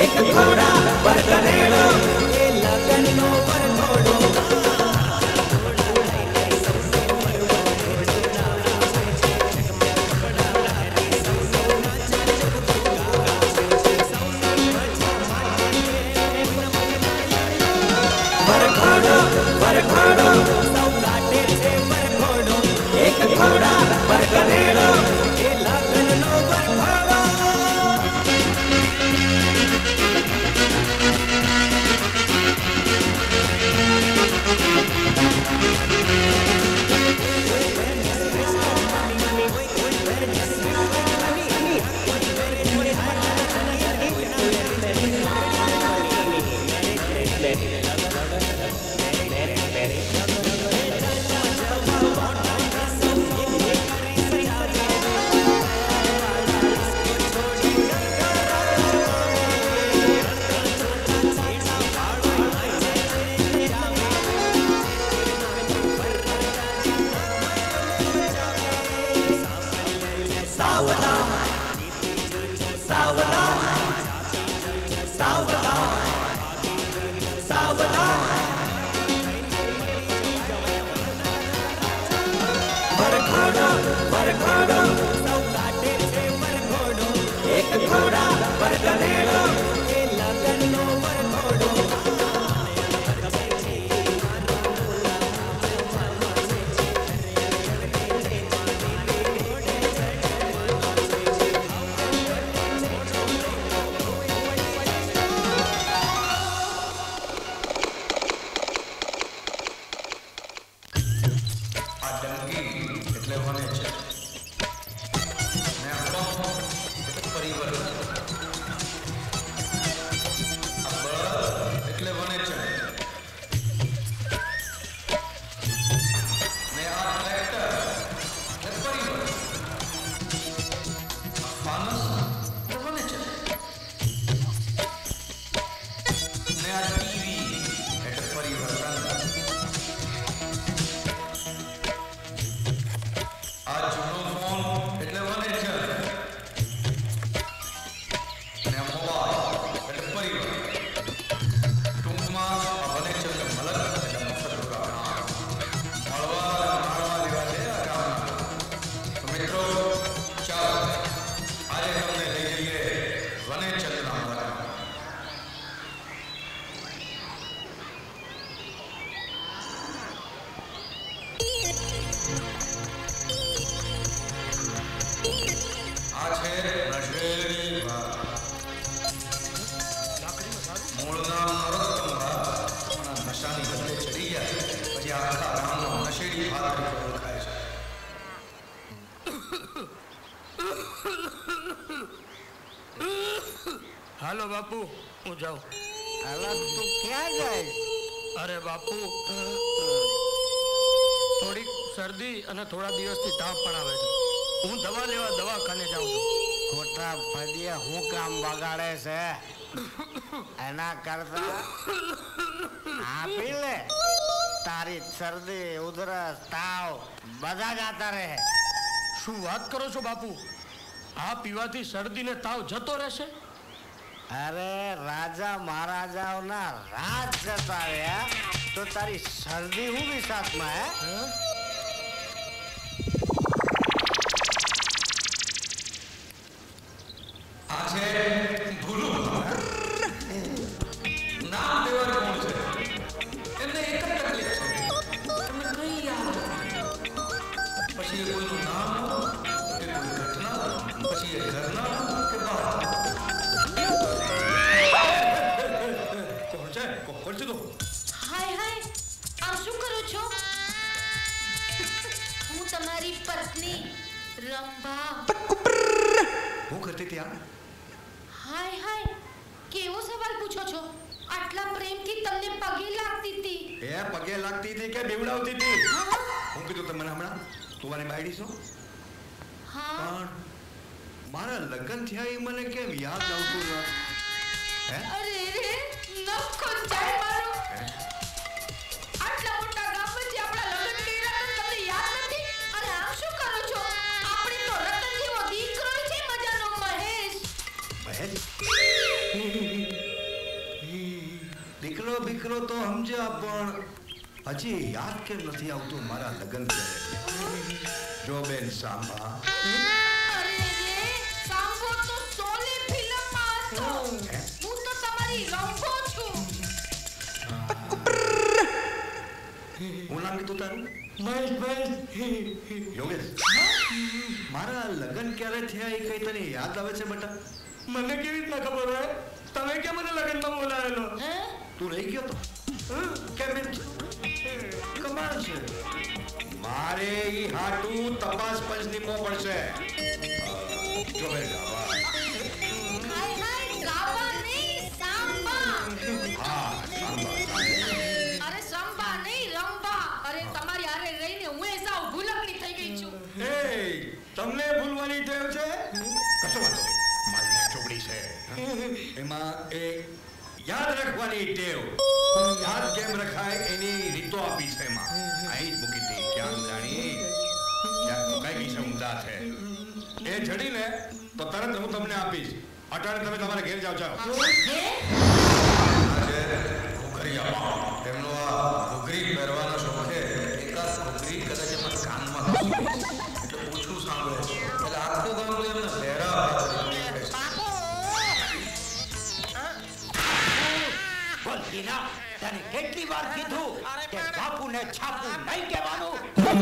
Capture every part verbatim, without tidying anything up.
एक घोड़ा पर करेड़ो ए लगन नो पर घोड़ो पर घोड़ो पर घोड़ो सौ काटे छे पर घोड़ो एक घोड़ा पर करेड़ो ए लगन नो पर घोड़ो घोड़ा पर करेड़ो ए लगन नो पर घोड़ो हेलो बापू हूँ जाऊँ अला तू क्या जाए अरे बापू थोड़ी सर्दी અને થોડા દિવસથી તાપ પણ આવે છે હું દવા લેવા દવાખાને જાઉં છું ખોટા ફદિયા હું કામ બગાડે છે એના કરતા આપી લે તારી શરદી ઉધરસ તાવ બધા જાતા રહે શું વાત કરો છો બાપુ આ પીવાથી શરદી ને તાવ જતો રહેશે अरे राजा महाराजाओं ना राज जता है तो तारी सर्दी हूँ भी साथ में है आजे भूलू नाम देवर कौन છે એમને એક જ તકલીફ છે તમને કઈ યાદ નથી પછી એ કોઈનું નામ કે કોઈ ઘટના પછી એ ઘરના કે બહાર हाय हाय आप શું કરો છો હું તમારી પત્ની રંભા હું કરતી ત્યાં હાય હાય કેવો સવાલ પૂછો છો આટલા પ્રેમથી તમને પગે લાગતી હતી એ પગે લાગતી હતી કે બેવડાવતી હતી હું કીધું તમને હમણાં તું મારી બાયડી છો હા પણ મારા લગ્ન થયા એ મને કેમ યાદ આવતું ન હે અરે રે નખો જાય મારો આટલા મોટા ગામમાં જે આપણા લગ્ન કર્યા તો તમને યાદ નથી અને આમ શું કરો છો આપણે તો રતન જેવો દીકરો છે મજાનો મહેશ મહેશ દીકરો તો સમજ્યા પણ હજી યાદ કેમ નથી આવતું મારા લગ્ન ક્યારે? જો બેન સાંભા, અરે રે, સાંભો તો સોલે ફિલ્મમાં હતો. હું તો તમારી રંભો છું. હું નામ કીધું તારું? મહેશભાઈ, યોગેશ, મારા લગ્ન ક્યારે થયા એ કઈ તને યાદ આવે છે બેટા? મને કેવી રીતના ખબર હોય? તમે કેમ મને લગ્નમાં બોલાવેલો? હે? તું રહી ગયો તો કેમ એમ છે? કમાલ છે. મારે ઈ હાટું તપાસ પંચ નીકળવો પડશે. જો બેન ગાવા. હાય હાય, ગાવા નહીં, સાંભા. હા સાંભા. અરે સંભા નહીં, રંભા. અરે તમારી હારે રહીને હું એ સાવ ભૂલકડી થઈ ગઈ છું. એ તમને ભૂલવાની ટેવ છે? કશો વાંધો નહીં. મારી ચોકડી છે એમાં એ યાદ રાખવાની ટેવ. યાદ કેમ રખાય એની રીતો આપી છે એમાં. અહીં જ મૂકી દે. ક્યાં જાણી ક્યાં મુકાઈ ગઈ છે ઊંધા છે એ જડીને તો તરત હું તમને આપીશ. અટાણે તમે તમારા ઘેર જાઓ જાઓ. હે? આજે ઘોઘરિયા એમનો આ ઘોઘરી પહેરવાનો શોખ છે. એકાદ ઘોઘરી કદાચ એમાં કાનમાં એટલે ઓછું સાંભળે એટલે આખું ગામ એમને પહેરા બોલતી ના, તને કેટલી વાર કીધું કે બાપુને છાપું નહીં કહેવાનું?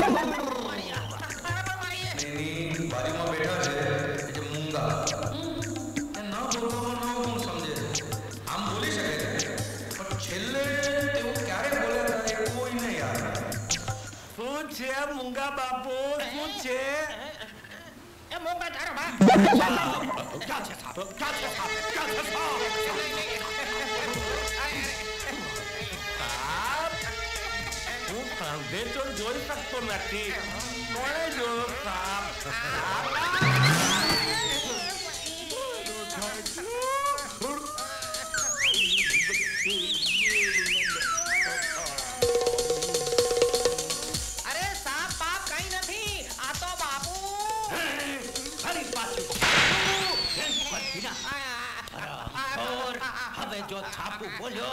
એની બાજુમાં બેઠા છે એ જે મૂંગા એ ન બોલવામાં ન કોણ સમજે છે. આમ બોલી શકે છે પણ છેલ્લે તેઓ ક્યારે બોલે એ કોઈને યાદ નથી. શું છે મૂંગા બાપુ? શું છે? એ મોંઘા તારો બા ક્યાં છે સાપ? ક્યાં છે સાપ? ક્યાં છે સાપ? હું કાંધે તો જોઈ શકતો નથી. કોણે જોયો સાપ? અરે સાપ પાપ કઈ નથી, આ તો બાપુ. ફરી પાછું હવે જો છાપુ બોલ્યો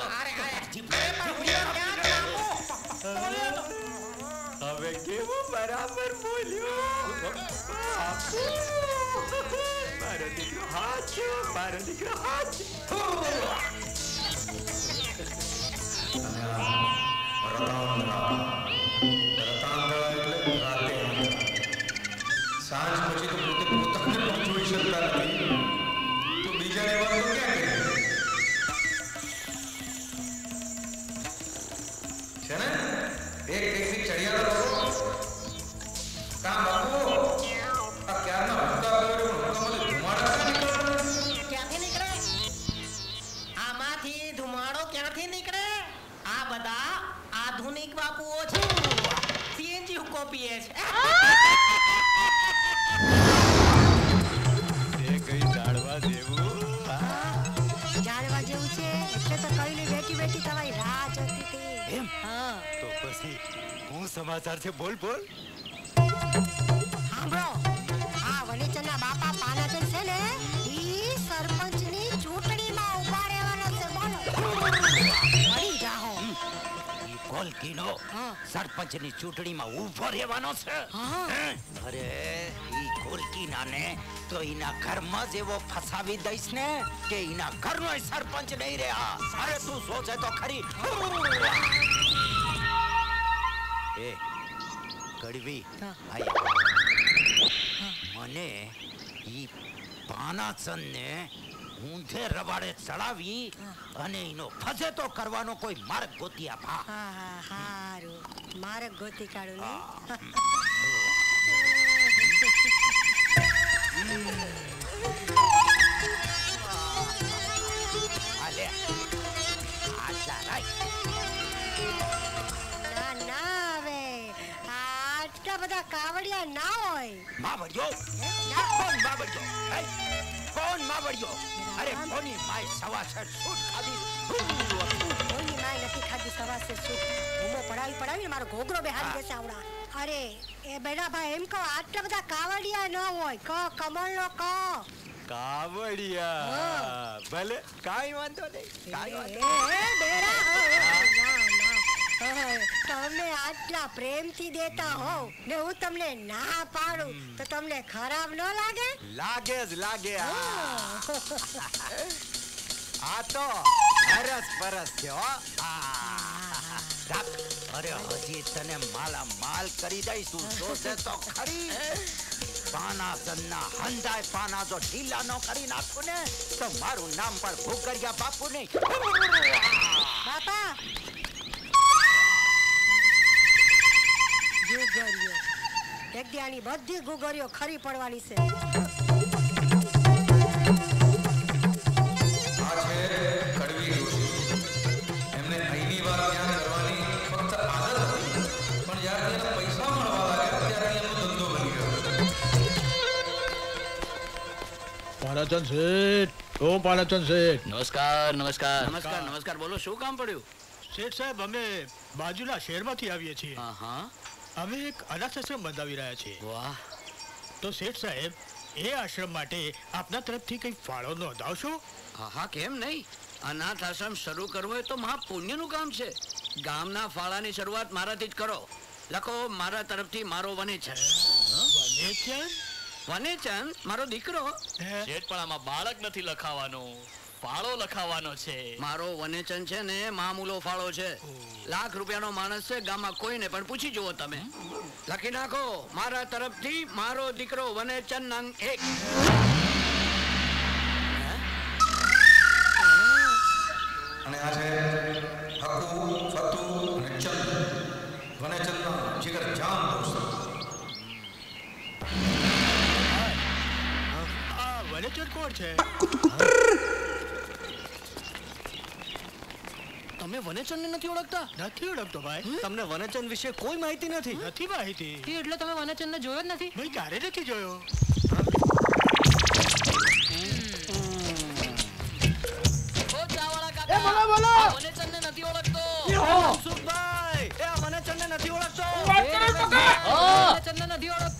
હવે કેવું બરાબર બોલ્યો? મારો દીકરો હાથ છે, મારો દીકરો હાથ છે. સાંજ પછી તો પોતે પોતાને પણ જોઈ શકતા નથી તો બીજાને વાત તો ક્યાં કરી છે ને? એક ટેક્સી ચડિયાતા લોકો કામ બાપુ આ ક્યારના ભૂકા કર્યો ભૂકામાંથી ધુમાડા ક્યાંથી નીકળે? આમાંથી ધુમાડો ક્યાંથી નીકળે? આ બધા આધુનિક બાપુઓ છે, સીએનજી હુક્કો પીએ છે. જાણવા જેવું જાણવા જેવું છે એટલે તો કઈને બેઠી બેઠી તમારી રાહ જોતી હતી. એમ? હા, તો પછી હું સમાચાર છે? બોલ બોલ. સાંભળો, આ વલીચંદના બાપા પાનાચંદ છે ને, ઈ સરપંચની ચૂંટણીમાં ઉભા રહેવાના છે. બોલો, મરી જાઓ. ઈ કોલકીનો હા. સરપંચની ચૂંટણીમાં ઊભો રહેવાનો છે. હા. અરે ઈ કોલકીનાને તો એના ઘરમાં જ એવો ફસાવી દઈશ ને કે એના ઘરનો સરપંચ નહીં રહ્યા. અરે તું સોચે તો ખરી. એ કડવી હા. આયા. મને ઈ પાનાચંદને ઊંધે રવાડે ચડાવી અને એનો ફજેતો કરવાનો કોઈ માર્ગ ગોતી આપા. હા હા હારું, મારે ગોતી કાઢું ને. આલે આટલા રાખ. ના ના, હવે આટલા બધા કાવડિયા ના હોય. માવડિયો કોણ માવડિયો? હે? કોણ માવડિયો? અરે કોની માય સવાસર સૂટ ખાધી. કોઈની માય નથી ખાધી સવાસે સૂટ. ભૂમો પડાવી પડાવીને મારો ઘોઘરો બેહાડી દેશે આવડા. અરે એ બેડા ભાઈ એમ કહો, આટલા બધા કાવડિયા ન હોય. કહો કમળનો કહો. કાવડિયા ભલે, કાઈ વાંધો નહીં. એ એ, બેડા, તમે આટલા પ્રેમથી દેતા હોવ ને હું તમને ના પાડું તો તમને ખરાબ ન લાગે? લાગે જ લાગે. આ તો હરસ પરસ છે હો. અરે હજી તને માલા માલ કરી દઈશ. તું જોશે તો ખરી. પાના સન્ના હંધાય પાના જો ઢીલા નો કરી નાખું ને તો મારું નામ પણ ભૂકરિયા બાપુ નહીં. બાપા ગુગરીઓ એક દિયાની બધી ગુગરીઓ ખરી પડવાની છે. આ છે કડવી ડોશી. એમને અહીંની વાત ત્યાં કરવાની ફક્ત આદત હતી, પણ જ્યારથી એને પૈસા મળવા લાગ્યા ત્યારથી એમનો ધંધો બની ગયો. પાલાચંદ શેઠ, ઓ પાલાચંદ શેઠ. નમસ્કાર નમસ્કાર નમસ્કાર નમસ્કાર. બોલો, શું કામ પડ્યું? શેઠ સાહેબ, અમે બાજુના શહેરમાંથી આવીએ છીએ. હા હા. અમે એક અનાથ આશ્રમ બંધાવી રહ્યા છીએ. વાહ. તો શેઠ સાહેબ, એ આશ્રમ માટે આપના તરફથી કંઈ ફાળો નોંધાવશો? હા હા, કેમ નહીં. અનાથ આશ્રમ શરૂ કરવો હોય તો મહા પુણ્યનું કામ છે. ગામના ફાળાની શરૂઆત મારાથી જ કરો. લખો, મારા તરફથી મારો વનેચંદ. વનેચંદ? વનેચંદ મારો દીકરો. શેઠ, પણ આમાં બાળક નથી લખાવાનો, ફાળો લખાવાનો છે. મારો વનેચંદ છે ને મામૂલો ફાળો છે. લાખ રૂપિયાનો માણસ છે. ગામમાં કોઈને પણ પૂછી જુઓ તમે. લખી નાખો, મારા તરફથી મારો દીકરો વનેચંદ નંગ એક. અને આ છે હકુ, ફતુ અને ચંદ. વનેચંદના જીગર જાન દોસ્તો. આ વનેચંદ કોણ છે? તમે વનેચંદને નથી ઓળખતા? નથી ઓળખતો ભાઈ. તમને વનેચંદ વિશે કોઈ માહિતી નથી? નથી માહિતી. એટલે તમે વનેચંદને જોયો જ નથી? ભાઈ, ક્યારે નથી જોયો. વનેચંદને નથી ઓળખતો. સુખભાઈ, એ આ વનેચંદને નથી ઓળખતો. વનેચંદને નથી ઓળખતો.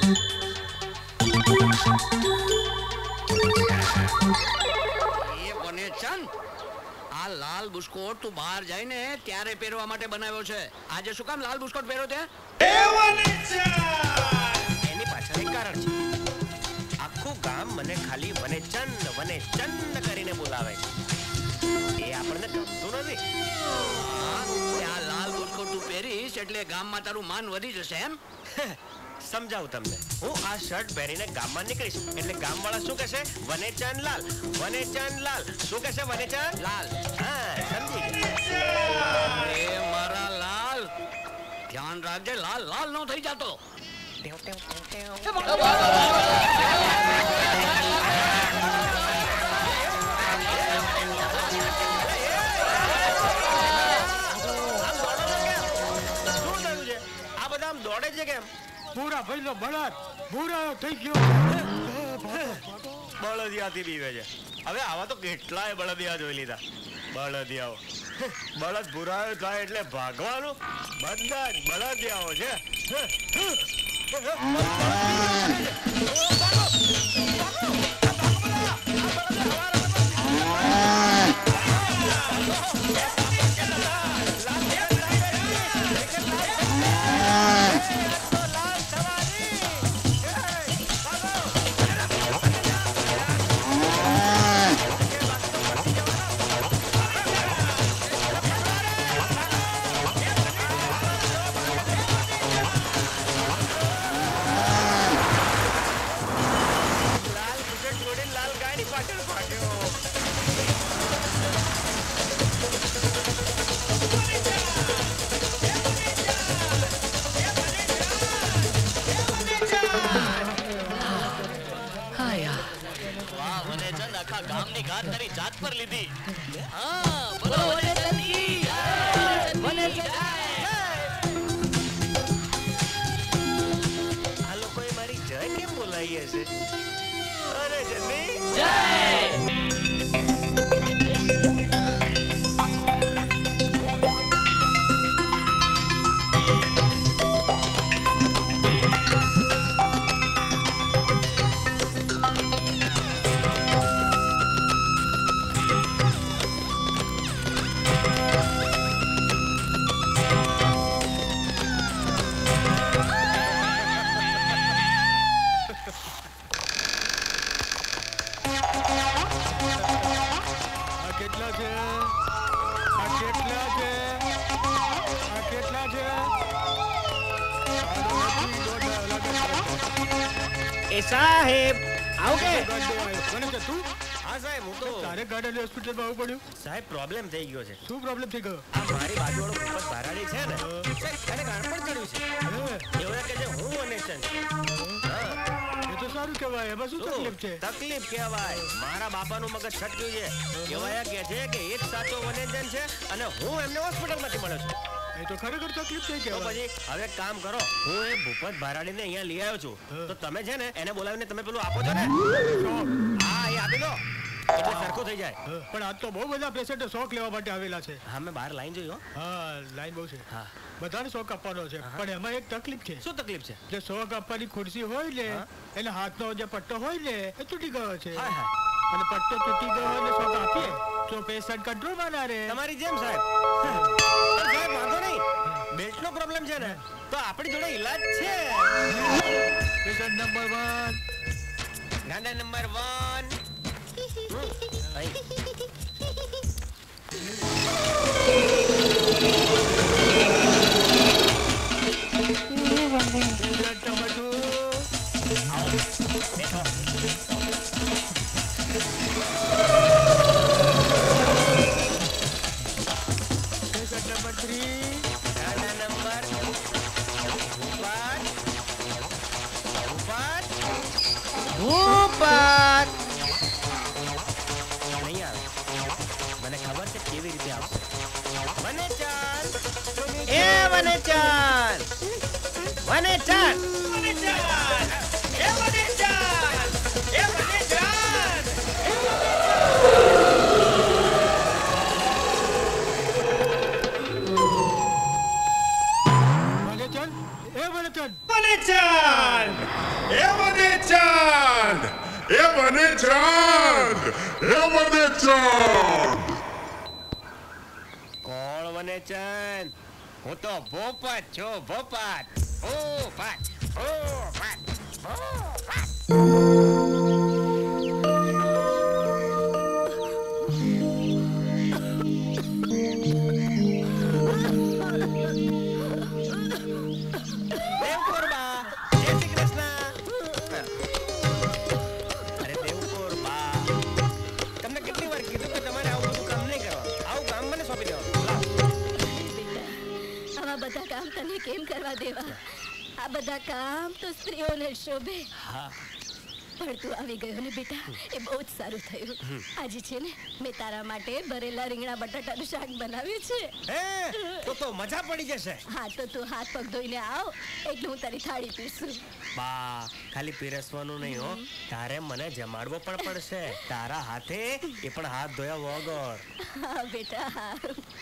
એ વનેચંદ, આ લાલ બુસ્કોટ તું બહાર જઈને ત્યારે પહેરવા માટે બનાવ્યો છે. આજે શું કામ લાલ બુસ્કોટ પહેર્યો તે? એની પાછળ એક કારણ છે. આખું ગામ મને ખાલી વનેચંદ વનેચંદ કરીને બોલાવે છે. એ આપણને ગમતું નથી. આ લાલ બુસ્કોટ તું પહેરીશ એટલે ગામમાં તારું માન વધી જશે એમ? સમજાવું તમને. હું આ શર્ટ પહેરીને ગામમાં નીકળીશ એટલે ગામવાળા શું કહેશે? વનેચંદ લાલ, વનેચંદ લાલ. શું કહેશે? વનેચંદ લાલ. હા, સમજી ગયા. એ મારા લાલ, ધ્યાન રાખજે લાલ લાલ નો થઈ જાતો. દોડે છે કેમ? પૂરા ભાઈનો બળદ પૂરા થઈ ગયો. બળદિયાથી બીવે છે. હવે આવા તો કેટલાય બળદિયા જોઈ લીધા. બળદિયાઓ બળદ ભૂરાયો થાય એટલે ભાગવાનું. બધા જ બળદિયાઓ છે. ગામની ગાત તારી જાત પર લીધી. હા, બોલો વનેચંદજી. આ લોકોએ મારી જય કેમ બોલાવી હશે? અરે જલ્દી જય. સાહેબ આવો કે? તું? હા સાહેબ, હું તો તારે ગાર્ડન હોસ્પિટલમાં આવવું પડ્યું. સાહેબ પ્રોબ્લેમ થઈ ગયો છે. શું પ્રોબ્લેમ થઈ ગયો? આ મારી બાજુવાળો ભૂપત ભારાડી છે ને, એને ગાંઠ પણ ચડ્યું છે. એવું કે છે હું વનેચંદ. હા, એ તો સારું કહેવાય. એમાં શું તકલીફ છે? તકલીફ કહેવાય. મારા બાપાનું મગજ છટક્યું છે. કહેવાયા કે છે કે એક સાચો વનેચંદ છે અને હું એમને હોસ્પિટલમાંથી મળ્યો છું. એ તો ખરેખર તકલીફ થઈ ગઈ. પછી હવે કામ કરો, હું એ ભૂપત ભારાડીને અહીંયા લઈ આવ્યો છું. તો તમે છે ને એને બોલાવીને તમે પેલું આપો છો ને, હા એ આપી દો એટલે સરખું થઈ જાય. પણ આજ તો બહુ બધા પેશન્ટ શોખ લેવા માટે આવેલા છે. હા, મેં બહાર લાઈન જોઈ. હા, લાઈન બહુ છે. હા, બધાને શોખ આપવાનો છે. પણ એમાં એક તકલીફ છે. શું તકલીફ છે? જે શોખ આપવાની ખુરશી હોય ને, એને હાથનો જે પટ્ટો હોય ને એ તૂટી ગયો છે. અને પટ્ટો તૂટી ગયો અને શોખ આપીએ તો પેશન્ટ કંટ્રોલમાં ના રહે. તમારી જેમ સાહેબ. સાહેબ વાંધો નહીં, બેલ્ટનો પ્રોબ્લેમ છે ને તો આપણી જોડે ઈલાજ છે. પેશન્ટ નંબર વન, ગાંડા નંબર વન. વનેચંદ, વને ચાંદ એ વને ચાંદ કોણ વને ચાંદ? હું તો ભોપત છું, ભોપત. ભોપત ભોપત બધા કામ તને કેમ કરવા દેવા? આ બધા કામ તો સ્ત્રીઓને શોભે. પણ તું આવી ગયો ને બેટા, એ બહુ જ સારું થયું. આજે છે ને મેં તારા માટે ભરેલા રીંગણા બટાટાનું શાક બનાવ્યું છે. તો તો મજા પડી જશે. હા તો તું હાથ પગ ધોઈને આવ એટલે હું તારી થાળી પીરસું. બા ખાલી પીરસવાનું નહીં હો, તારે મને જમાડવો પણ પડશે. તારા હાથે એ પણ હાથ ધોયા વગર. હા બેટા હા.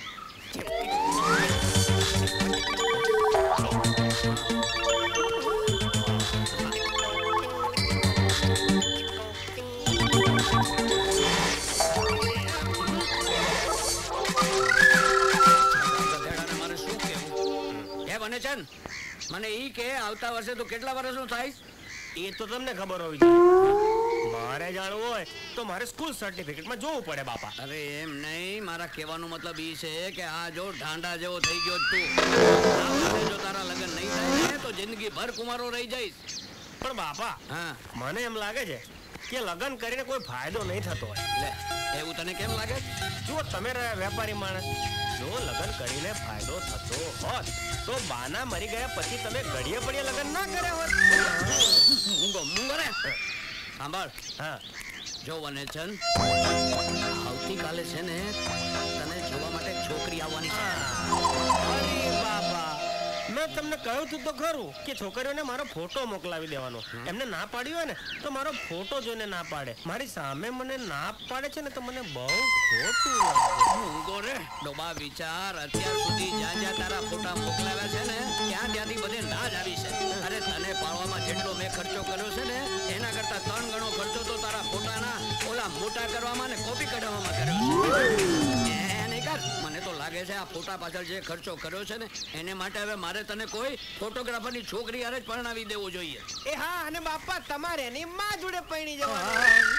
મને ઈ કે આવતા વર્ષે તું કેટલા વર્ષનું થાય? એ તો તમને ખબર હોવી જોઈએ. મારે જાણવું હોય તો મારે સ્કૂલ સર્ટિફિકેટમાં જોવું પડે બાપા. અરે એમ નહીં, મારા કહેવાનો મતલબ ઈ છે કે આ જો ઢાંડા જેવો થઈ ગયો તું, જો તારા લગ્ન નહીં થાય ને તો જિંદગી ભર કુમારો રહી જઈશ. પણ બાપા હા મને એમ લાગે છે કે લગ્ન કરીને કોઈ ફાયદો નહીં થતો હોય. લે એવું તને કેમ લાગે? જુઓ તમે રહ્યા વેપારી માણસ, જો લગ્ન કરીને ફાયદો થતો હોત તો બાના મરી ગયા પછી તમે ઘડીએ પડીએ લગ્ન ના કર્યા હોત. મૂંગો મૂંગો ને સાંભળ. હા જો વનેચંદ, આવતીકાલે છે ને તને જોવા માટે છોકરી આવવાની છે. અરે બાબા, મેં તમને કહ્યું તું તો ખરું કે છોકરીઓને મારો ફોટો મોકલાવી દેવાનો. એમને ના પાડી હોય ને તો મારો ફોટો જોઈને ના પાડે. મારી સામે મને ના પાડે છે ને તો મને બહુ ખોટું લાગે. મૂંગો રે ડોબા વિચાર, અત્યાર સુધી જ્યાં જ્યાં તારા ફોટા મોકલાવ્યા છે ને ત્યાં ત્યાંથી બધે ના જ આવી છે. અરે તને પાડવામાં જેટલો મેં ખર્ચો કર્યો છે ને એના કરતા ત્રણ ગણો ખર્ચો તો તારા ફોટાના ઓલા મોટા કરવામાં ને કોપી કઢાવવામાં કર્યો છે. મને તો લાગે છે આ ફોટા પાછળ જે ખર્ચો કર્યો છે ને એને માટે હવે મારે તને કોઈ ફોટોગ્રાફરની છોકરી હારે જ પરણાવી દેવો જોઈએ. એ હા, અને બાપા તમારે એની માં જોડે પરણી જવાનું.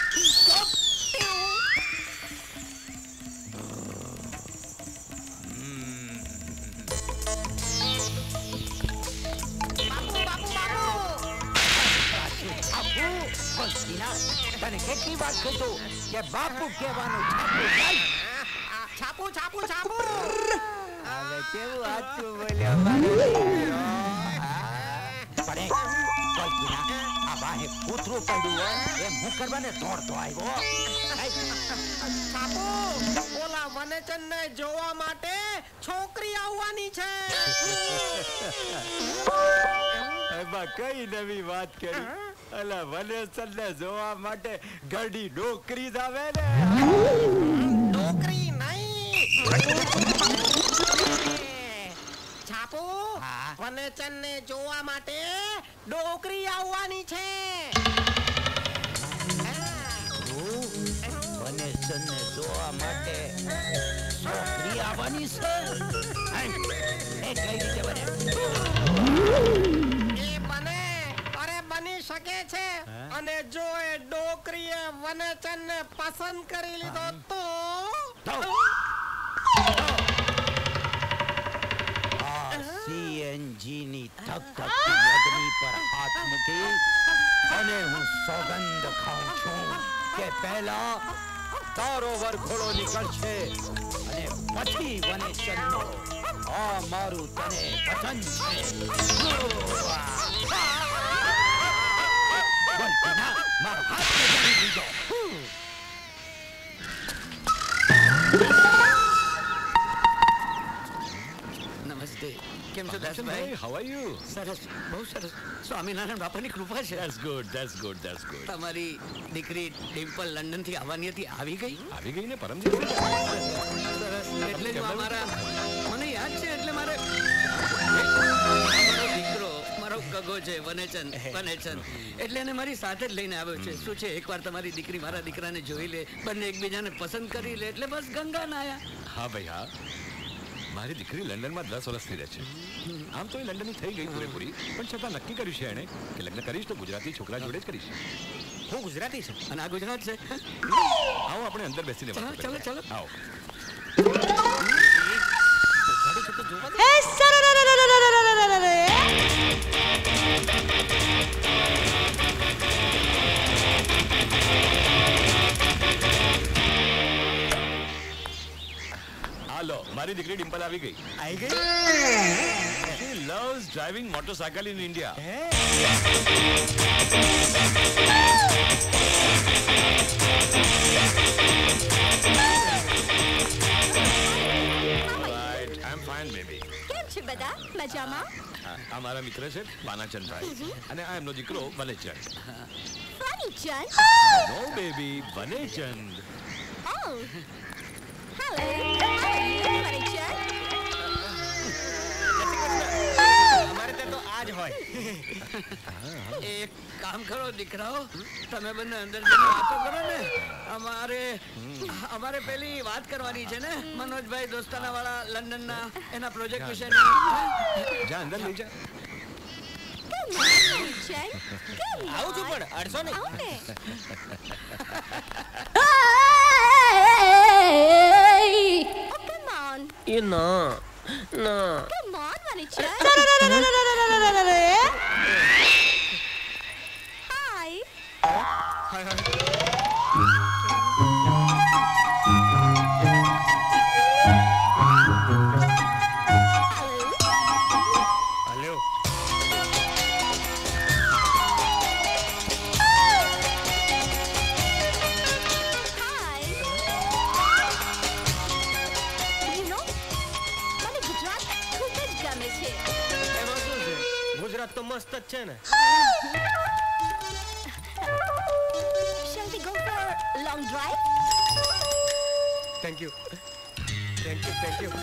તને કેટલી વાર કીધું કે બાપુ કહેવાનું છાપું છાપું છાપું છાપું. હવે કેવું સાચું બોલ્યો મારો પડે આ બાહે કૂતરું પડ્યું હોય એ મું કરવાને દોડતો આવ્યો. છાપુ ઓલા વનેચંદ ને જોવા માટે છોકરી આવવાની છે. એમાં કઈ નવી વાત કરી? અલા વનેચંદ ને જોવા માટે ગડી નોકરી જ આવે ને. નોકરી છાપુ વનેચંદ ને જોવા માટે ડોકરી આવવાની છે. વનેચંદ ને જોવા માટે છોકરી આવવાની છે. એ કઈ રીતે બને? એ બને, અરે બની શકે છે. અને જો એ ડોકરીએ વનેચંદ ને પસંદ કરી લીધો તો સીએનજી ની ધક ધકતી યજ્ઞી પર હાથ મૂકી અને હું સોગંદ ખાઉં છું કે પહેલા તારો વરઘોડો નીકળશે અને પછી વનેચંદનો. આ મારું તને વચન છે. મારો હાથ જાણી દીધો. નમસ્તે. કેમ છો દાસભાઈ? How are you? સરસ, બહુ સરસ. સ્વામિનારાયણ બાપાની કૃપા છે. That's good, that's good, that's good. તમારી દીકરી ડિમ્પલ લંડન થી આવવાની હતી, આવી ગઈ? આવી ગઈ ને પરમ દિવસે. સરસ. એટલે જ મારા મને યાદ છે એટલે મારે મારો દીકરો મારો કગો છે વનેચન વનેચન એટલે એને મારી સાથે જ લઈને આવ્યો છે. શું છે એકવાર તમારી દીકરી મારા દીકરાને જોઈ લે, બંને એકબીજાને પસંદ કરી લે એટલે બસ ગંગા નાયા. હા ભાઈ હા, મારી દીકરી લંડનમાં દસ વર્ષથી રહે છે. આમ તો એ લંડનની થઈ ગઈ પૂરેપૂરી, પણ છતાં નક્કી કર્યું છે એણે કે લગ્ન કરીશ તો ગુજરાતી છોકરા જોડે જ કરીશ. હું ગુજરાતી છું અને આ ગુજરાત છે. આવો આપણે અંદર બેસીને વાત ચાલો કરીએ. ચાલો આવો. હાલો, મારી દીકરી ડિમ્પલ આવી ગઈ. આવી ગઈ? She loves driving motorcycle in India. Right, I'm fine, baby. કેમ છે બધા મજામાં? આ મારા મિત્ર છે પાનાચંદભાઈ અને આ એમનો દીકરો Vanechand. Furniture? No baby, Vanechand. Oh. Hello. How are you, furniture? અમારે ત્યાં તો આજ હોય. એક કામ કરો દીકરાઓ, તમે બંને અંદર જઈને વાતો કરો ને. અમારે અમારે પેલી વાત કરવાની છે ને મનોજભાઈ દોસ્તાના વાળા લંડનના એના પ્રોજેક્ટ વિશે. જા અંદર લઈ જા. આવું છું પણ અડસો નહીં. Oh, come on. એ ના ના Come on, furniture. Hi. Hello. You know, મને ગુજરાત ખૂબ જ ગમે છે. એમાં શું છે? ગુજરાત તો મસ્ત જ છે ને. Shall we go for a long drive? Thank you thank you thank you.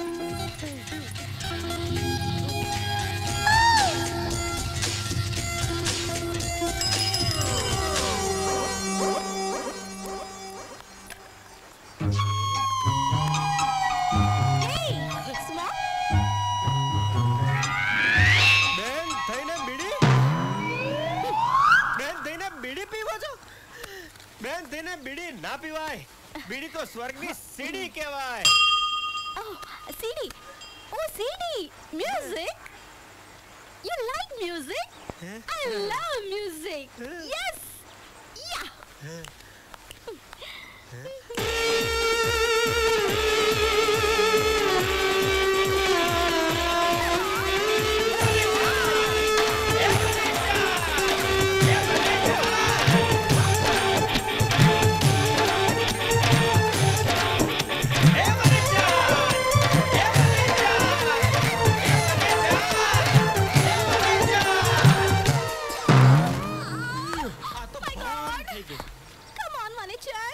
Hey, Small. બેન થઈને બીડી બેન થઈને બીડી પીવો છો? બેન થઈને બીડી ના પીવાય. બીડી તો સ્વર્ગની સીડી કહેવાય. Oh, C D. Oh, C D. Music. You like music? I love music. Yes. Yeah. Come on, manager.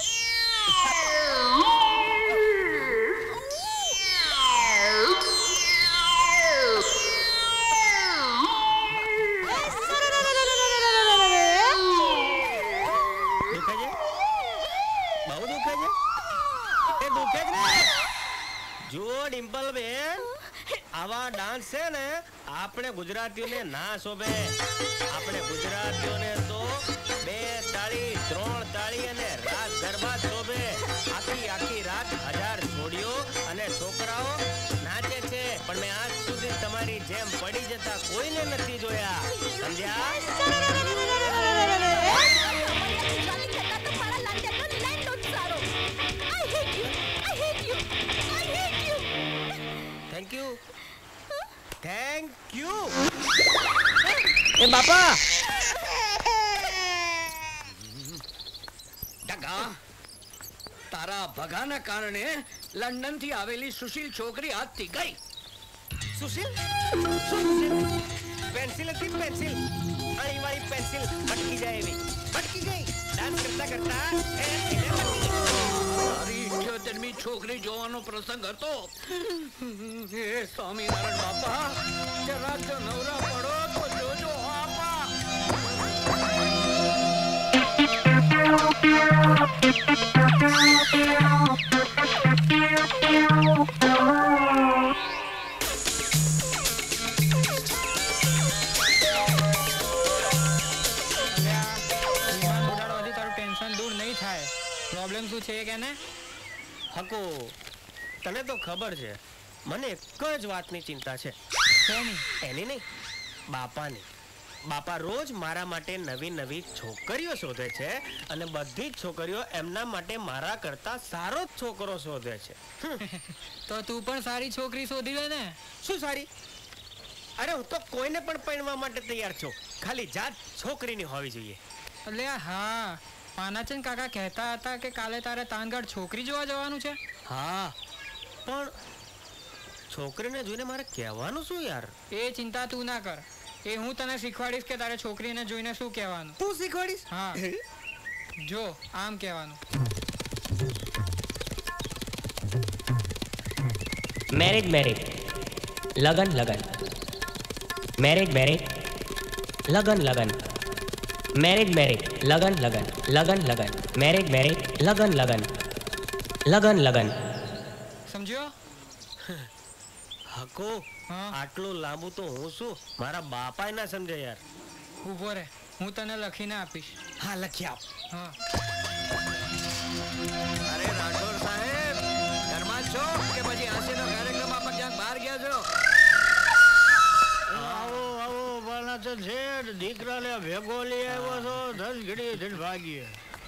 દુખે છે? બહુ દુખે છે? એ દુખે જ ને. જુઓ ડિમ્પલ બેન, આવા ડાન્સ છે ને આપણે ગુજરાતીઓને ના શોભે. આપણે ગુજરાતીઓને તો બે તાળી ત્રણ તાળી અને રાત ગરબા શોભે. આખી આખી રાત હજાર છોડીઓ અને છોકરાઓ નાચે છે, પણ મેં આજ સુધી તમારી જેમ પડી જતા કોઈને નથી જોયા. સમજ્યા? Thank you thank you. એ બાપા ડગા, તારા ભગાના કારણે લંડન થી આવેલી સુશીલ છોકરી આજથી ગઈ. સુશીલ પેન્સિલ હતી પેન્સિલ અણી વાળી પેન્સિલ ભટકી જાય એવી ભટકી ગઈ. ડાન્સ કરતા કરતા એ તારી ઇઠ્યોતેરમી છોકરી જોવાનો પ્રસંગ હતો. હે સ્વામિનારાયણ બાપા, જરા જો નવરા પડો તો જોજો. પ્રોબ્લેમ શું છે કે ને હકો તને તો ખબર છે મને એક જ વાતની ચિંતા છે એની નહીં બાપાની બાપા રોજ મારા માટે નવી નવી છોકરીઓ શોધે છે અને બધી જ છોકરીઓ એમના માટે મારા કરતા સારો જ છોકરો શોધે છે તો તું પણ સારી છોકરી શોધી લે ને શું સારી અરે હું તો કોઈને પણ પરણવા માટે તૈયાર છું ખાલી જાત છોકરીની હોવી જોઈએ એટલે હા પાનાચંદ કાકા કહેતા હતા કે કાલે તારે તાનગઢ છોકરી જોવા જવાનું છે હા પણ છોકરીને જોઈને મારે કહેવાનું શું યાર એ ચિંતા તું ના કર એ હું તને શીખવાડીશ કે તારે છોકરીને જોઈને શું કહેવાનું તું શીખવાડીશ હા જો આમ કહેવાનું મેરેજ મેરેજ લગન લગન મેરેજ મેરેજ લગન લગન મેરેજ મેરેજ લગન લગન લગન લગન મેરેજ મેરેજ લગન લગન લગન લગન સમજ્યો હકો આટલું લાંબુ તો હું શું મારા બાપાએ ના સમજે યાર ઉભો રે હું તને લખીને આપીશ હા લખી આપ હા અરે રાઠોડ સાહેબ ઘરમાં છો કે પછી આશીનો કાર્યક્રમ આપણે ક્યાંક બહાર ગયા છો આવો આવો બાલાચંદ શેઠ દીકરાને ભેગો લઈ આવ્યો છો દસ ઘડી ધન ભાગીએ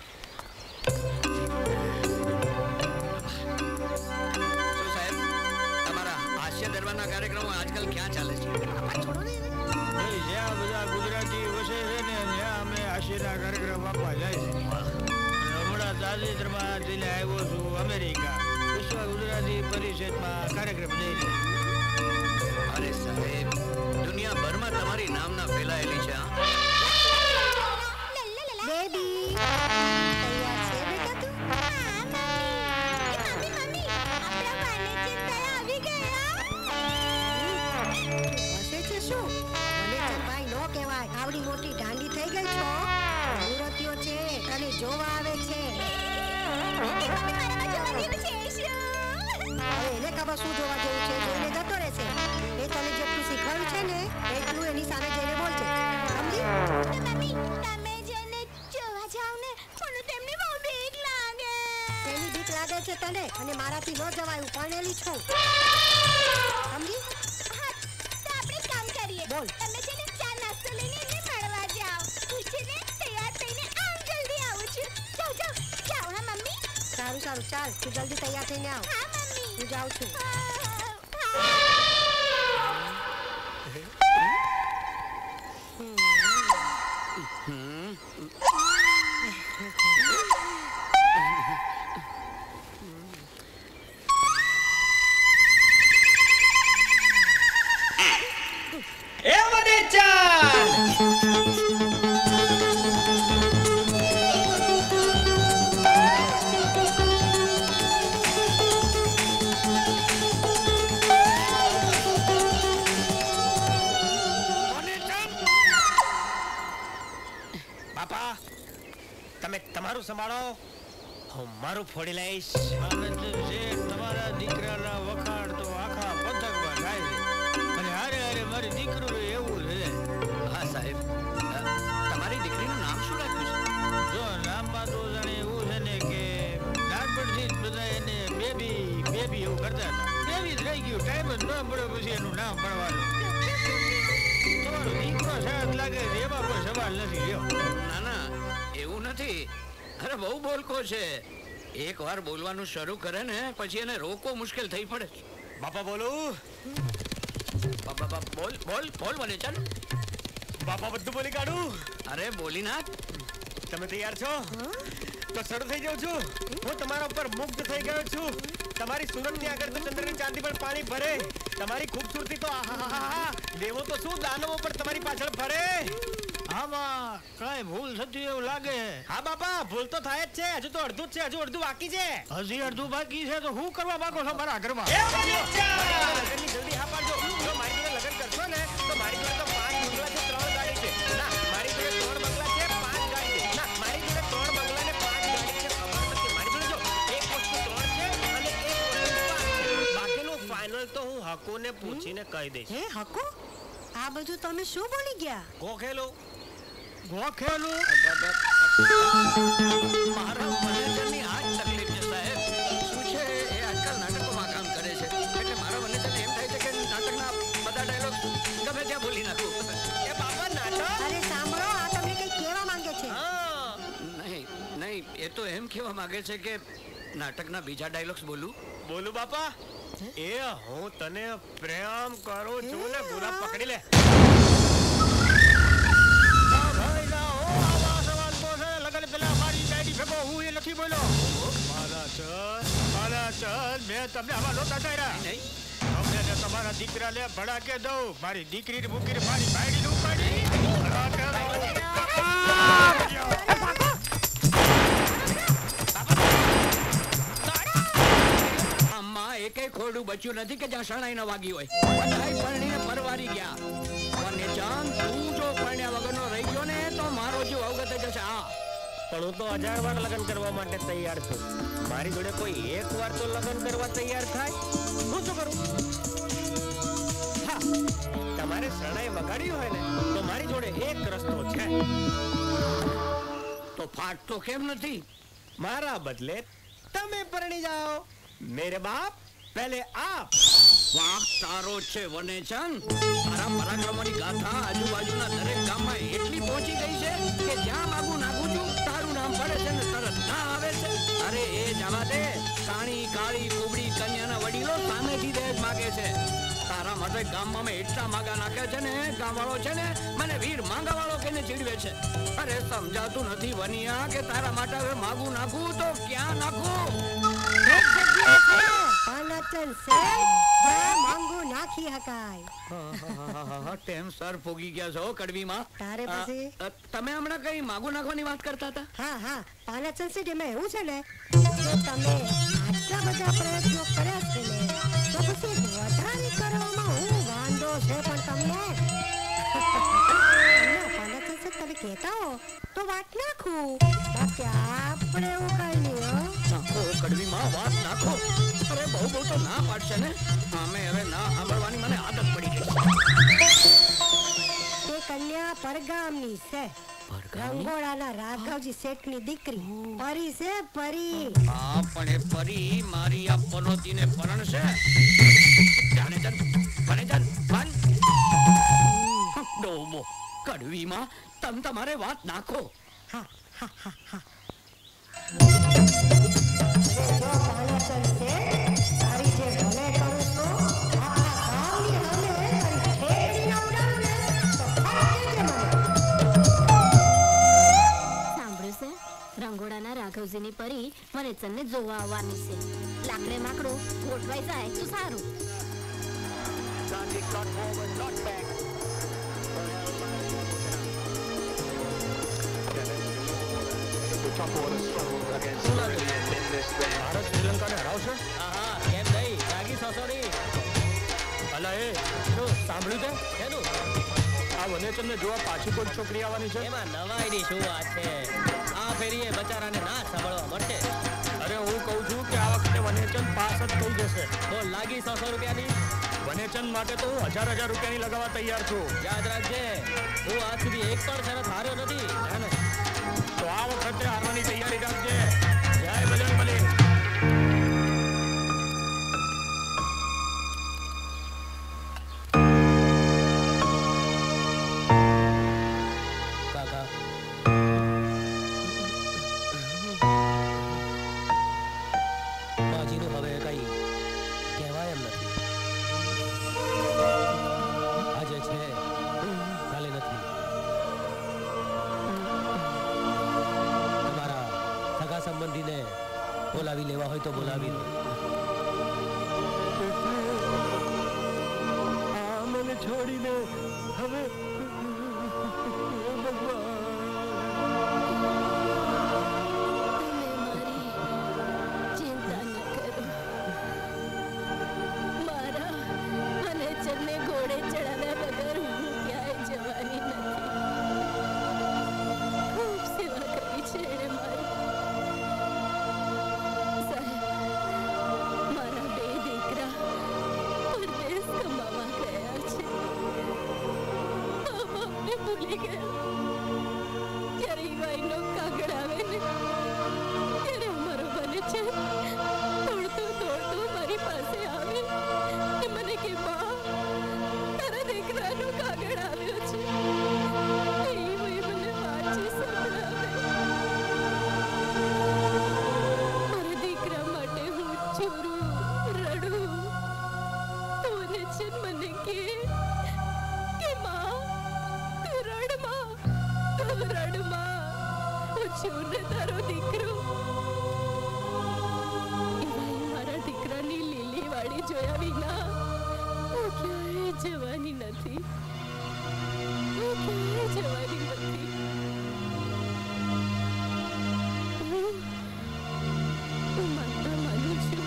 શું સાહેબ તમારા હાસ્ય દરબારના કાર્યક્રમો આજકાલ ક્યાં ચાલે છે જ્યાં બધા ગુજરાતી વસે છે ને ત્યાં અમે હાસ્યના કાર્યક્રમ આપવા જાય છે હમણાં તાજેતરમાં જઈને આવ્યો છું અમેરિકા વિશ્વ ગુજરાતી પરિષદમાં કાર્યક્રમ જઈને અરે સાહેબ દુનિયાભરમાં તમારી નામના ફેલાયેલી છે બેબી તૈયાર છે બેટા તું હા મમ્મી મમ્મી મમ્મી આપણા વાનેચંદ આવી ગયા હસે છે શું વાનેચંદ ભાઈ નો કહેવાય આવડી મોટી ઢાંડી થઈ ગઈ છો મૂર્તિઓ છે તને જોવા આવે છે હવે એને ખબર શું જોવા જેવું છે જોઈને જતો રહેશે એ તને જેટલું શીખવાડ્યું છે ને એટલું એની સામે જઈને બોલજે સમજી મમ્મી તમે જેને જોવા જાવ ને મને તેમની બહુ બીક લાગે તેની બીક લાગે છે તને અને મારાથી ન જવાય હું પરણેલી છું સમજી હા તો આપણે કામ કરીએ બોલ તમે છે ને ચા નાસ્તો લઈને એને મળવા જાઓ હું છે ને તૈયાર થઈને આમ જલ્દી આવું છું જાઓ જાઓ જાઓ હા મમ્મી સારું સારું ચાલ તું જલ્દી તૈયાર થઈને આવ હા મમ્મી હું જાઉં છું એ વનેચા બાપા તમે તમારું સંભાળો હું મારું ફોડી લઈશ તમારા દીકરાના વખાણ તો આખા પંથકમાં થાય છે અને હારે હારે મારી દીકરું એવું છે હા સાહેબ તમારી દીકરીનું નામ શું રાખ્યું છે જો નામમાં તો જાણે એવું છે ને કે નાનપણથી જ બધા એને બેબી બેબી એવું કરતા હતા બેબી જ રહી ગયું ટાઈમ જ ન મળ્યો પછી એનું નામ પડવાનું તમારો દીકરો સાથ લાગે છે એમાં કોઈ સવાલ નથી લ્યો ના ના એવું નથી અરે બહુ બોલકો છે એક વાર બોલવાનું શરૂ કરે ને પછી એને રોકવો મુશ્કેલ થઈ પડે બાપા બોલું બાપા બોલ બોલ બોલ મને ચાલ બાપા બધું બોલી કાઢું અરે બોલી નાખ તમે તૈયાર છો તો શરૂ થઈ જાઉં છું હું તમારા ઉપર મુગ્ધ થઈ ગયો છું તમારી સુરતની આગળ તો ચંદ્રની ચાંદી પર પાણી ભરે તમારી ખૂબસૂરતી તો આહાહાહા દેવો તો શું દાનવો પર તમારી પાછળ ફરે આમાં કઈ ભૂલ થતી એવું લાગે હા બાપા ભૂલ તો થાય જ છે હજુ તો અડધું જ છે હજુ અડધું બાકી છે હજી અડધું બાકી છે તો હું કરવા માંગો છો મારા ઘરમાં લગનની જલ્દી હા પાડજો જો મારી જોડે લગન કરશો ને તો મારી જોડે તો પાંચ બંગલા છે ત્રણ ગાડી છે ના મારી જોડે ત્રણ બંગલા છે પાંચ ગાડી છે ના મારી જોડે ત્રણ બંગલા ને પાંચ ગાડી છે હકોને પૂછીને કહી દઈશ. હે હકો? આ બધું તમે શું બોલી ગયા? ગોખેલું ગોખેલું મારા મેનેજરની આ જ તકલીફ છે સાહેબ. શું છે એ આજકાલ નાટકોમાં કામ કરે છે એટલે મારા મેનેજરને એમ થાય છે કે નાટકના બધા ડાયલોગ ગમે ત્યાં બોલી નાખું. એ બાબા નાટક અરે સાંભળો, આ તમને કઈ કહેવા માંગે છે. નહીં નહીં એ તો એમ કહેવા માંગે છે કે નાટકના બીજા ડાયલોગ્સ બોલું બોલું બાપા. એ હું તને પ્રેમ કરું છું ને ગુલાબ પકડી લે. લગન પેલા મારી ગાડી ફેંકો હું એ નથી બોલ્યો. મારા ચલ મારા ચલ મેં તમને આવા લોટા કર્યા નહીં. તમને ને તમારા દીકરા લે ભડાકે દઉં. મારી દીકરી મૂકીને મારી બાયડી ઉપાડી એકે ખોડું બચ્યું નથી કે જ્યાં શરણાઈ ન વાગી હોય. બધાય પરણીને પરવારી ગયા. અને જાન તું જો પરણ્યા વગરનો રહી ગયો ને તો મારો જીવ અવગત જશે. હા પણ હું તો હજાર વાર લગ્ન કરવા માટે તૈયાર છું. મારી જોડે કોઈ એક વાર તો લગ્ન કરવા તૈયાર થાય. હું શું કરું? હા, તમારે શરણાઈ વગાડ્યું હોય ને તો મારી જોડે એક રસ્તો છે. તો ફાટતો કેમ નથી? મારા બદલે તમે પરણી જાઓ. મેરે બાપ પહેલે આપ. વાહ તારો છે વનેચન. તારા પરાક્રમોની ગાથા આજુબાજુના દરેક ગામમાં એટલી પહોંચી ગઈ છે કે જ્યાં માગું નાખું છું તારું નામ પડે છે ને તરત ના આવે છે. અરે એ જવા દે. કાણી કાળી કુબડી કન્યાના વડીલો સામેથી દહેજ માગે છે. તારા માટે ગામમાં મેં એટલા માગા નાખ્યા છે ને ગામવાળો છે ને મને વીર માંગાવાળો કહીને ચીડવે છે. અરે સમજાતું નથી વનિયા કે તારા માટે હવે માગું નાખું તો ક્યાં નાખું? નાખી હકાય. ટેમ સર ફોગી ગયા છો કડવીમાં. તારે પછી તમે હમણાં કઈ માગું નાખવાની વાત કરતા હતા? હા હા પાનાચલ સિટીમાં એવું છે ને કે તમે આટલા બધા પ્રયત્નો કર્યા છે ને તો પછી વધારે કરવામાં હું વાંધો છે. પણ તમને પાનાચલ સિટી તમે કહેતા હો તો વાત નાખું. બાકી આપણે એવું કઈ નહીં. નાખો કડવીમાં વાત નાખો. અરે બહુ બહુ તો ના પાડશે ને. અમે હવે ના સાંભળવાની મને આદત પડી ગઈ. તે કન્યા પરગામની છે. રંગોળાના રાઘવજી શેઠની દીકરી પરી છે પરી. હા પણ એ પરી મારી આ પનોતીને પરણશે. જાણે જન બને જન બન ડોમો કડવીમાં તમ તમારે વાત નાખો. હા હા હા હા રંગોળાના રાઘવજીની પરી વનેચનને જોવા આવવાની છે. લાકડે માકડું ગોઠવાઈ જાય તો સારું. ભારત શ્રીલંકાને હરાવશે? હા કેમ નહીં જાગી સસોડી. અલા એ શું સાંભળ્યું છે? એનું આ વનેચનને જોવા પાછી કોઈ છોકરી આવવાની છે. એમાં નવાઈની શું વાત છે? આ ફેરીએ બચારાને ના સાંભળવા મળશે. અરે હું કહું છું કે આ વખતે વનેચન પાસ જ થઈ જશે. તો લાગી સો સો રૂપિયાની. વનેચન માટે તો હું હજાર હજાર રૂપિયાની લગાવવા તૈયાર છું. યાદ રાખજે હું આજ સુધી એક પણ શરત હાર્યો નથી. હે ને? તો આ વખતે હારવાની તૈયારી રાખજે. જય બજરંગ બલી. કાકા બાજીનું હવે કઈ કહેવાય એમ નથી. આજે છે કાલે નથી. તમારા સગા સંબંધીને બોલાવી લેવા હોય તો બોલાવી લો. આ મને છોડીને હવે પરદેશ છું ને તારો દીકરો એ ભાઈ મારા દીકરાની લીલી વાડી જોયા વિના હું ક્યાંય જવાની નથી હું ક્યાંય જવાની નથી હું હું માનતા માનું છું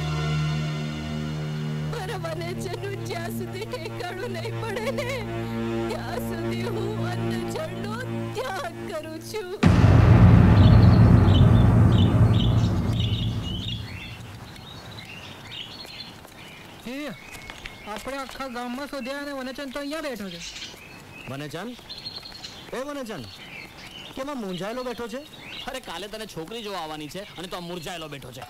મારા વનેચરનું જ્યાં સુધી ઠેકાણું નહીં પડે ને ત્યાં સુધી હું અંધજળનો ત્યાગ કરું છું. આપણે આખા ગામમાં શોધ્યા અને વનચંદ તો અહીંયા બેઠો છે. વનચંદ એ વનચંદ કેમાં મૂંઝાયેલો બેઠો છે? અરે કાલે તને છોકરી જોવા આવવાની છે અને તો મૂર્જાયેલો બેઠો છે.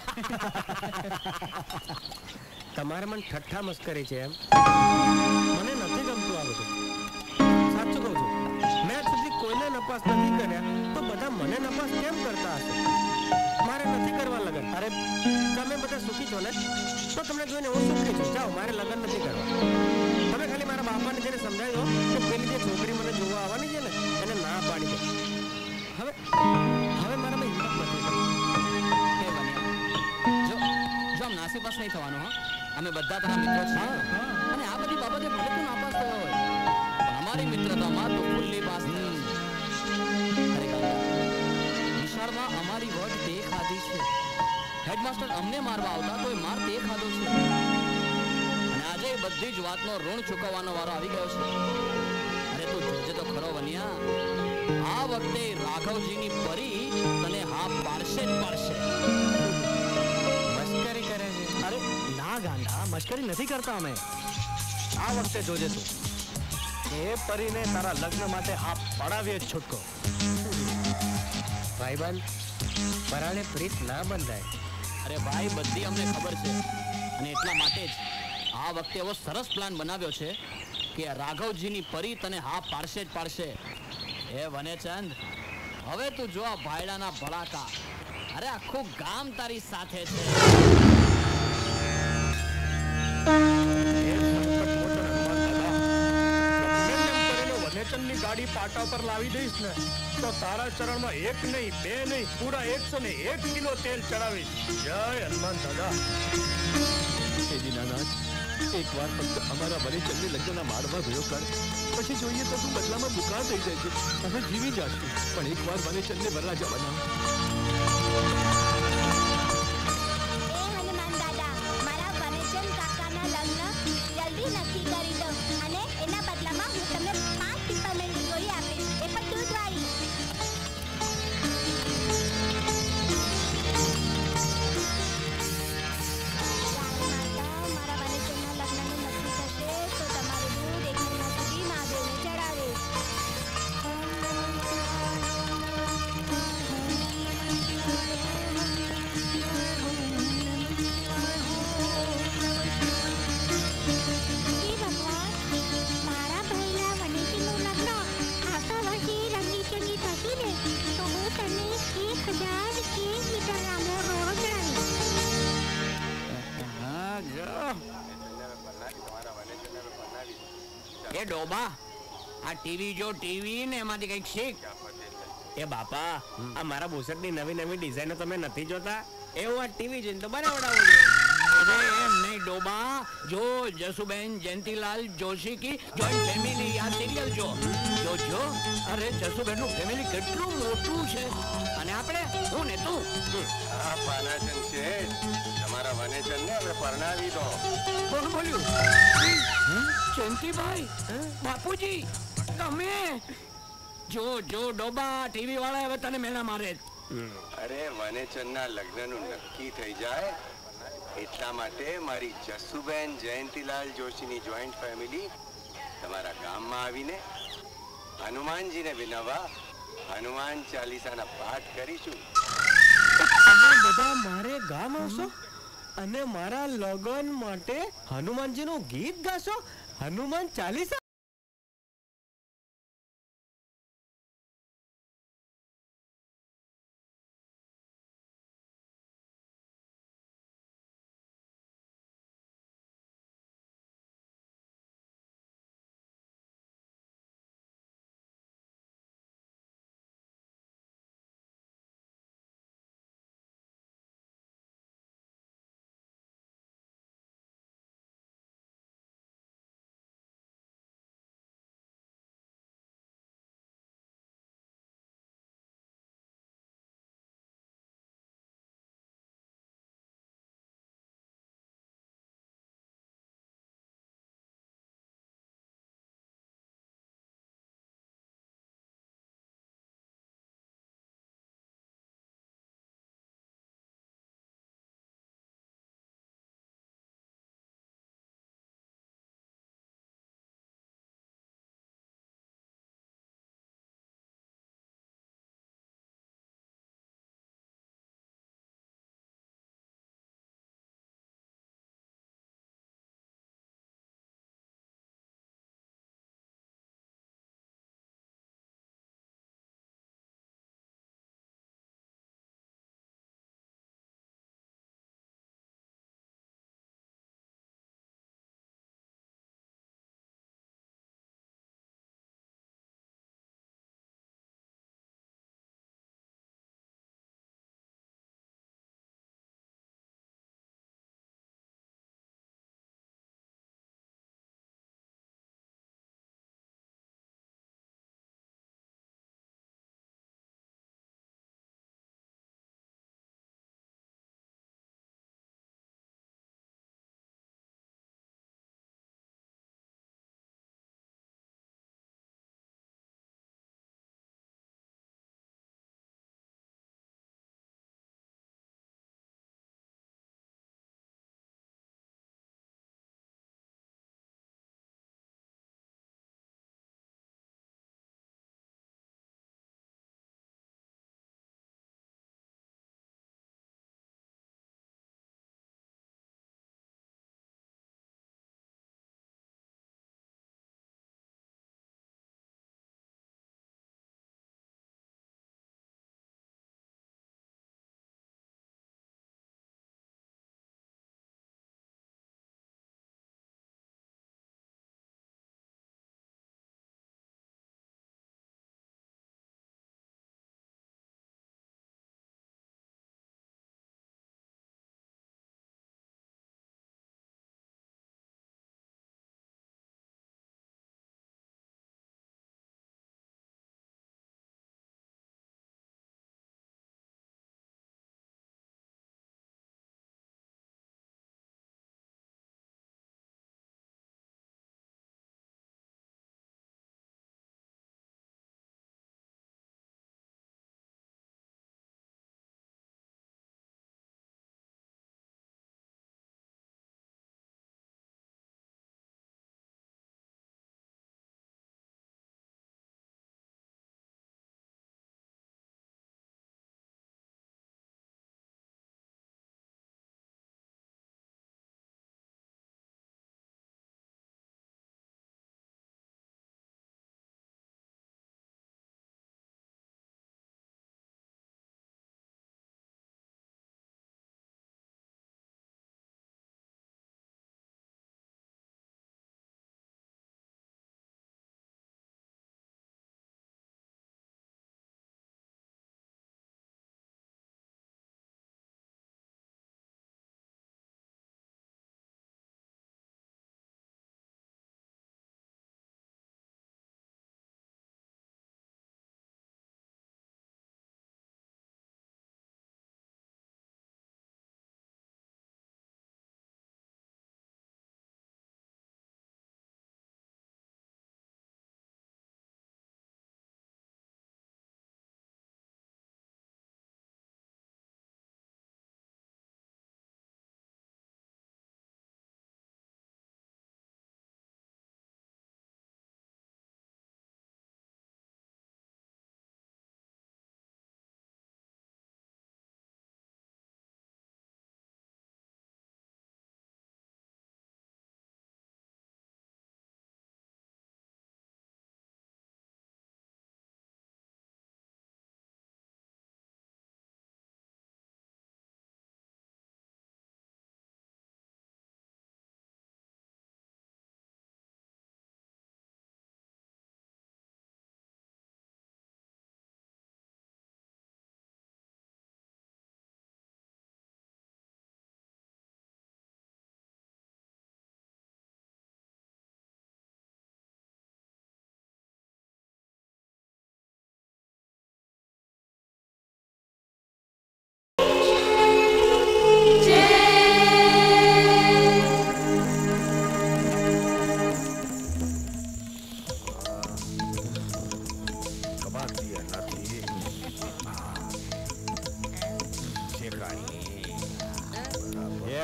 તમારે મને ઠઠ્ઠા મસ્કરી છે એમ? મને નથી ગમતું આ બધું. સાચું કહું છું, મેં આજ સુધી કોઈને નપાસ નથી કર્યા તો બધા મને નપાસ કેમ કરતા હશે? મારે નથી કરવા લગન. અરે તમે બધા સુખી છો ને તો તમને જોઈને હું સુખી છું. જાઓ, મારે લગન નથી કરવા. તમે ખાલી મારા બાપાને જઈને સમજાવી દો કે પેલી જે છોકરી મને જોવા આવવાની છે ને એને ના પાડી દે. હવે હવે મારામાં હિંમત નથી. હે બન્યા જો જો આમ નાસીપાસ નહીં થવાનું. હા, અમે બધા તારા મિત્રો છીએ અને આ બધી બાબતે ભલે તું નાપાસ થયો હોય પણ અમારી મિત્રતામાં તું ફૂલ્લી પાસ થયો છે. અરે કાકા, નિશાળમાં અમારી વટ તે ખાધી છે. હેડમાસ્ટર અમને મારવા આવતા તો એ માર તે ખાધો છે અને આજે એ બધી જ વાતનો ઋણ ચૂકવવાનો વારો આવી ગયો છે. અરે તું જોજે તો ખરો બન્યા, આ વખતે રાઘવજીની પરી તને હા પાડશે જ પાડશે. મસ્કરી કરે છે? અરે ના ગાંડા, મશ્કરી નથી કરતા અમે. આ વખતે જોજે તું એ પરીને તારા લગ્ન માટે હા પડાવીએ જ છૂટકો. ભાઈબંધ, પરાણે પ્રીત ના બંધાય. અરે ભાઈ, બધી અમને ખબર છે અને એટલા માટે જ આ વખતે એવો સરસ પ્લાન બનાવ્યો છે કે રાઘવજીની પરી તને હા પાડશે જ પાડશે. એ વનેચંદ, હવે તું જો આ ભાયડાના ભડાકા. અરે આખું ગામ તારી સાથે છે. વનેચંદની ગાડી પાટા પર લાવી દઈશ ને તો તારા ચરણમાં એક નહીં, બે નહીં, પૂરા એકસો ને એક કિલો તેલ ચડાવીશ. જય હનુમાન દાદા. હે દીનાનાથ, એક વાર ફક્ત અમારા વનેચંદની લગ્નના માળમાં ભેળો કર, પછી જોઈએ તો તું બદલામાં દુકાળ થઈ જાય છે. અમે જીવી જાશું પણ એક વાર વનેચંદને વરરાજા બનાવ. હનુમાન દાદા, મારા વનેચંદ કાકાના લગ્ન જલ્દી નક્કી કરી દો અને એના બદલામાં હું તમને પાંચ પિપરમેન્ટ ગોળી આપીશ, એ પણ દૂધવાળી. મારા વનેચંદના લગ્નનું નક્કી થશે તો તમારું દૂધ એક મહિના સુધી મહાદેવને ચડાવીશ. મારા ભાઈના વનેચંદનું લગ્ન આવતા વર્ષે રંગીચંગી થશે ને તો હું તને એક હજાર એક મીટર લાંબો રોડો ચડાવીશ. એ ડોબા, આ ટીવી જો ટીવી ને એમાંથી કઈક શીખ. એ બાપા, આ મારા બુશર્ટની નવી નવી ડિઝાઇનો તમે નથી જોતા? એવું આ ટીવી જોઈને તો બનાવડાવું છે. અરે એમ નહીં ડોબા, જો જસુબેન જયંતીલાલ જોશી કી જોઈન્ટ ફેમિલી આ સિરિયલ જો જો જો અરે જસુબેન નું ફેમિલી કેટલું મોટું છે અને આપણે હું ને તું. આ પાનાચંદ છે, તમારા વનેચંદને હવે પરણાવી દો. કોણ બોલ્યું? જયંતીભાઈ, બાપુજી તમે જો જો ડોબા, ટીવી વાળા હવે તને મેળા મારે. અરે વનેચંદના લગ્નનું નક્કી થઈ જાય એટલા માટે મારી જસુબેન જયંતીલાલ જોશીની જોઈન્ટ ફેમિલી તમારા ગામમાં આવીને હનુમાનજીને વિનવવા હનુમાન ચાલીસાના પાઠ કરીશું. તમે બધા મારે ગામ આવશો અને મારા લગન માટે હનુમાનજીનું ગીત ગાશો? હનુમાન ચાલીસા?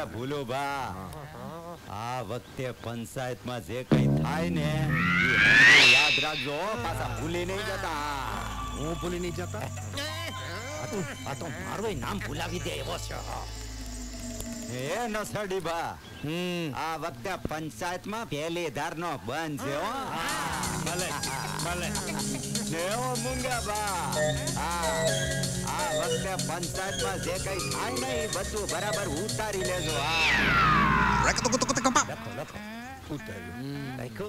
ભૂલો બા આ વખતે પંચાયતમાં જે કઈ થાય ને એ હંમેશા યાદ રાખજો પાછા ભૂલી નહીં જતા હું ભૂલી નહીં જતા આ તો મારું નામ ભૂલાવી દે એવો છે એ નસડી બા આ વખતે પંચાયતમાં પહેલી ધાર નો બંધ છે હો ભલે ભલે જેવો મુંગા બા આ આ વખતે પંચાયતમાં જે કઈ થાય ને એ બધું બરાબર ઉતારી લેજો હા લખો લખો ઉતાર્યું લખો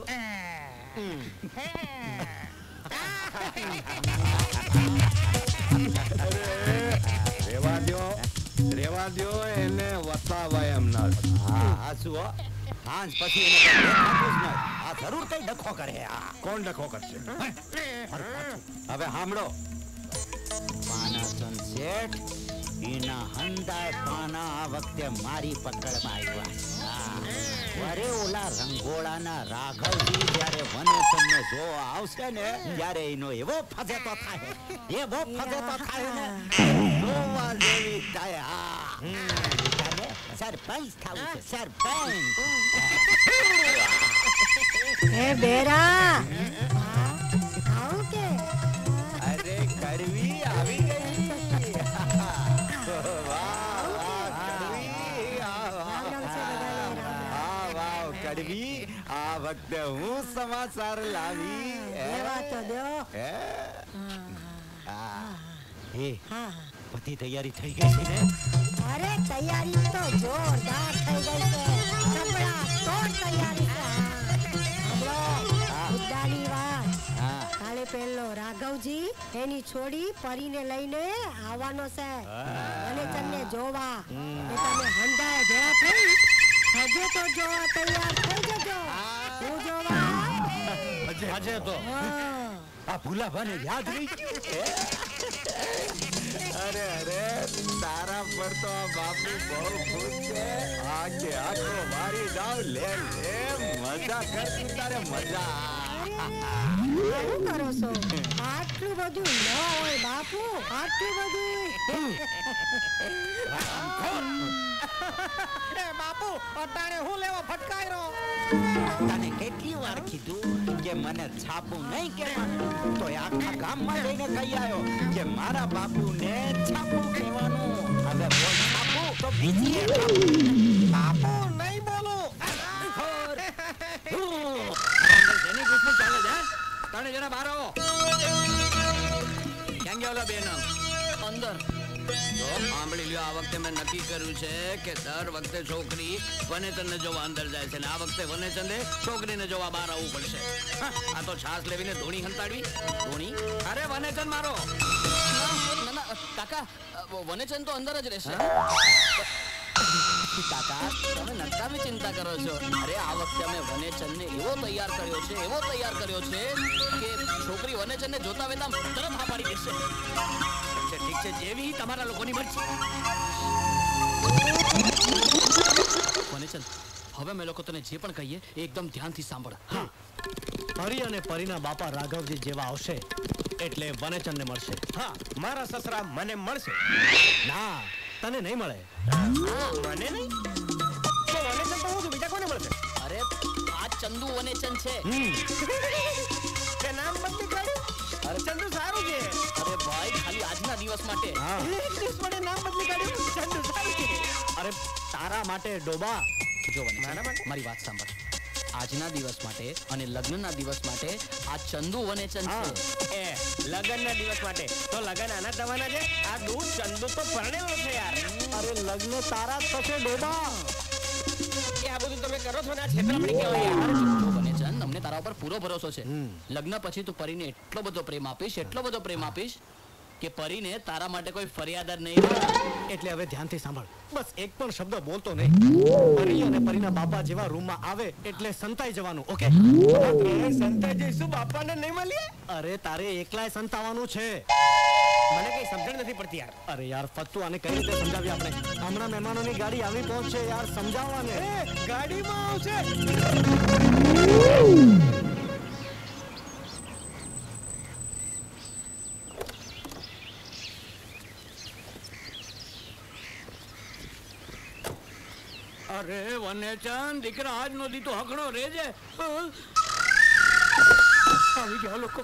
રેવા દો રેવા દો એને વસાવાય એમ ના હા આ શું હો હાંજ પછી એને કઈ દેખાતું જ નહીં આ જરૂર કઈ ડખો કરે આ કોણ ડખો કરશે હવે સાંભળો પાનાસન શેઠ એના હંદાય પાના આ વખતે મારી પકડમાં આવ્યા અરે ઓલા રંગોળાના રાઘવજી જ્યારે વનેસમને જો આવશે ને ત્યારે એનો એવો ફજેતો થાય એવો ફજેતો થાય ને જોવા જેવી થાય હા સરપંચ થાવું છે સરપંચ એ બેરા આવું કે અરે કડવી આવી ગઈ કડવી આ વખતે હું સમાચાર લાવી એવા તો દો હે હે બધી તૈયારી થઈ ગઈ છે ને અરે તૈયારી તો જોરદાર થઈ ગઈ છે કપડા તોડ તૈયારી છે હમણો મુદ્દાની વાત કાલે પેલો રાઘવજી એની છોડી પરીને લઈને આવવાનો છે અને તને જોવા એ તમે હંધાય ભેળા થઈ હજે તો જોવા તૈયાર થઈ જજો હું જોવા હજે તો આ ભૂલાભાને યાદ રહી ગયું અરે અરે તારા પર તો આ બાપુ બહુ ખુશ છે આખે આખો મારી જાવ લે લે મજા કરતી તારે મજા શું કરો છો આટલું બધું ન હોય બાપુ આટલું બધું એ બાપુ અટાણે હું લેવા ફટકાયરો તને કેટલી વાર કીધું કે મને છાપું નહીં કહેવાનું તો આખા ગામમાં જઈને કહી આવ્યો કે મારા બાપુને છાપું કહેવાનું હવે બોલ છાપું તો બીજી બાપુ નહીં બોલો જેની દુશ્મન ચાલે છે તને જરા બહાર આવો ક્યાં ગયા ઓલા બેન અંદર તો સાંભળી લ્યો આ વખતે મેં નક્કી કર્યું છે કે દર વખતે છોકરી વનેચંદને જોવા અંદર જાય છે ને આ વખતે વનેચંદે છોકરીને જોવા બહાર આવવું પડશે આ તો છાસ લેવીને ધોણી હંતાડવી ધોણી અરે વનેચંદ મારો ના ના કાકા વનેચંદ તો અંદર જ રહેશે કાકા તમે નકામી ચિંતા કરો છો અરે આ વખતે અમે વનેચંદને એવો તૈયાર કર્યો છે એવો તૈયાર કર્યો છે કે છોકરી વનેચંદને જોતા વેતા તરત હા પાડી દેશે ઠીક છે જેવી તમારા લોકોની મરજી વનેચંદ હવે અમે લોકો તને જે પણ કહીએ એકદમ ધ્યાનથી સાંભળ હા પરી અને પરીના બાપા રાઘવજી જેવા આવશે એટલે વનેચંદને મળશે હા મારા સસરા મને મળશે ના તને નહીં મળે મને નહીં તો વનેચંદ તો હું છું બીજા કોને મળશે અરે આ ચંદુ વનેચંદ છે તે નામ બદલી કાઢ્યું અરે ચંદુ સારું છે અરે ભાઈ ખાલી આજના દિવસ માટે હા દિવસ માટે નામ બદલી કાઢ્યું ચંદુ સારું છે અરે તારા માટે ડોબા જો વનેચંદ મારી વાત સાંભળ આજના દિવસ માટે અને લગ્નના દિવસ માટે આ ચંદુ વનેચંદ છે એ લગ્નના દિવસ માટે તો લગ્ન આના દવાના છે આ દૂધ ચંદુ તો પરણેલો છે યાર અરે લગ્ન તારા જ થશે ડોબા એ આ બધું તમે કરો છો ને આ છેતરામણી કહેવાય યાર જો વનેચંદ અમને તારા ઉપર પૂરો ભરોસો છે લગ્ન પછી તું પરીને એટલો બધો પ્રેમ આપીશ એટલો બધો પ્રેમ આપીશ કે પરીને તારા માટે કોઈ ફરિયાદ જ નહીં એટલે હવે ધ્યાનથી સાંભળ બસ એક પણ શબ્દ બોલતો નહીં પરી અને પરીના બાપા જેવા રૂમમાં આવે એટલે સંતાઈ જવાનું ઓકે સંતાઈ જઈશું બાપાને નહીં મળીએ અરે તારે એકલાય સંતાવાનું છે મને કઈ સમજણ નથી પડતી યાર અરે યાર ફત્તુ આને કઈ રીતે સમજાવી આપણે હમણાં મહેમાનોની ગાડી આવી પહોંચશે યાર સમજાવવાને ગાડીમાં આવશે અરે વનેચંદ દીકરા આજ નો દી તો હકડો રેજે. આવી ગયા લોકો.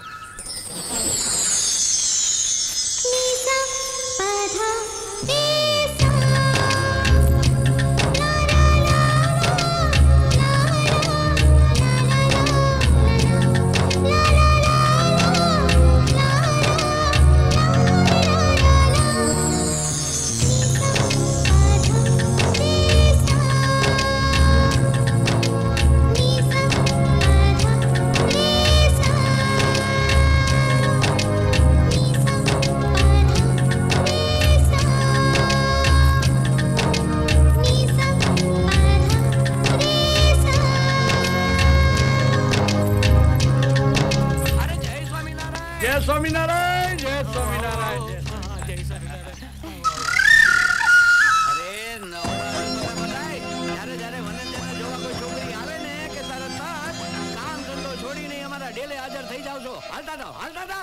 સ્વામિનારાયણ જય સ્વામિનારાયણ જય અરે જ્યારે જ્યારે વનંજના જોવા કોઈ છોકરી આવે ને કે તરત કામ ધંધો છોડીને અમારા ડેલે હાજર થઈ જાવ છો. હાલતા જાઓ હાલતા જાઓ.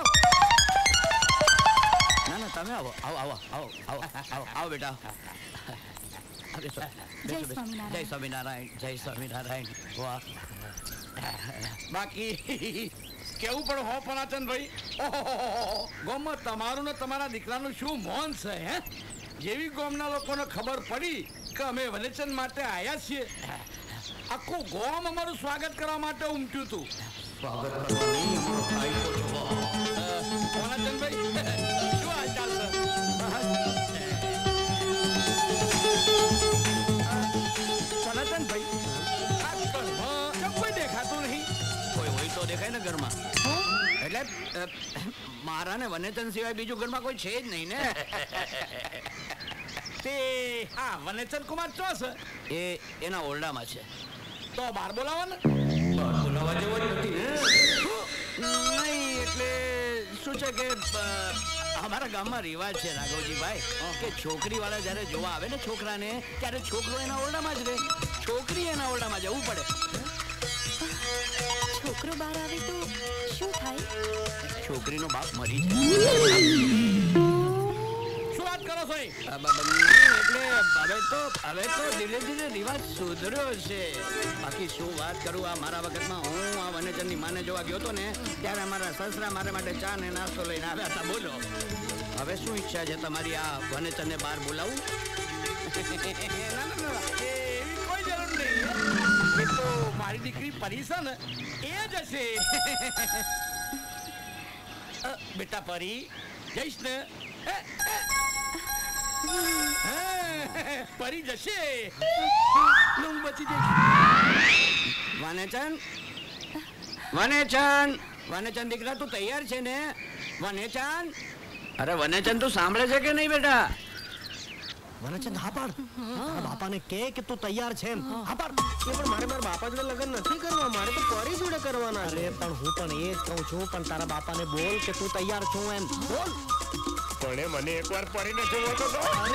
ના ના તમે આવો આવો આવો આવો આવો આવો આવો બેટા. જય સ્વામિનારાયણ જય સ્વામિનારાયણ જય સ્વામિનારાયણ. વાહ બાકી કેવું પણ હો પનાચંદ ભાઈ. ગોમમાં તમારું ને તમારા દીકરાનું શું મોન છે હે. જેવી ગોમના લોકોને ખબર પડી કે અમે વનેચંદ માટે આવ્યા છીએ આખું ગોમ અમારું સ્વાગત કરવા માટે ઉમટ્યું હતું. સ્વાગત પનાચંદ ભાઈ શું હાલચાલ છે? પનાચંદ ભાઈ આ ઘરમાં કોઈ દેખાતું નહીં. કોઈ હોય તો દેખાય ને ઘરમાં. એટલે મારા ને વનેચંદ સિવાય બીજું ઘરમાં કોઈ છે જ નહીં ને. તે હા વનેચંદ કુમાર ચો છે એ એના ઓરડામાં છે. તો બહાર બોલાવો ને. બહાર બોલાવા જેવો જ નથી નહીં. એટલે શું છે કે અમારા ગામમાં રિવાજ છે રાઘવજીભાઈ કે છોકરી વાળા જયારે જોવા આવે ને છોકરાને ત્યારે છોકરો એના ઓરડામાં જ રહે, છોકરી એના ઓરડામાં જવું પડે. છોકરો બહાર આવે તો શું થાય? છોકરીનો બાપ મરી જાય. શું વાત કરો છો? એટલે હવે તો હવે તો ધીરે ધીરે રિવાજ સુધર્યો છે. બાકી શું વાત કરું, આ મારા વખતમાં હું આ વનેચંદની માને જોવા ગયો હતો ને ત્યારે અમારા સસરા મારા માટે ચા ને નાસ્તો લઈને આવ્યા હતા. બોલો હવે શું ઈચ્છા છે તમારી આ વનેચંદને બહાર બોલાવું? ના ના ના એવી કોઈ જરૂર નહીં. એ તો મારી દીકરી પરી છે ને એ જ હશે. બેટા પરી જઈશ ને પરી જશે હું બચી જઈશ. વનેચંદ વનેચંદ વનેચંદ દીકરા તું તૈયાર છે ને? વનેચંદ અરે વનેચંદ તું સાંભળે છે કે નહીં બેટા? વનેચંદ હા પાડ. તારા બાપાને કહે કે તું તૈયાર છે એમ. હા પાડ. એ પણ મારે મારા બાપા જોડે લગ્ન નથી કરવા, મારે તો પરી જોડે કરવાના. અરે પણ હું પણ એ જ કહું છું, પણ તારા બાપાને બોલ કે તું તૈયાર છું એમ બોલ. પણ મને એકવાર પરીને જોવો તો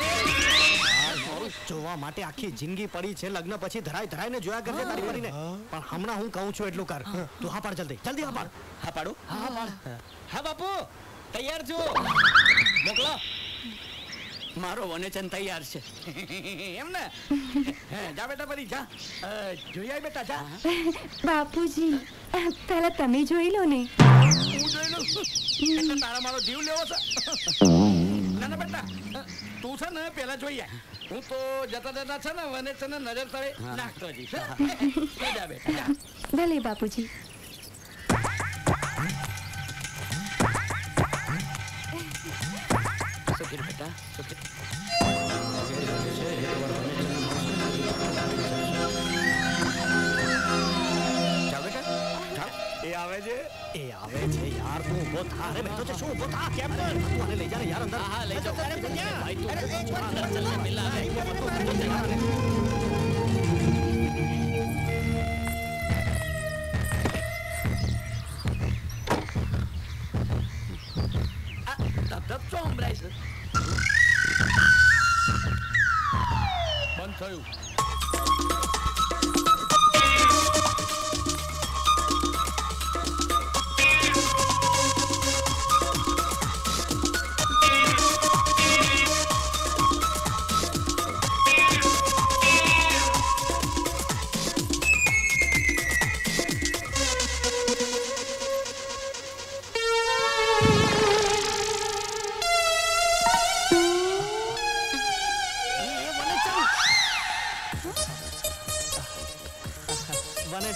જોવા માટે આખી જિંદગી પડી છે. લગ્ન પછી ધરાય ધરાઈને જોયા કરજે તારી પરીને. પણ હમણાં હું કહું છું એટલું કર. તું હા પાડ જલ્દી જલ્દી હા પાડ. હા પાડું હા પાડ. હા બાપુ તૈયાર છું મોકલો. મારો વનેચંદ તૈયાર છે એમ ને? જા બેટા પરી જા જોઈ આય બેટા જા. બાપુજી પહેલા તમે જોઈ લો ને. હું જોઈ લઉં એટલે તારા મારો જીવ લેવો છે? ના ના બેટા તું છે ને પેલા જોઈ આય. હું તો જતા જતા છે ને વનેચંદ નજર તળે નાખતો જઈશ. જા બેટા જા. ભલે બાપુજી. સુખી બેટા સુખી. જાઓ બેટા જાઓ. એ આવે છે એ આવે છે યાર. તું ઉભો થા. અરે બેઠો છે શું ઉભો થા? કેમ કર તું આને લઈ જા ને યાર અંદર. હા લઈ જાઓ. અરે ભાઈ તું અંદર ચલ ને મિલા આવે. ધબ ધબ સંભળાય છે. બંધ થયું.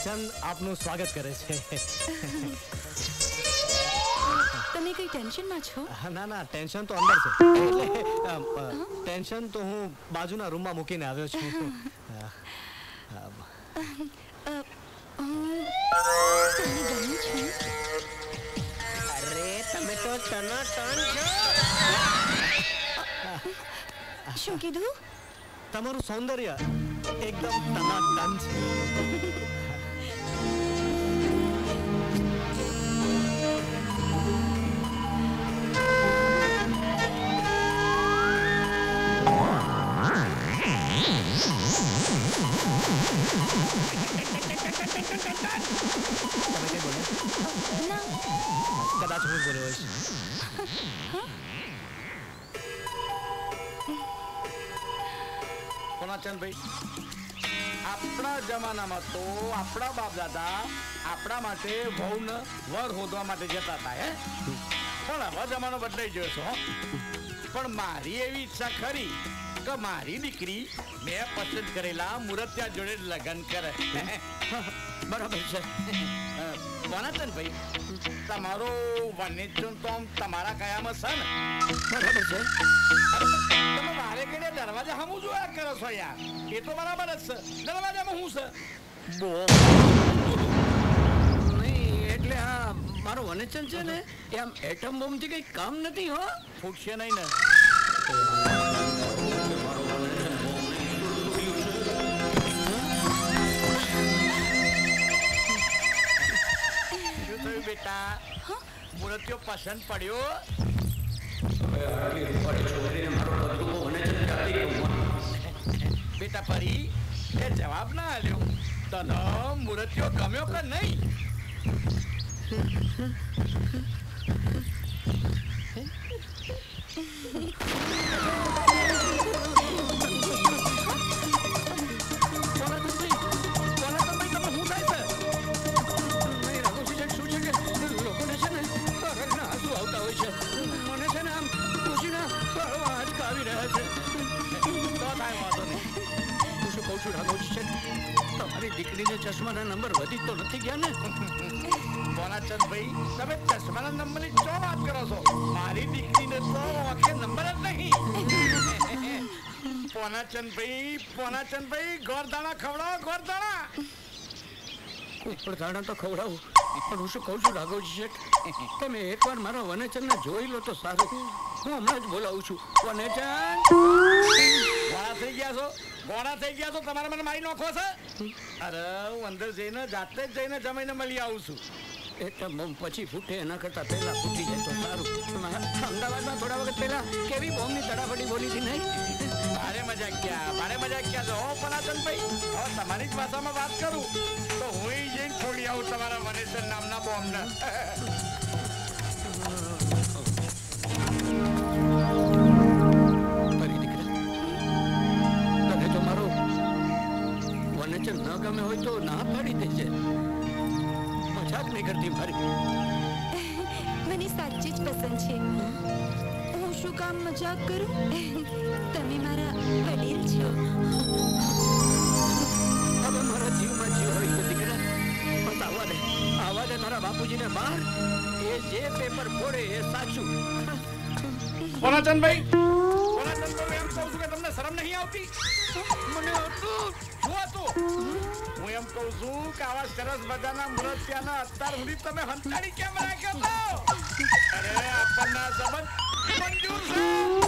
વનેચંદ આપનું સ્વાગત કરે છે. તમે કઈ ટેન્શનમાં છો? ના ના ટેન્શન તો અંદર છે. એટલે ટેન્શન તો હું બાજુના રૂમમાં મૂકીને આવ્યો છું. અરે તમે તો ટનાટન છો. શું કીધું? તમારું સૌંદર્ય એકદમ ટનાટન છે. કદાચ હું બોલ્યો હોઈશ. કોનાચંદભાઈ, આપણા જમાનામાં તો આપણા બાપ દાદા આપણા માટે વહુને વર શોધવા માટે જતા હતા હે. પણ હવે જમાનો બદલાઈ ગયો છે. પણ મારી એવી ઈચ્છા ખરી કે મારી દીકરી મેં પસંદ કરેલા મુરતિયા જોડે લગ્ન કરે. બરાબર છે. કોનાચંદભાઈ, તમારો વનેચન તો તમારા કયામાં છે ને? બરાબર છે. તમે મારે કઈ દરવાજા હમું જોયા કરો છો યાર. એ તો બરાબર જ છે. દરવાજામાં હું છે નહીં. એટલે આ મારો વનેચન છે ને એ આમ એટમ બોમ્બ થી કઈ કામ નથી. હો ફૂટશે નહીં ને. શું થયું બેટા? મુરતિયો પસંદ પડ્યો? બેટા પરી એ જવાબ ના આલ્યો. તને મુરતિયો ગમ્યો કે નહીં? તમારી દીકરીને ચશ્માના નંબર વધી તો નથી ગયા ને? કોનાચંદભાઈ, તમે ચશ્માના નંબરની ચો વાત કરો છો? મારી દીકરીને તો આંખે નંબર જ નહીં. પોનાચંદભાઈ, પોનાચંદભાઈ, ગોરદાણા ખવડાવો, ગોરદાણા. ગોરદાણા તો ખવડાવું, પણ હું શું કહું છું રાઘવજી શેઠ, તમે એકવાર મારા વનેચનને જોઈ લો તો સારું. હું હમણાં જ બોલાવું છું. વનેચન, ગોળા થઈ ગયા છો? ગોળા થઈ ગયા તો તમારે મને મારી નાખો છે? અરે હું અંદર જઈને જાતે જ જઈને જમીને મળી આવું છું. એટલે બોમ્બ પછી ફૂટે એના કરતા પહેલા ફૂટી જાય તો સારું. અમદાવાદમાં થોડા વખત પહેલા કેવી બોમ્બની તડાફડી બોલી હતી નહીં? ભારે મજા ક્યાં, ભારે મજા ક્યાં છો પનાચંદભાઈ? હવે તમારી જ ભાષામાં વાત કરું તો હું જઈને છોડી આવું તમારા વનેચન નામના બોમ્બને. વનેચન ન ગમે હોય તો ના પાડી દેજે. મજાક નહીં કરતી મારી. મને સાચી જ પસંદ છે. હું શું કામ મજાક કરું? તમે મારા વડીલ છો. હવે મારા જીવમાં જીવ હોય તો દીકરા બસ આવવા દે, આવવા દે તારા બાપુજીને બહાર. એ જે પેપર ફોડે એ સાચું. કોનાચંદભાઈ, કોનાચંદભાઈ, એમ કહું છું કે તમને શરમ નહીં આવતી? મને હતું જુઓ તો હું એમ કહું છું કે આવા સરસ મજાના મુરતિયાના અત્યાર સુધી તમે હંતાડી કેમ રાખ્યો તો? અરે આપણને સંબંધ મંજૂર છે.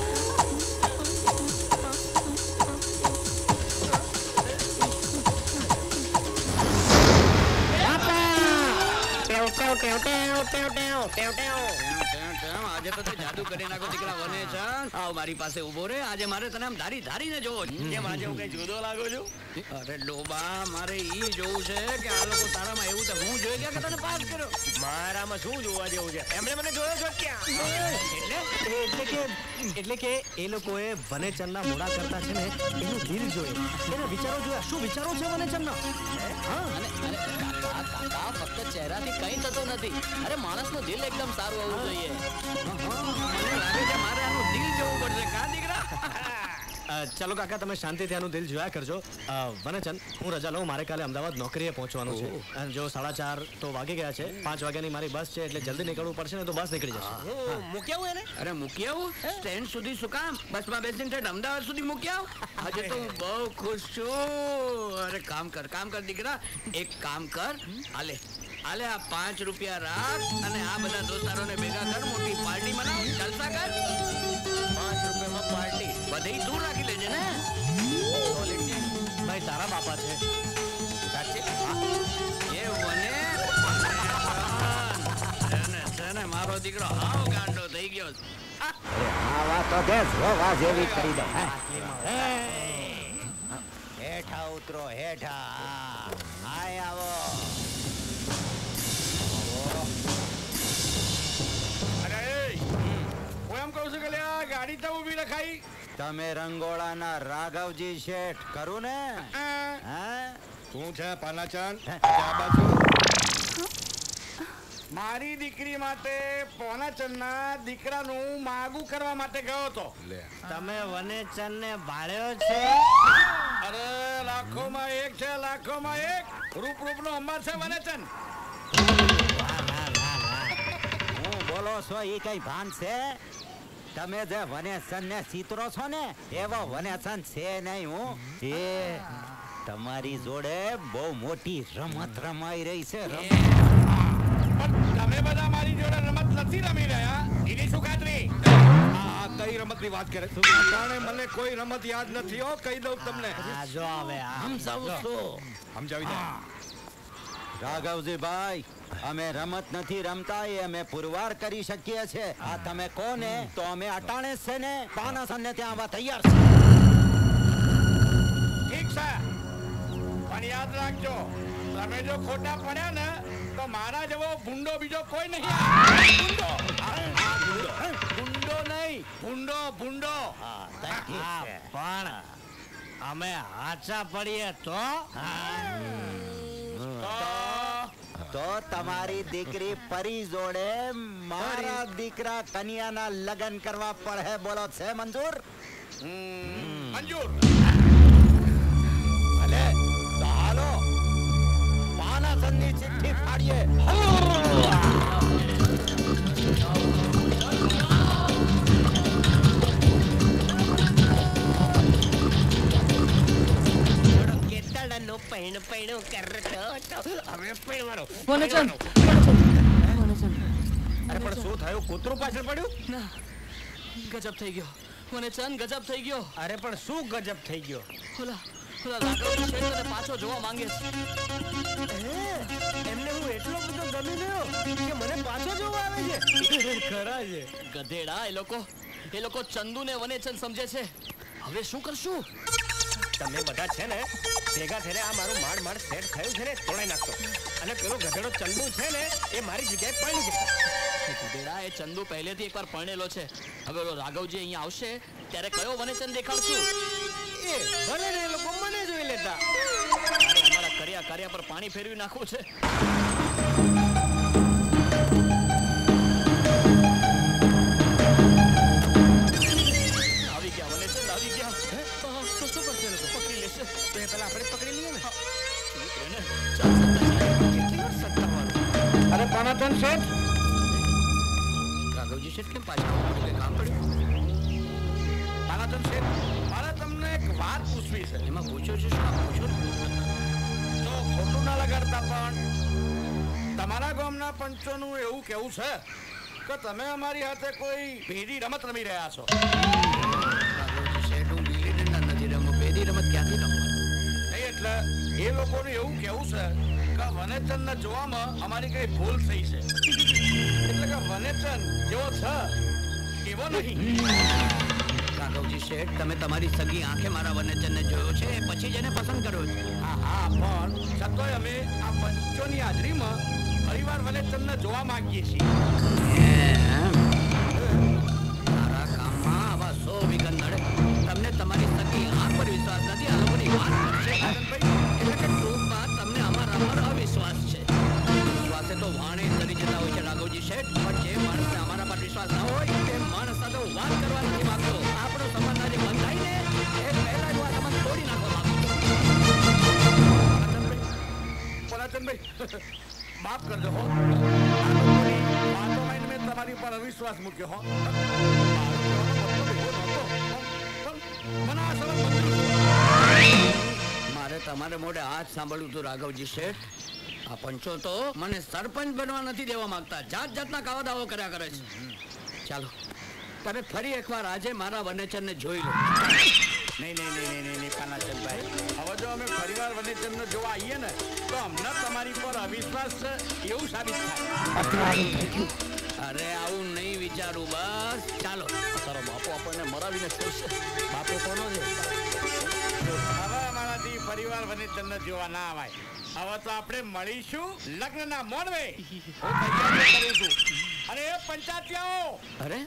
આજે તો જાદુ કરી નાખો દીકરા વનેચન. આવ મારી પાસે ઉભો રે. આજે મારે તને આમ ધારી ધારીને જોવો. કેમ આજે હું કઈ જુદો લાગુ છું? અરે ડોબા, મારે ઈ જોવું છે કે આ લોકો તારામાં એવું તો હું જોઈ ગયા કે તને પાસ કર્યો. મારામાં શું જોવા જેવું છે? એમણે મને જોયો છો ક્યાં? એટલે એટલે કે એટલે કે એ લોકોએ વનેચનના મોડા કરતા છે ને એનું દિલ જોયું, એના વિચારો જોયા. શું વિચારો છે વનેચનના? હા, અને અને કાકા કાકા ફક્ત ચહેરાથી કંઈ થતો નથી. અરે માણસનું દિલ એકદમ સારું હોવું જોઈએ. મને લાગે છે મારે આનું દિલ જોવું પડશે. કા દીકરા? ચાલો કાકા તમે શાંતિથી આનું દિલ જોયા કરજો. વનચંદ હું રજા લઉં, મારે કાલે અમદાવાદ નોકરીએ પહોંચવાનું છે. અને જો સાડા ચાર તો વાગી ગયા છે, પાંચ વાગ્યાની મારી બસ છે એટલે જલ્દી નીકળવું પડશે ને તો બસ નીકળી જશે. મૂકી આવું એને? અરે મૂકી આવું? સ્ટેન્ડ સુધી શું કામ? બસમાં બેસીને ઠેઠ અમદાવાદ સુધી મૂકી આવ? આજે તો હું બહુ ખુશ છું. અરે કામ કર કામ કર દીકરા, એક કામ કર, આલે આલે આ પાંચ રૂપિયા રાખ અને આ બધા દોસ્તારોને ભેગા કર, મોટી પાર્ટી બનાવ, જલસા કર. પાંચ રૂપિયામાં પાર્ટી બધી તું રાખી લેજે ને. ભાઈ તારા બાપા છે સાચે? એ વને છે ને મારો દીકરો હાવ ગાંડો થઈ ગયો. આવા તો બે જોવા જેવી કરી દો. હેઠા ઉતરો, હેઠા. આય આવો. ગાડી તો ઊભી રખાઈ. તમે રંગોળાના રાઘવજી શેઠ કરું ને? શું છે પાનાચંદ? મારી દીકરી માટે પોનાચંદના દીકરાનું માગું કરવા માટે ગયો હતો. તમે વનેચંદ ને ભાળ્યો છે? અરે લાખોમાં એક છે, લાખોમાં એક. રૂપ રૂપ નો અંબાર છે વનેચંદ. હું બોલો છો એ કઈ ભાન છે? તમે જે વનેચંદ ને ચિત્રો છો ને એવો વનેચંદ છે નહીં. હું એ તમારી જોડે બહુ મોટી રમત રમાઈ રહી છે. તમે બધા મારી જોડે રમત નથી રમી રહ્યા એની શું ખાતરી? આ કઈ રમત ની વાત કરે? મને કોઈ રમત યાદ નથી. હો કહી દઉં તમને. જો હવે સમજાવી દે. રાઘવજી ભાઈ, અમે રમત નથી રમતા એ અમે પુરવાર કરી શકીએ છીએ. આ તમે કોને તો અમે અટાણે છે ને પાનાસન ને ત્યાં આવવા તૈયાર છે. ઠીક છે, પણ યાદ રાખજો તમે જો ખોટા પડ્યા ને તો મારા જેવો ભૂંડો બીજો કોઈ નહીં. ભૂંડો ભૂંડો નહીં, ભૂંડો ભૂંડો. પણ અમે હાચા પડીએ તો તો તમારી દીકરી પરી જોડે મારા દીકરા કન્યાના લગ્ન કરવા પડે. બોલો છે મંજૂર? મંજૂર. ભલે તો હાલો પાનાસનની ચિઠ્ઠી ફાડીએ. પૈણ પૈણું કરતો હવે પૈણવાનો. વનચંદ અરે પણ શું થયું? કૂતરું પાછળ પડ્યું? ના, ગજબ થઈ ગયો વનચંદ, ગજબ થઈ ગયો. અરે પણ શું ગજબ થઈ ગયો? ઓલા ઓલા રાઘવજી શેઠ તને પાછો જોવા માંગે છે. એમને હું એટલો બધો ગમી ગયો કે મને પાછો જોવા આવે છે? ખરા છે ગધેડા. એ લોકો એ લોકો ચંદુ ને વનેચંદ સમજે છે. હવે શું કરશું? તમે બધા છે ને ભેગા થઈને આ મારું માડ માડ સેટ થયું છે ને તોડાઈ નાખશો. અને પેલો ગધેડો ચંદુ છે ને એ મારી જગ્યાએ પડી જશે. ગધેડા, એ ચંદુ પહેલેથી એકવાર પરણેલો છે. હવે ઓલો રાઘવજી અહીંયા આવશે ત્યારે કયો વનેચંદ દેખાડશું? એ ભલે ને એ લોકો મને જોઈ લેતા. અમારા કર્યા કર્યા પર પાણી ફેરવી નાખવું છે. આવી ગયા વનેચંદ, આવી ગયા. તો શું કરશે? લોકો પકડી લેશે. તો એ પેલા આપણે પકડી લઈએ ને. અરે પાનાચંદ શેઠ. રાઘવજી શેઠ કેમ પાછા કામ પડ્યું? પાનાચંદ શેઠ, મારે તમને એક વાત પૂછવી છે. એમાં પૂછો છો શું? પૂછો તો ખોટું ના લગાડતા પણ તમારા ગામના પંચોનું એવું કેવું છે કે તમે અમારી હાથે કોઈ ભેદી રમત રમી રહ્યા છો. રાઘવજી શેઠ, હું ગીલી ડંડા નથી રમું. ભેદી રમત ક્યાંથી રમું? નહીં એટલે એ લોકોનું એવું કેવું છે કે વનેચંદને જોવામાં અમારી કઈ ભૂલ થઈ છે. એટલે કે વનેચંદ જેવો છે એવો નહીં. રાઘવજી શેઠ, તમે તમારી સગી આંખે મારા વનેચંદને જોયો છે પછી જ એને પસંદ કર્યો છે. હા હા, પણ છતાંય અમે આ પંચોની હાજરીમાં ફરીવાર વનેચંદને જોવા માંગીએ છીએ. મારા કામમાં આવા સો વિઘન નડે. તમને તમારી સગી આંખ પર વિશ્વાસ નથી, આ લોકોની વાત છે. એટલે કે ટૂંકમાં તમને અમારા પર અવિશ્વાસ છે. વિશ્વાસે તો વાણે કરી જતા હોય છે રાઘવજી શેઠ, પણ જે માણસને અમારા પર વિશ્વાસ ના હોય તે માણસ સાથે વાત કરવા નથી માંગતો. આપણો સંબંધ આજે બંધાઈને એ માફ કરજો હો આ લોકોની વાતો માઈને મેં તમારી ઉપર અવિશ્વાસ મૂક્યો હો મારે તમારે મોઢે હાથ સાંભળ્યું હતું રાઘવજી શેઠ. આ પંચો તો મને સરપંચ બનવા નથી દેવા માંગતા. જાત જાતના કાવા દાવો કર્યા કરે છે. ચાલો તમે ફરી એકવાર આજે મારા વનેચરને જોઈ લો. નહીં નહીં નહીં નહીં નહીં પાનાચંદભાઈ, હવે જો અમે ફરીવાર વનેચંદને જોવા આવીએ ને તો અમને તમારી પર અવિશ્વાસ છે એવું સાબિત થાય. અરે આવું નહીં વિચારું. બસ ચાલો. તારો બાપો આપણને મરાવીને છોડશે. બાપો કોનો છે? હવે અમારાથી ફરીવાર વનેચંદને જોવા ના આવાય. હવે તો આપણે મળીશું લગ્નના મોડવે. હું તૈયારી કરું છું. અરે પંચાયતીઓ, અરે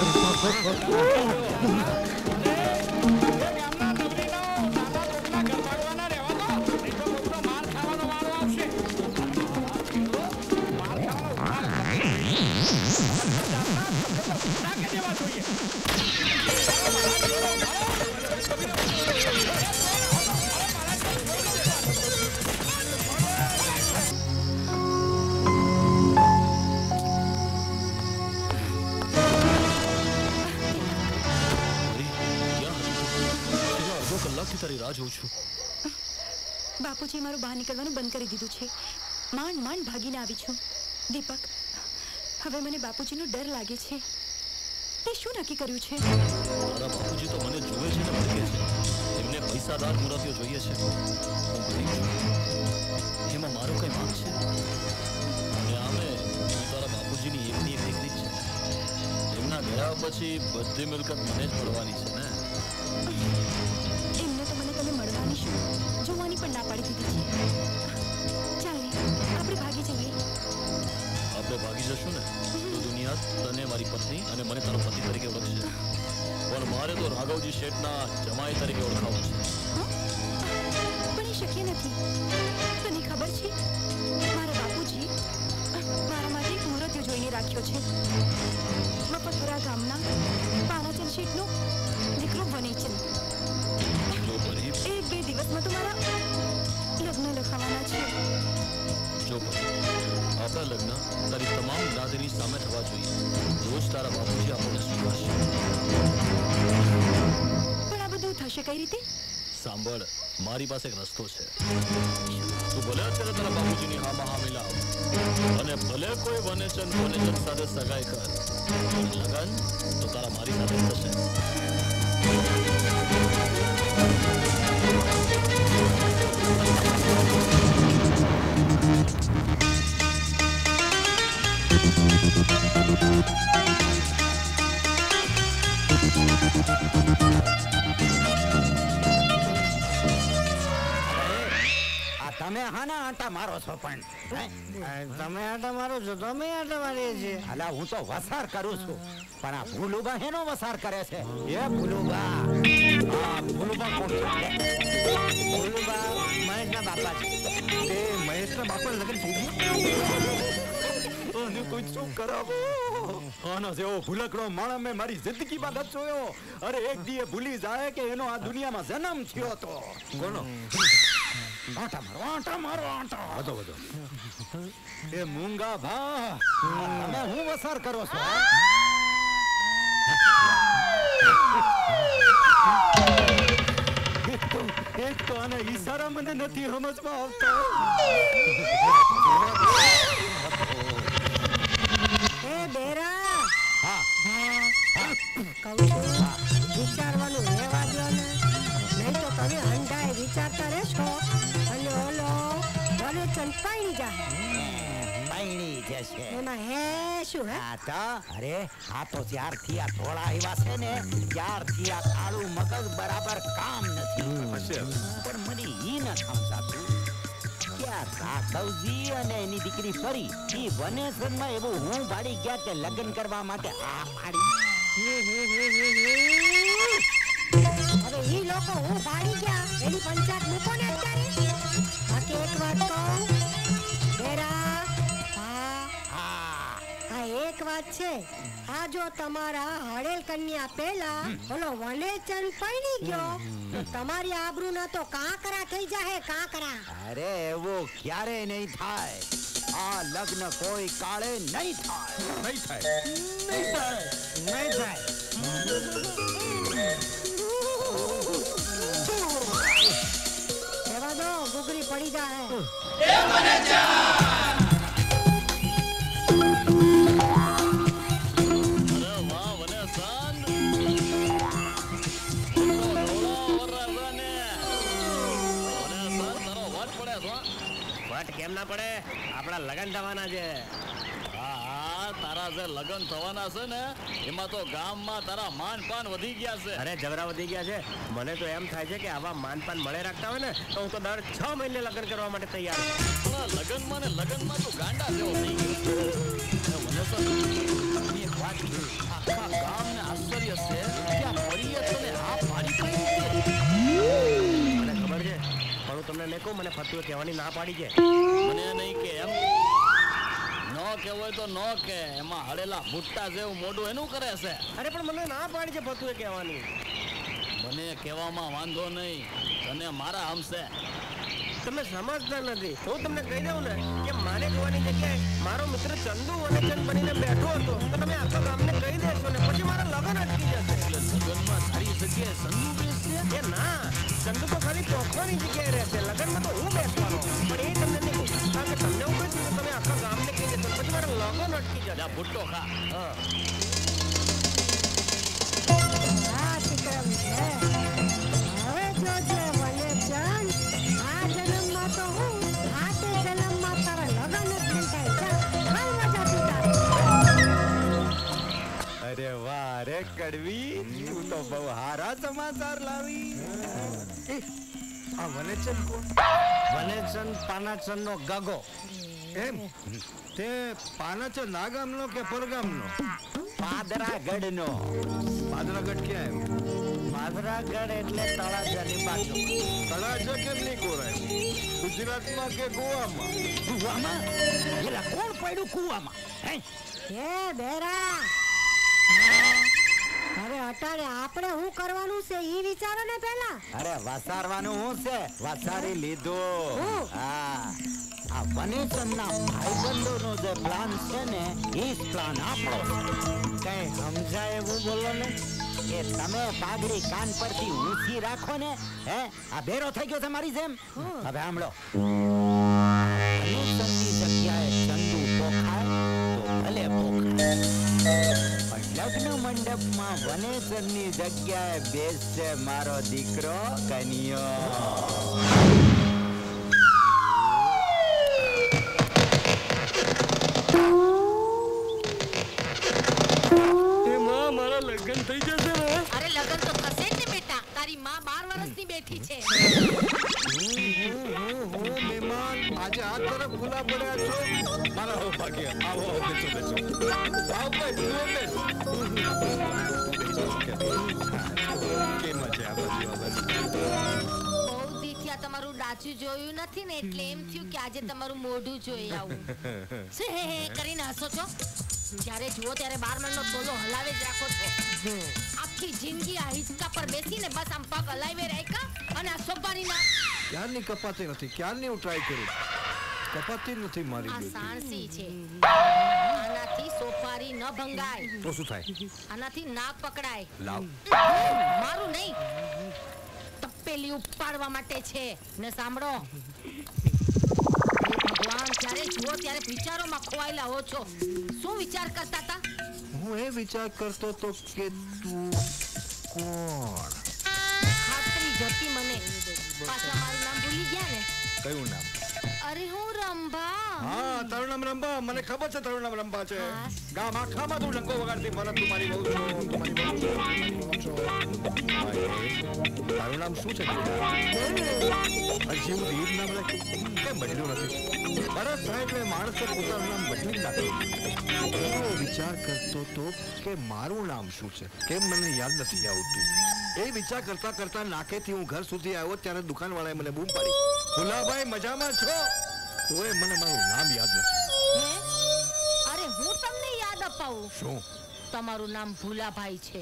તારી રાહ જોઉં છું. બાપુજી મારું બહાર નીકળવાનું બંધ કરી દીધું છે. માંડ માંડ ભાગીને આવી છું. દીપક, હવે મને બાપુજીનો ડર લાગે છે. તે શું નક્કી કર્યું છે? મારા બાપુજી તો મને જોવે છે ને ભડકે છે. એમને પૈસાદાર મુરતીઓ જોઈએ છે. હું ગરીબ છું. એમાં મારો કઈ માંગ છે? અને આમે તારા બાપુજીની એકની એક દીકરી જ છે. એમના ગયા પછી બધી મિલકત મને જ મળવાની છે ને. જોવાની પણ ના પાડી દીધી છે. ચાલ આપણે ભાગી જઈએ. આપણે ભાગી જશું ને તો દુનિયા તને મારી પત્ની અને મને તારો પતિ તરીકે ઓળખશે. પણ મારે તો રાઘવજી શેઠના જમાઈ તરીકે ઓળખાવું છે. પણ એ શક્ય નથી. તને ખબર છે મારા બાપુજી મારા માટે એક મૂર્તિઓ જોઈને રાખ્યો છે. મફતપુરા ગામના પાનાચંદ શેઠનો દીકરો વનેચંદ. એક બે દિવસમાં તો મારા લગ્ન લખાવાના છે. જો આપણા લગ્ન તારી તમામ જ્ઞાતિની સામે થવા જોઈએ. રોજ તારા બાપુજી આપણને સ્વીકારશે. પણ આ બધું થશે કઈ રીતે? સાંભળ, મારી પાસે એક રસ્તો છે. તું ભલે અત્યારે તારા બાપુજીની હા મહા મિલાવ અને ભલે કોઈ વનેચંદ વનેચંદ સાથે સગાઈ કર. લગન તો તારા મારી સાથે થશે. તમે હાના આંટા મારો છો? પણ તમે આંટા મારો છો તો અમે આંટા મારીએ છીએ. અલા હું તો વસાર કરું છું, પણ આ ભૂલુબા હેનો વસાર કરે છે? એ ભૂલુબા, આ ભૂલુબા કોણ છે? ભૂલુબા મહેશના બાપા છે. તે મહેશના બાપા લગ્ન થઈ ગયું? અને કોઈ શું કરાવો? આનો જેવો ભૂલકડો માણસ મેં મારી જિંદગીમાં ન જોયો. અરે એક દીએ ભૂલી જાય કે એનો આ દુનિયામાં જન્મ થયો હતો. કોનો? આંટા મારો, આંટા મારો, આંટા વધો વધો. એ મૂંગા ભા, તમે હું વસાર કરો છો? એક તો એક તો આના ઈશારા મને નથી સમજમાં આવતા. એ બેરા, હા કહું છું વિચારવાનું રહેવા દો ને, નહીં તો તમે હંધાય વિચારતા રહેશો અને ઓલો વનેચંદ પાણી જાય. પાણી જશે એમાં હે શું? હે આ તો અરે આ તો જ્યારથી આ ધોળા આવ્યા છે ને ત્યારથી આ કાળું મગજ બરાબર કામ નથી. પણ મને ઈ ન સમજાતું કે આ રાઘવજી અને એની દીકરી ફરી ઈ વનેચંદમાં એવું હું ભાડી ગયા કે લગ્ન કરવા માટે આ પાડી. હવે ઈ લોકો હું ભાડી ગયા એની પંચાયત મૂકો ને અત્યારે. બાકી એક વાત કહું બેરા, હા હા એક એક વાત છે, આ જો તમારા હળેલ કન્યા પહેલા ઓલો વનેચન પડી ગયો તો તમારી આબરૂના તો કાંકરા થઈ જાહે, કાંકરા. અરે એવું ક્યારે નહીં થાય. આ લગ્ન કોઈ કાળે નહીં થાય. નહીં થાય નહીં થાય નહીં થાય. એવા દો ગુગરી પડી જાહે. વટ કેમ ના પડે? આપણા લગન થવાના છે. હા હા, તારા જે લગન થવાના છે ને એમાં તો ગામમાં તારા માન પાન વધી ગયા છે. અરે જબરા વધી ગયા છે. મને તો એમ થાય છે કે આવા માન પાન મળે રાખતા હોય ને તો હું તો દર છ મહિને લગન કરવા માટે તૈયાર છું. પણ લગનમાં ને લગનમાં તો ગાંડા જેવો થઈ ગયો. મને તો એક વાત આખા ગામને આશ્ચર્ય છે કે આ પરીએ તને આ પાડી કઈ રીતે? મને ખબર છે, પણ હું તમને નહીં કહું, મને ફતુએ કહેવાની ના પાડી છે. મને નહીં કે એમ ન કહેવાય તો ન કે. એમાં હળેલા ભૂટ્ટા જેવું મોઢું એનું કરે છે. અરે પણ મને ના પાડી છે ફતુએ કહેવાની. મને કહેવામાં વાંધો નહીં, તને મારા હમશે. તમે સમજતા નથી. હું તમને કહી દઉં ને કે મારે જોવાની જગ્યાએ મારો મિત્ર ચંદુ વનેચન બનીને બેઠો હતો તો તમે આખા ગામને કહી દેશો ને પછી મારા લગન અટકી જશે. એટલે લગનમાં તારી જગ્યાએ ચંદુ બેસશે? એ ના, ચંદુ તો ખાલી ચોખવાની જગ્યાએ રહેશે. લગનમાં તો હું બેસવાનો. પણ એ તમને નહીં કહું, કારણ કે તમને હું કહીશ તમે આખા ગામને કહી દેશો પછી મારા લગન અટકી જશે. ભૂટ્ટો ખા. હા હા વિક્રમ છે. હવે જોજે વનેચન, આ જન્મમાં તો હું આ તે જન્મમાં તારા લગન જ નહીં થાય. ચાલ, હાલ મજા પીતા. અરે વાહ રે કડવી, તું તો બહુ હારા સમાચાર લાવી. આ વનેચન કોણ? વનેચન પાનાચન નો ગગો. એમ તે પાનાચન ના ગામનો કે પરગામનો? પાદરાગઢનો. પાદરાગઢ ક્યાં એમ? પાદરાગઢ એટલે તળાજાની બાજુ. તળાજા કેમ નહીં કોરાય? ગુજરાતમાં કે ગોવામાં? કુવામાં? એલા કોણ પડ્યું કુવામાં? હે એ બેરા, હવે અટાણે આપણે શું કરવાનું છે ઈ વિચારો ને પહેલા. અરે વસારવાનું શું છે? વસારી લીધું. હા, આ વનેચનના ભાઈબંધોનો જે પ્લાન છે ને એ જ પ્લાન આપણો. કઈ સમજાય એવું બોલો ને કે તમે પાઘડી કાન પરથી ઊંચી રાખો ને. હે આ ભેરો થઈ ગયો છે મારી જેમ. હવે સાંભળો, વનેચનની જગ્યાએ ચંદુ પોખાય તો ભલે પોખાય, પણ લગ્ન મંડપમાં વનેચનની જગ્યાએ બેસશે મારો દીકરો કનિયો. મારા લગ્ન થઈ જશે ને? અરે લગન તો થશે જ ને બેટા. તારી માં બાર વર્ષની બેઠી છે. મહેમાન આજે આ તરફ ખુલ્લા પડ્યા છો. મારા હો ભાગ્ય. આવો બેસો બેસો. આવો ભાઈ તું બેસ. કેમ છે આ બાજુ? બહુ દીઠિયા તમારું ડાચું જોયું નથી ને એટલે એમ થયું કે આજે તમારું મોઢું જોઈ આવું. સે હે હે કરીને હસો છો. જ્યારે જુઓ ત્યારે બાર મણનો ટોલો હલાવે જ રાખો છો. આખી જિંદગી આ હિંચકા પર બેસીને બસ આમ પગ હલાવે રાખ્યા અને આ સોપારીના ક્યારની કપાતી નથી. ક્યારની હું ટ્રાય કરું, કપાતી નથી મારી આ બેટી. સાણસી છે. આનાથી સોપારી ન ભંગાય. તો શું થાય? આનાથી નાક પકડાય. લાવ. મારું નહીં, તપેલી ઉપાડવા માટે છે. ને સાંભળો, ભગવાન જ્યારે જુઓ ત્યારે વિચારોમાં ખોવાયેલા હો છો. શું વિચાર કરતા હતા? હું એ વિચાર કરતો તો કે તું કોણ? ખાતરી જતી મને. પાછા મારું નામ ભૂલી ગયા ને? કયું નામ? અરે હું રંભા. હા, તારું નામ રંભા. મને ખબર છે તારું નામ રંભા છે. ગામ આખામાં તું ડંકો વગાડતી મને તું મારી બહુ છો, તું મારી બહુ છો. તારું નામ શું છે? હજી હું દીપ નામ રાખ્યું કેમ બદલ્યું નથી? બરસ થાય એટલે માણસે પોતાનું નામ બદલી જ નાખ્યું. હું વિચાર કરતો તો કે મારું નામ શું છે, કેમ મને યાદ નથી આવતું. એ વિચાર કરતા કરતા નાકેથી હું ઘર સુધી આવ્યો ત્યારે દુકાનવાળાએ મને બૂમ પાડી, ભુલાભાઈ મજામાં છો? તોય મને મારું નામ યાદ નથી. અરે હું તમને યાદ અપાવું. કહું શું? તમારું નામ ભૂલાભાઈ છે.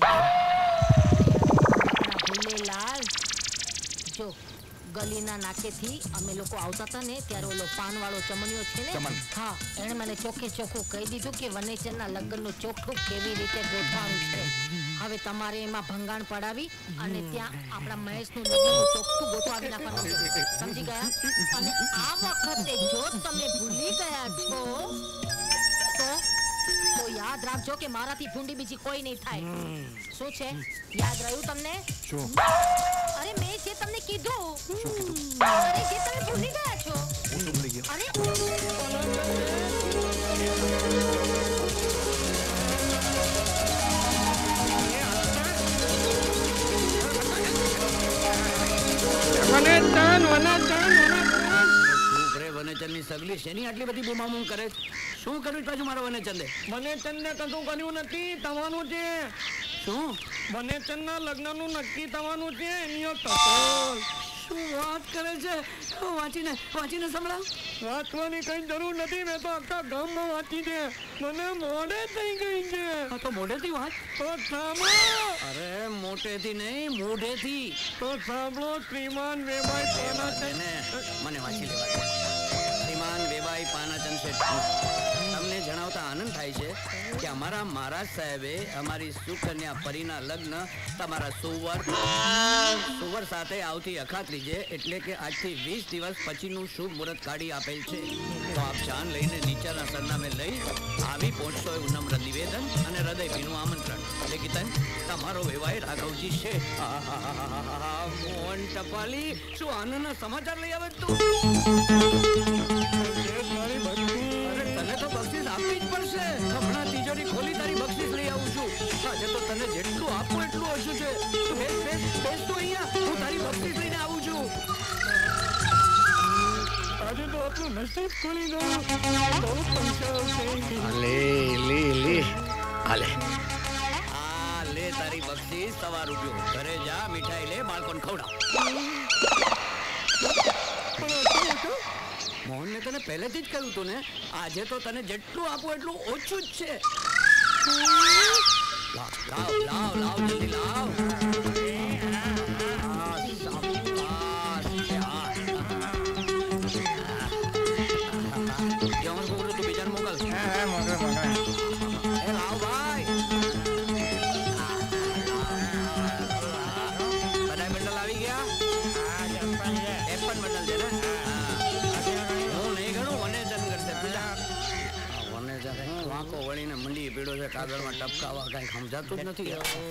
ભૂલેલાલ, જો ગલીના નાકેથી અમે લોકો આવતા હતા ને ત્યારે ઓલો પાન વાળો ચમનિયો છે ને, હા, એણે મને ચોખ્ખે ચોખ્ખું કહી દીધું કે વનેચરના લગ્નનું ચોખ્ખું કેવી રીતે ગોઠવાનું છે. હવે તમારે એમાં ભંગાણ પડાવી અને ત્યાં આપણા મહેશનું લગ્નનું ચોખ્ખું ગોઠવાવી નાખવાનું છે. સમજી ગયા? અને આ વખતે જો તમે ભૂલી ગયા છો તો તો યાદ રાખજો કે મારાથી ભૂંડી બીજી કોઈ નહીં થાય. શું છે? યાદ રહ્યું તમને? શું? અરે મેં જે તમને કીધું. અરે જે તમે ભૂલી ગયા છો. હું તો ભૂલી ગયો. અરે વનેચંદની સગલી શેની આટલી બધી બૂમાબૂમ કરે? શું કર્યું પાછું મારા વનેચંદે? વનેચંદને કશું કર્યું નથી, થવાનું છે. શું? વનેચંદના લગ્નનું નક્કી થવાનું છે. એની શું વાત કરે છે? વાંચીને વાંચીને સંભળાવ. વાંચવાની કઈ જરૂર નથી, મેં તો આખા ગામમાં વાંચી છે. મને મોઢે થઈ ગઈ છે. હા તો મોઢેથી વાંચ. તો સાંભળો. અરે મોઢેથી નહીં, મોઢેથી. તો સાંભળો. શ્રીમાન વેભાઈ પાનાચંદ. મને વાંચી લેવા. શ્રીમાન વેભાઈ પાનાચંદ શેઠ, તમને જણાવતા આનંદ થાય છે કે અમારા મહારાજ સાહેબે અમારી સુકન્યા પરીના લગ્ન તમારા સુવર સુવર સાથે આવતી અખાત્રીજે એટલે કે આજથી વીસ દિવસ પછીનું શુભ મુહૂર્ત કાઢી આપેલ છે. તો આપ જાન લઈને નીચેના સરનામે લઈ આવી પહોંચશો એવું નમ્ર નિવેદન અને હૃદયભીનું આમંત્રણ. લેખિતન તમારો વેવાય રાઘવજી છે. મોહન ટપાલી, શું આનંદના સમાચાર લઈ આવે તું? તને તો બક્ષીસ આપવી જ પડશે. હમણાં તિજોરી ખોલી તારી બક્ષીસ લઈ આવું છું. આજે તો તને જેટલું આપવું એટલું ઓછું છે. બેસ બેસ બેસ તો અહીંયા, હું તારી બક્ષીસ લઈને આવું છું. આજે તો આપણું નસીબ ખુલી ગયું. બહુ પૈસા છે. લે લે લે હાલે આ લે તારી બક્ષીસ. સવાર ઉઠ્યો, ઘરે જા, મીઠાઈ લે, બાળકોને ખવડાવ. મોહનને તને પહેલેથી જ કહ્યું તું ને, આજે તો તને જેટલું આપવું એટલું ઓછું જ છે. લાવ લાવ લાવ લાવ જલ્દી લાવ. તું બીજાને મોકલ. એ લાવ ભાઈ. બધા બંડલ આવી ગયા? એપન બંડલ છે ને? વાંકો વળીને મંડી પીડો છે, કાગળમાં ટપકાવા કઈ સમજાતું જ નથી.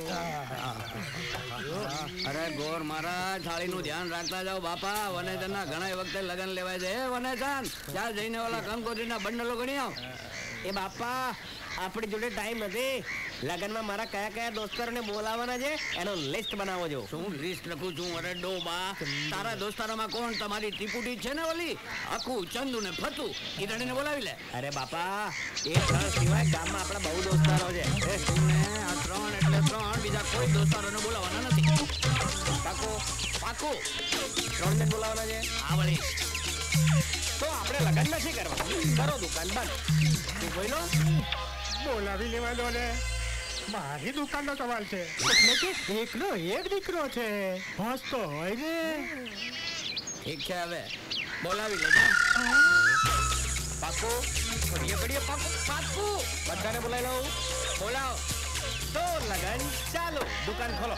અરે ગોર મહારાજ, થાળીનું ધ્યાન રાખતા જાઓ બાપા. વનેચંદના ઘણા વખતે લગ્ન લેવાય છે. હે વનેચંદ, ત્યાં જઈને ઓલા કંકોત્રીના બંડલો ગણી આવ. એ બાપા, આપણી જોડે ટાઈમ નથી. લગનમાં મારા કયા કયા દોસ્તારોને બોલાવવાના છે એનો લિસ્ટ બનાવો છો. શું લિસ્ટ લખું છું? અરે ડોબા, તારા દોસ્તારોમાં કોણ? તમારી ટીપુટી છે ને ઓલી આખું ચંદુ ને ફતું, એ રણીને બોલાવી લે. અરે બાપા, એ ત્રણ સિવાય ગામમાં આપણા બહુ દોસ્તારો છે. એ સુને, આ ત્રણ એટલે ત્રણ, બીજા કોઈ દોસ્તારોને બોલાવવાના નથી. પાકો પાકો ત્રણ ને બોલાવવાના છે. આ વળી તો આપણે લગન નથી કરવા, કરો દુકાન બંધ. તું બોલો, બોલાવી લેવા દો ને. મારી દુકાનનો સવાલ છે. એટલે કે એકનો એક દીકરો છે. હસતો હોય ને. ઠીક છે, હવે બોલાવી લેજો. પાકો ઘડીએ ઘડીએ પાકો પાકો બધાને બોલાવી લઉં. બોલાવો તો લગન ચાલો, દુકાન ખોલો.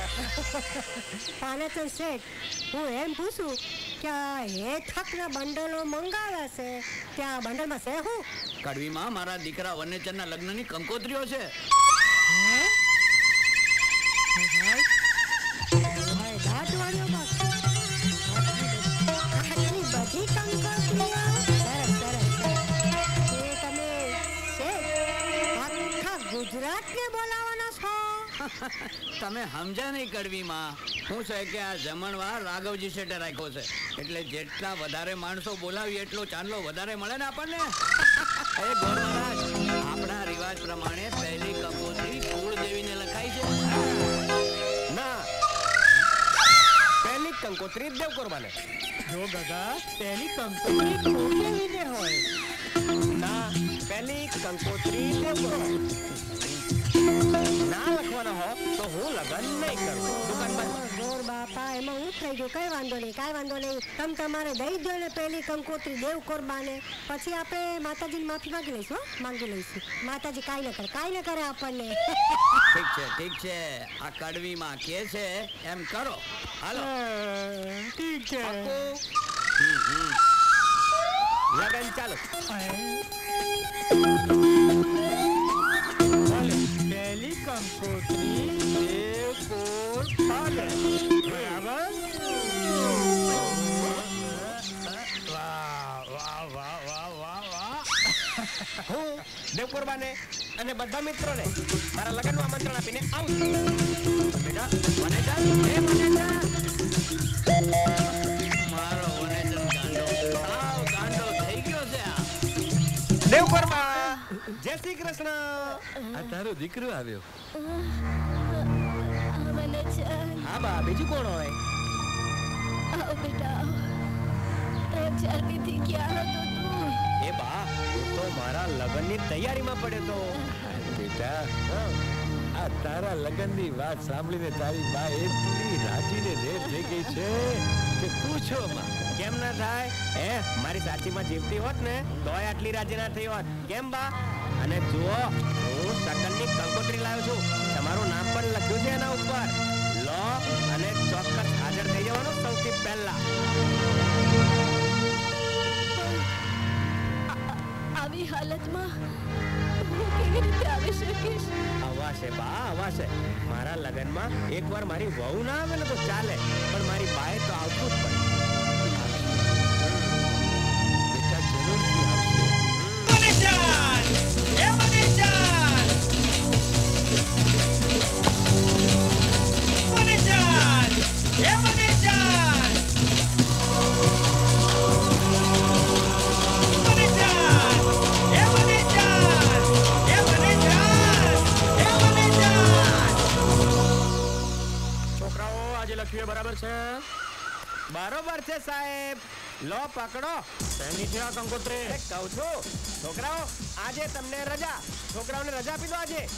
પાનાચંદ શેઠ, હું એમ પૂછું કે આ હેઠકના બંડલો મંગાવ્યા છે, ત્યાં બંડલમાં છે શું? કડવીમાં મારા દીકરા વનેચંદના લગ્નની કંકોત્રીઓ છે. બધી કંકોત્રીઓ સરસ સરસ. એ તમે આખા ગુજરાતને બોલાવવાના છો? તમે સમજ્યા નહીં કડવીમાં. શું છે કે આ જમણવાર રાઘવજી શેઠે રાખ્યો છે, એટલે જેટલા વધારે માણસો બોલાવીએ એટલો ચાંદલો વધારે મળે ને આપણને. એ ગોર મહારાજ, આપણા રિવાજ પ્રમાણે પહેલી કંકોત્રી કુળદેવીને લખાય છે. ના, પહેલી કંકોત્રી દેવકોરબાને. જો દાદા, પહેલી કંકોત્રી કુળદેવીને હોય ના પહેલી કંકોત્રી દેવો ના લખવાનો હો તો હું લગન નહીં કરું. દુકાન બંધ. ગોર બાપા એમાં હું થઈ ગયું કઈ વાંધો નહીં કઈ વાંધો નહીં તમ તમારે દઈ દો ને પેલી કંકોત્રી દેવ કોરબાને પછી આપણે માતાજીની માફી માંગી લઈશું હો? માંગી લઈશું માતાજી કાંઈ ન કરે કાંઈ ન કરે આપણને. ઠીક છે ઠીક છે આ કડવીમાં કે છે એમ કરો હાલો. ઠીક છે હમ, હમ. લગન ચાલો. પહેલી કંકોત્રી દેવ કોર પાલે બરાબર. વાહ વાહ વાહ વાહ વાહ વાહ. હું દેવ કોરબાને અને બધા મિત્રોને મારા લગ્નનું આમંત્રણ આપીને આવું છું. બેટા વનેજા એ વનેજા મારો વનેજન ગાંડો સાવ ગાંડો થઈ ગયો છે આ. દેવ કોરબા જય શ્રી કૃષ્ણ. આ તારો દીકરો આવ્યો. હા બા બીજું કોણ હોય? આવો બેટા ત્રણ ચાર દીથી ક્યાં હતો તું? એ બા હું તો મારા લગ્નની તૈયારીમાં પડ્યો તો. બેટા આ તારા લગ્નની વાત સાંભળીને તારી બા એટલી રાજીને રેર થઈ ગઈ છે કે પૂછો માં. કેમ ના થાય? હે મારી સાચીમાં જીવતી હોત ને તોય આટલી રાજી ના થઈ હોત. કેમ બા? અને જુઓ હું શકલની કંકોત્રી લાવ્યો છું. તમારું નામ પણ લખ્યું છે એના ઉપર. લો અને ચોક્કસ હાજર થઈ જવાનું સૌથી પહેલા. આવી હાલતમાં હું કેવી રીતે આવી શકીશ? અવાશે બા અવાશે. મારા લગ્નમાં એકવાર મારી વહુ ના આવે ને તો ચાલે પણ મારી બાએ તો આવતું જ પડે. બેટા જરૂરથી આવશે. છોકરાઓ આજે લખ્યું બરાબર છે? બરોબર છે સાહેબ. લો પકડો. શેની છે આ કંકોત્રી? કહું છું છોકરાઓ આજે તમને રજા. છોકરાઓને રજા આપી દો આજે.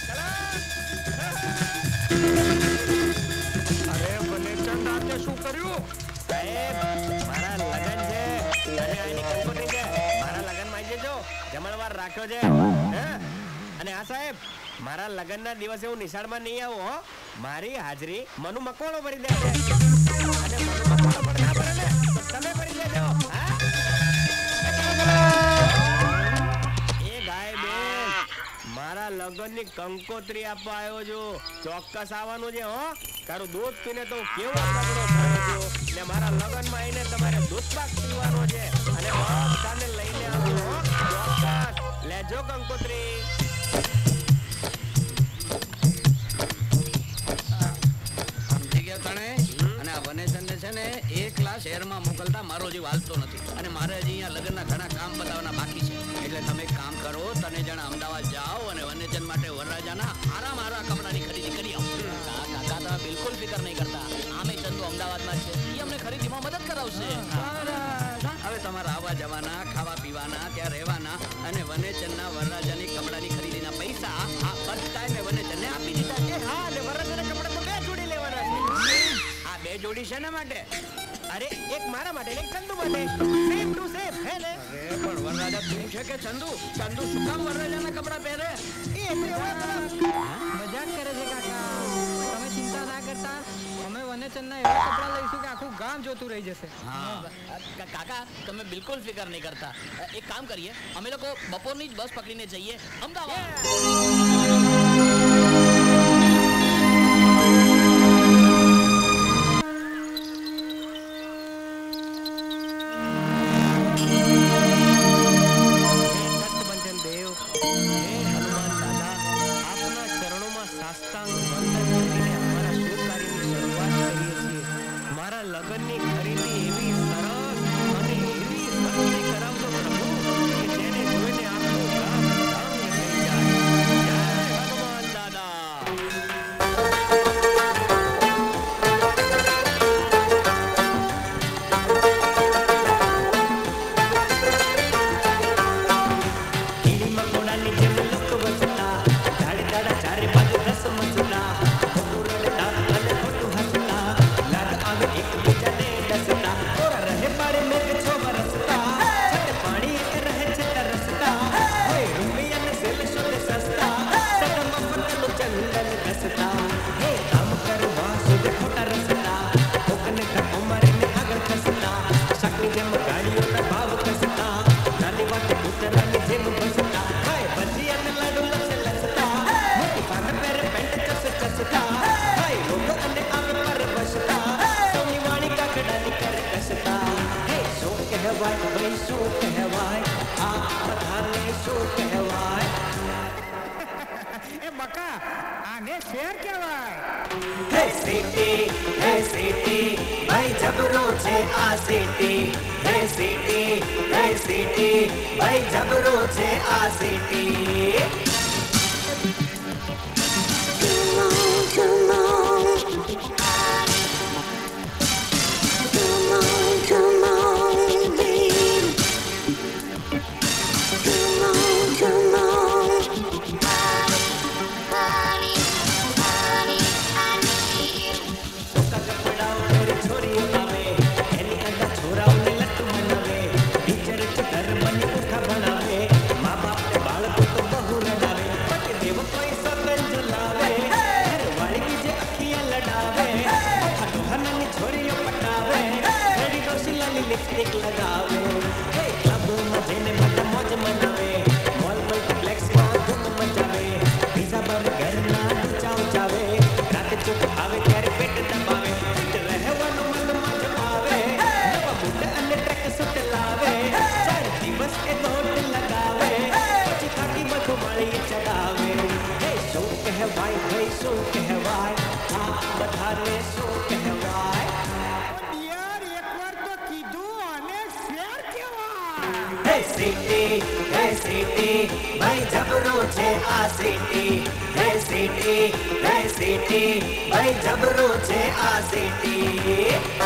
અરે વનેચંદ આજે શું કર્યું? સાહેબ મારા લગન છે અને આની કંકોત્રી છે. મારા લગનમાં આવી જજો. જમણવાર રાખ્યો છે. હે અને આ સાહેબ મારા લગનના દિવસે હું નિશાળમાં નહીં આવું હો. મારી હાજરી મનુ મકવાણો ભરી દે છે. અને મનુ મકવાણો પણ ના ભરે ને તો તમે ભરી દેજો. હા એ ગાય બેન મારા લગનની કંકોત્રી આપવા આવ્યો છું. ચોક્કસ આવવાનું છે હો. તારું દૂધ પીને તો કેવો તગડો થયો છું ને મારા લગનમાં આવીને તમારે દૂધ પાક પીવાનો છે અને બધાને લઈને આવું હો. ચોક્કસ લેજો કંકોત્રી. સમજી ગયા તને? અને આ વનેજનને છે ને એકલા શહેરમાં મોકલતા મારો જીવ હાલતો નથી અને મારે હજી અહીંયા લગ્નના ઘણા કામ બતાવવાના બાકી છે. એટલે તમે એક કામ કરો તને જણા અમદાવાદ જાઓ અને વનેજન માટે વરરાજાના આરામ આરા કપડાની ખરીદી કરી આવો. કાકા તમે બિલકુલ ફિકર નહીં કરતા. આમે ચંદુ અમદાવાદમાં છે એ અમને ખરીદીમાં મદદ કરાવશે. હવે તમારા આવવા જવાના ખાવા પીવાના ત્યાં રહેવાના અને વનેચનના વરરાજાની કપડાની ખરીદીના પૈસા આ બધા મેં વનેચનને આપી દીધા છે. હા અને વરરાજાના કપડા તો બે જોડી લેવાના છે. આ બે જોડી શેના માટે? અરે એક મારા માટે એક ચંદુ માટે. સેમ ટુ સેમ હે ને? અરે પણ વરરાજા તું છે કે ચંદુ? ચંદુ શું કામ વરરાજાના કપડા પહેરે? એ એટલે મજાક કરે છે કાકા. તમે ચિંતા ના કરતા. અમે વનેચંદના એવા કપડા લઈશું કે આખું ગામ જોતું રહી જશે. હા કાકા તમે બિલકુલ ફિકર નહીં કરતા. એક કામ કરીએ અમે લોકો બપોરની જ બસ પકડીને જઈએ અમદાવાદ. લગનની ખરીદી એવી સરસ અને એવી સસ્તી કરાવજો પ્રભુ કે જેને જોઈને આખું ગામ દંગ થઈ જાય. જય હનુમાન દાદા. કહેવાય ભાઈ શું કહેવાય આ બધાને શું કહેવાય એ બકા આને શેર કહેવાય હે સિટી હે સિટી ભાઈ જબરો છે આ સિટી હે સિટી હે સિટી ભાઈ જબરો છે આ city Come on, come on, come on, babe. Come on, come on. Honey, honey, honey. સોકા કપડાઓ પર છોરી આવે એની કરતા છોરાઓને લટ બનાવે ટીચર ઘર બની ઉઠા બનાવે મા બાપ ને બાળકો તો બહુ રડાવે પતિ દેવ કોઈ સગન જલાવે ઘરવાળી બીજે અખિયા લડાવે ખાટો હનની છોરીઓ પટાવે રેડી ડોસીલાની લિપસ્ટિક લગાવે હે ક્લબોમાં જઈને મજા મોજ મનાવે મોલ મલ્ટીપ્લેક્સમાં ધૂમ મચાવે પીઝા બર્ગર ના ઊંચા ઊંચાવે રાતે ચૂપ આવે ત્યારે પેટ દબાવે ફિટ રહેવાનું મનમાં જમાવે નવા બૂટ અને ટ્રેક સૂટ લાવે ચાર દિવસ એ દોડ લગાવે પછી થાકી બધું મળી ચડાવે હે શું કહેવાય ભાઈ શું કહેવાય આ બધાને શું કહેવાય યાર એકવાર તો કીધું આને શેર કહેવાય હે સિટી હે સિટી ભાઈ જબરો છે આ સિટી હે સિટી હે સિટી ભાઈ જબરો છે આ સિટી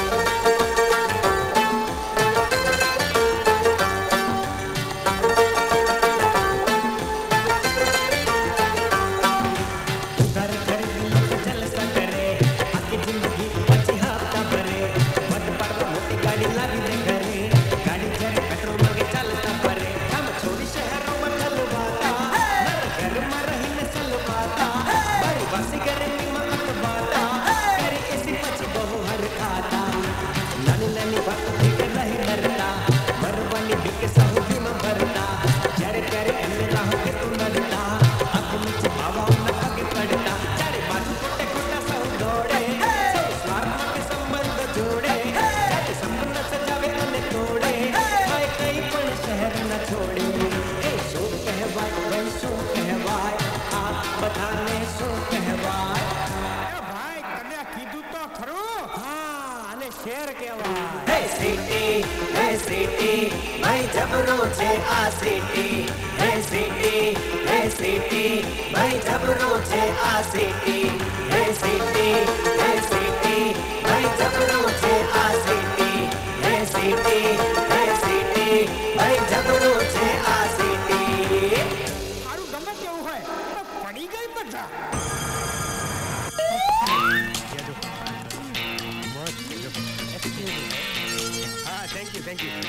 घर घर लोग जलसा करे आके जिंदगी बची हफ्ता भरे मत पर मोटी गाड़ी लागी दे घरे गाड़ी जरे पेट्रोल मांगे चलता परे हम छोड़ी शहरों में चलवाता नर घर में रहीने चलवाता बड़ी वासी गर्मी में अटवाता करे ऐसी पची बहु हर खाता नानी नानी बात ठीक नहीं डरता मरवानी बिके सहूदी में भरता जरे तेरे एने राह के तू नरता आंखों में छिपावा न आगे पड़ता चारे बाजू कोटे कोटा सब दौड़े सब स्वार्थ के संबंध जोड़े जाते संबंध सजावे अने तोड़े हाय कई पण शहर न छोड़े ए शो कहवाय भाई शो कहवाय आ बधाने शो कहवाय ભાઈ તને કીધું તો ખરું હા આને શેર કહેવાય હે સિટી હે સિટી ભાઈ જબરો છે આ સિટી હે સિટી હે સિટી ભાઈ જબરો છે આ સિટી હે સિટી હે સિટી ભાઈ જબરો છે આ સિટી હે સિટી હે સિટી ભાઈ જબરો છે આ સિટી મારું ગમે તેવું હોય પણ પડી ગઈ બધા હા થેન્ક યુ થેન્ક યુ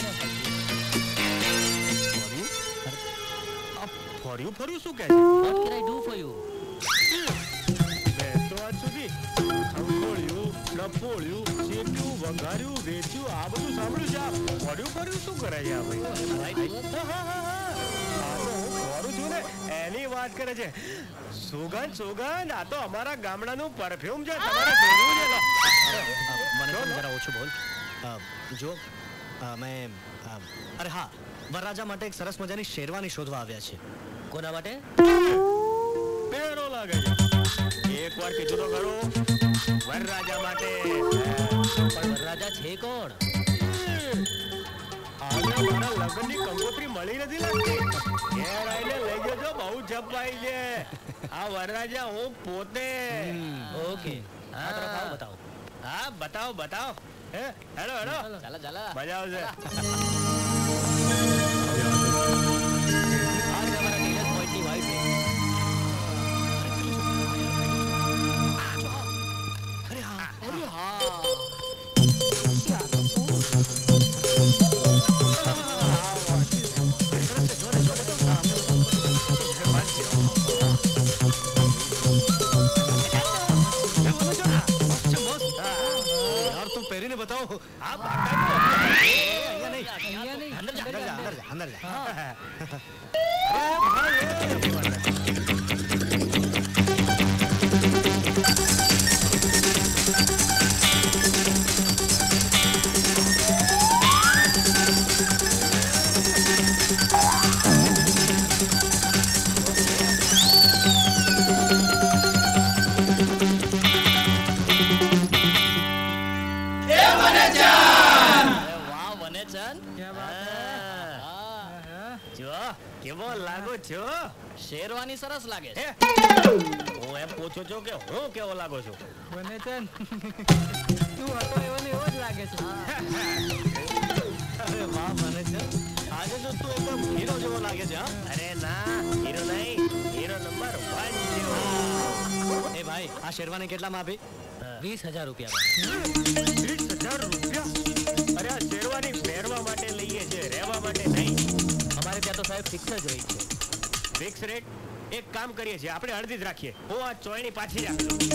ફર્યું ફર્યું શું કહે છે What can I do for you? મેં તો આજ સુધી ખંખોળ્યું લપોળ્યું શેક્યું વઘાર્યું વેચ્યું આ બધું સાંભળ્યું છે આ ફર્યું ફર્યું શું કરે છે આ ભાઈ હા, હા, હા, હા. આ તો હું ફરું છું ને એની વાત કરે છે સુગંધ સુગંધ આ તો અમારા ગામડાનું પરફ્યુમ છે તમારે જોવું છે લો. મને પણ જરા ઓછું બોલ અ, જો અ, મેં અ, અરે હા વરરાજા માટે એક સરસ મજાની શેરવાની શોધવા આવ્યા છે કોના માટે પેરો લાગે છે એકવાર કીધું તો ખરું વરરાજા માટે પણ વરરાજા છે કોણ આજે મારા લગ્નની કંકોત્રી મળી નથી લાગતી ઘેર આવીને લઈ જજો બહુ જપાઈ છે આ વરરાજા હું પોતે ઓકે આ તરફ આવો બતાવો હા બતાવો બતાવો હે હેલો હેલો ચાલો ચાલો મજા આવશે આ તમારા ટેલર પોઈન્ટની વાઈફ અરે હા અરે હા यार तुम પહેરીને બતાવો આ બાટા અહીંયા નહીં અહીંયા નહીં અંદર જા અંદર જા અંદર જા અંદર જા કેવો લાગો છો? શેરવાની સરસ લાગે છે. હું એમ પૂછું છું કે હું કેવો લાગો છું? વનેચંદ તું હતો એવો ને એવો જ લાગે છે. અરે વાહ વનેચંદ, આજે તો તું એકદમ હીરો જેવો લાગે છે. હા, અરે ના, હીરો નહીં, હીરો નંબર વન જેવો. એ ભાઈ, આ શેરવાની કેટલામાં આપી? વીસ હજાર રૂપિયા. વીસ હજાર રૂપિયા? અરે આ શેરવાની પહેરવા માટે લઈએ છે, રહેવા માટે નહીં. અમારે ત્યાં તો સાહેબ ફિક્સ જ રહી છે. Fix rate? એક કામ કરીએ છીએ, આપણે અડધી જ રાખીએ. હું આ ચોયણી પાછી રાખી દઉં.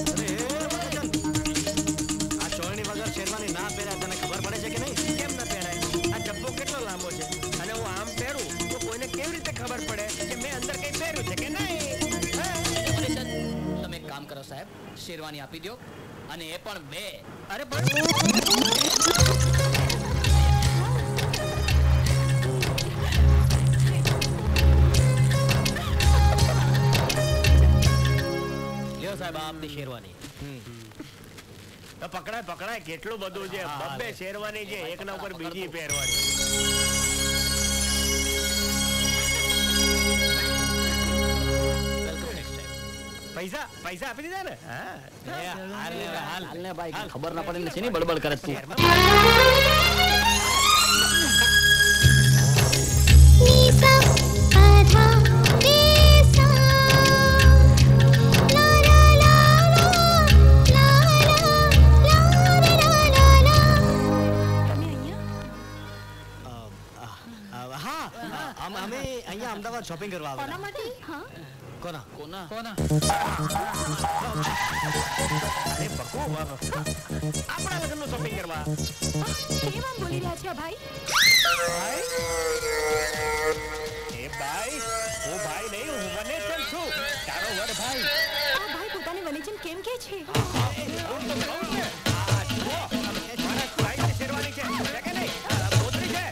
આ ચોયણી વગર શેરવાની ના પહેર્યા તને ખબર પડે છે કે નહીં? કેમ ના પહેરાય? આ જબ્બો કેટલો લાંબો છે અને હું આમ પહેરું તો કોઈને કેવી રીતે ખબર પડે કે મેં અંદર કંઈ પહેર્યું છે કે નહીં? તમે એક કામ કરો સાહેબ, શેરવાની આપી દો અને એ પણ બે. અરે પણ સાહેબ આપની શેરવાની. તો પકડાય પકડાય, કેટલું બધું છે. બબ્બે શેરવાની છે, એકના ઉપર બીજી પહેરવાની. પૈસા પૈસા આપી દીધા ને? હા, હાલ ને હાલ ને ભાઈ, ખબર ના પડે છે ને બળબડ કરે તું. અમે અહીંયા અમદાવાદ શોપિંગ કરવા આવ્યા. કોના માટે? હા, કોના કોના કોના અરે બકુ, આપણા લગ્નનું શોપિંગ કરવા. કેમ આમ બોલી રહ્યા છે આ ભાઈ? એ ભાઈ, હું ભાઈ નહીં, હું વનેચંદ છું, તારો વડ ભાઈ. આ ભાઈ પોતાને વનેચંદ કેમ કહે છે? હું તો કહું છું. આ જુઓ, મારા ભાઈની શેરવાની છે, છે કે નહીં? પોતરી છે.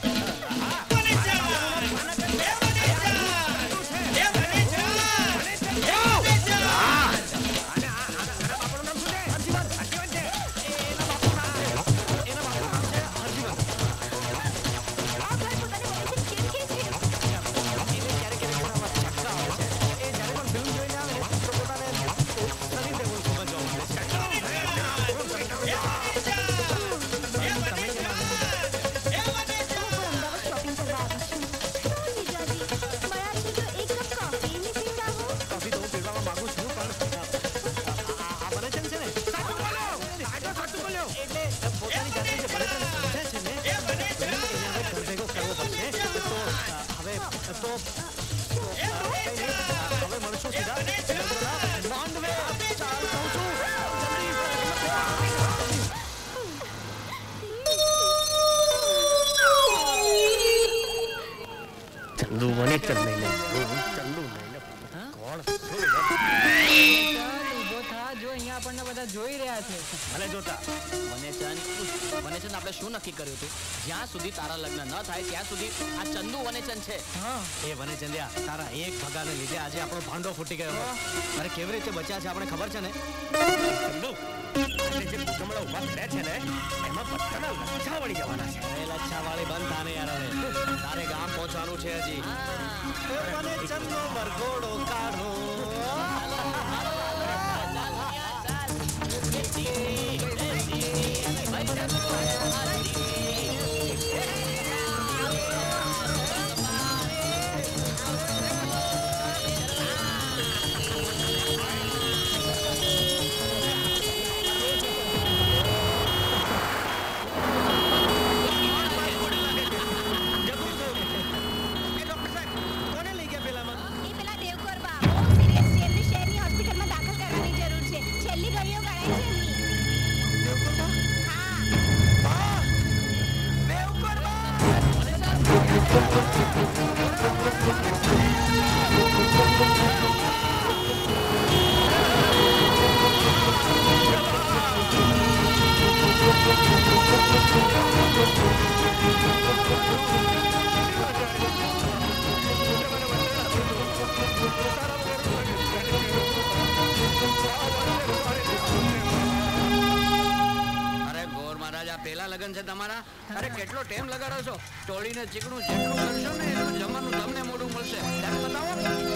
ચંદુ વનેચંદ નહીં, ચંદુ નહીં. કોણ? ઉભો થા, જો અહીંયા આપણને બધા જોઈ રહ્યા છે. ભલે જોતા. વનેચંદ, વનેચંદ આપણે શું નક્કી કર્યું હતું? જ્યાં સુધી તારા લગ્ન ન થાય ત્યાં સુધી આ ચંદુ વનેચંદ છે. એ વનેચંદ્યા, તારા એક ભગાને લીધે આજે આપણો ભાંડો ફૂટી ગયો. અરે કેવી રીતે બચ્યા છે આપણે ખબર છે ને? ચંદુ, આજે જે ભૂકંપડા ઉભા થયા છે ને, એમાં બધાના લચ્છા વળી જવાના છે. એ લચ્છા વાળી બંધ થાને યાર. હવે તારે ગામ પહોંચવાનું છે હજી. વનેચંદનો વરઘોડો કાઢો. આ પેલા લગન છે તમારા? અરે કેટલો ટાઈમ લગાડો છો? ટોળીને ચીકણું જેટલું કરશો ને એટલું જમવાનું તમને મોઢું મળશે. ત્યારે બતાવો.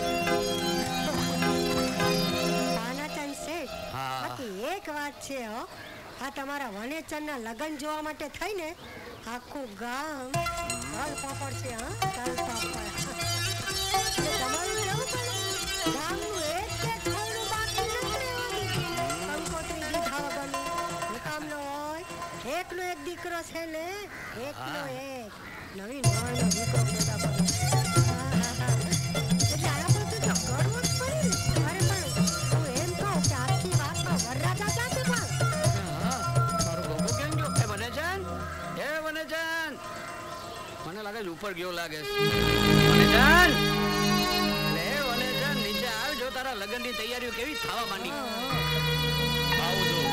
પાનાચંદ શેઠ, બાકી એક વાત છે હો, આ તમારા વનેચરના લગન જોવા માટે થઈને આખું ગામ તલ પાપડ છે. હા, તલ પાપડ. તમારું કેવું પડે? ગામનું એક કે થોડું બાકી નથી રહેવાનું. કંકોત્રી દીધા વગરનું મુકામ ન હોય. એકનો એક દીકરો છે ને, એકનો એક નવી નવાનો દીકરો પેદા કરો. એટલે આના પર તો કરવું જ પડે. અરે પણ હું એમ કહું કે આખી વાતમાં વરરાજા ક્યાંથી પણ? મારો ગોગો કેમ ગયો? એ વનેચન, એ વનેચન, મને લાગે છે ઉપર ગયો લાગે છે. વનેચન, લે વનેચન, નીચે આવ. જો તારા લગનની તૈયારીઓ કેવી થવા માંડી. આવું જો.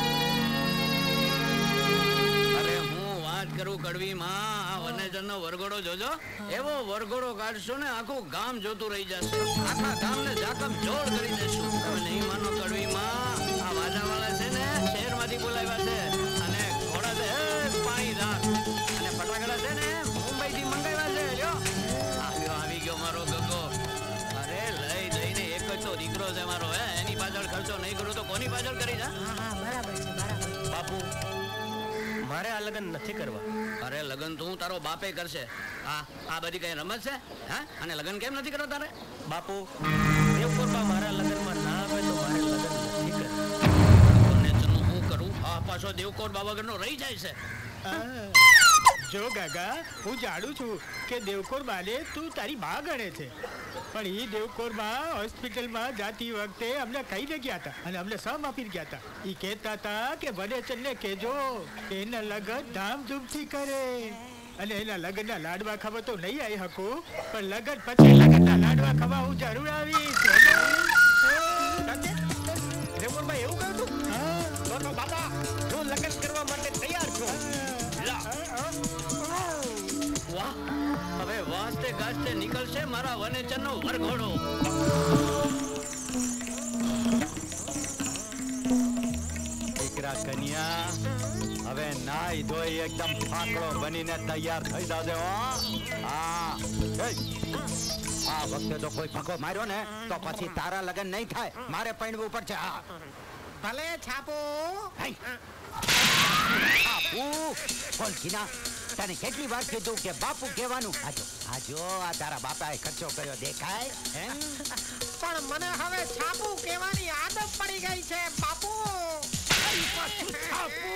અરે હું વાત કરું કડવી માં, આ વનેચનનો વરઘોડો જોજો. એવો વરઘોડો કાઢશો ને આખું ગામ જોતું રહી જશે. આખા ગામને જાકમ જોડ કરી દેશું. તમે નહીં માનો કડવી માં, આ વાજાવાળા છે ને શહેરમાંથી બોલાવ્યા છે અને ઘોડા છે પાણીદાર અને ફટાકડા છે ને મુંબઈથી મંગાવ્યા છે. લ્યો આવ્યો, આવી ગયો મારો ગગો. અરે લઈ જઈને એક જ તો દીકરો છે મારો. હે એની પાછળ ખર્ચો નહીં કરું તો કોની પાછળ કરી જા? બરાબર છે, બરાબર. બાપુ, મારે આ લગન નથી કરવા. અરે લગન તો હું તારો બાપે કરશે. આ આ બધી કઈ રમત છે? હા, અને લગન કેમ નથી કરો તારે? બાપુ, દેવપુરમાં મારા લગનમાં ના આવે તો મારે લગન નથી કરવા. હું કરું? આ પાછો દેવકોટ બાબાગરનો રહી જાય છે. જો ગાગા, હું જાણું છું કે દેવકોર બાને તું તારી બા ગણે છે, પણ એ દેવકોર બા હોસ્પિટલમાં જાતી વખતે અમને કહીને ગયા હતા અને અમને સમ આપી ગયા હતા. એ કહેતા હતા કે વનેચનને કહેજો એના લગન ધામધૂમથી કરે અને એના લગનના લાડવા ખાવા તો નહીં આવી શકું, પણ લગન પછી લગનના લાડવા ખાવા હું જરૂર આવીશ. દેવપુરમાં એવું કહ્યું તું? હા, તો બાપા હું લગન કરવા માટે તૈયાર છું. વાહ, હવે વાસ્તે ગાસ્તે નીકળશે મારા વનેચનનો વરઘોડો. દીકરા કન્યા, હવે નાઈ ધોઈ એકદમ ફાકડો બનીને તૈયાર થઈ જાજે. હા, આ વખતે તો કોઈ ફાકો માર્યો ને તો પછી તારા લગન નહીં થાય. મારે પૈણવું પડશે. હા ભલે છાપો. બાપુ બોલ જીના, તને કેટલી વાર કીધું કે બાપુ કહેવાનું? આજો આજો, આ તારા બાપાએ ખર્ચો કર્યો દેખાય. પણ મને હવે છાપુ કહેવાની આદત પડી ગઈ છે બાપુ. છાપુ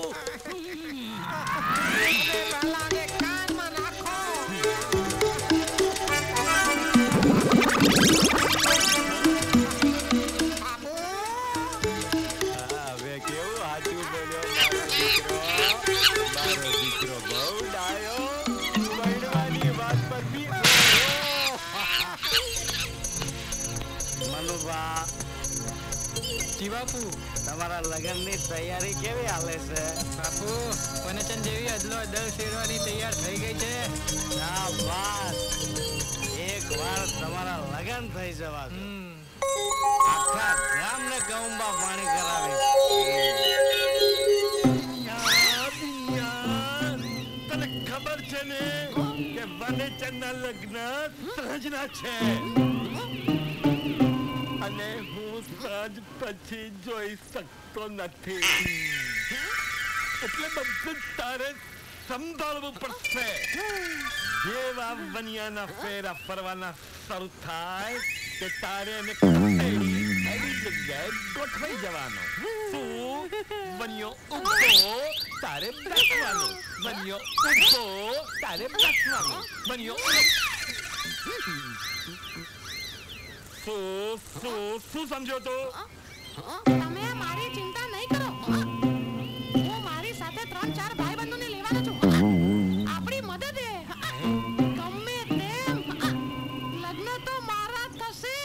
પહેલાને કાનમાં નાખો. હવે કેવું સાચું બોલ્યો મારો દીકરો. મારો દીકરો બહુ ડાયો. પરણવાની વાત પર બી મનુભા. જી બાપુ, તમારા લગનની તૈયારી કેવી હાલે છે? બાપુ, વનેચન જેવી અદલો અદલ શેરવાની તૈયાર થઈ ગઈ છે. ના વાત, એક વાર તમારા લગન થઈ જવા દો. આખા ગામને ગૌંબા પાણી કરાવીશ. તને ખબર છે ને કે વનેચનના લગ્ન સાંજના છે અને હું સાંજ પછી જોઈ શકતો નથી, એટલે બધું તારે સંભાળવું પડશે. જેવા વનિયાના ફેરા ફરવાના શરૂ થાય કે તારે એને એવી જગ્યાએ ગોઠવાઈ જવાનો. તું વનિયો ઉભો તારે બેસવાનો, વનિયો ઉભો તારે બેસવાનો, વનિયો શું શું શું સમજો તો? તમે મારી ચિંતા નહીં કરો. હું મારી સાથે ત્રણ ચાર ભાઈબંધોને લેવાનો છું. આપણી મદદે ગમે તેમ લગ્ન તો મારા થશે.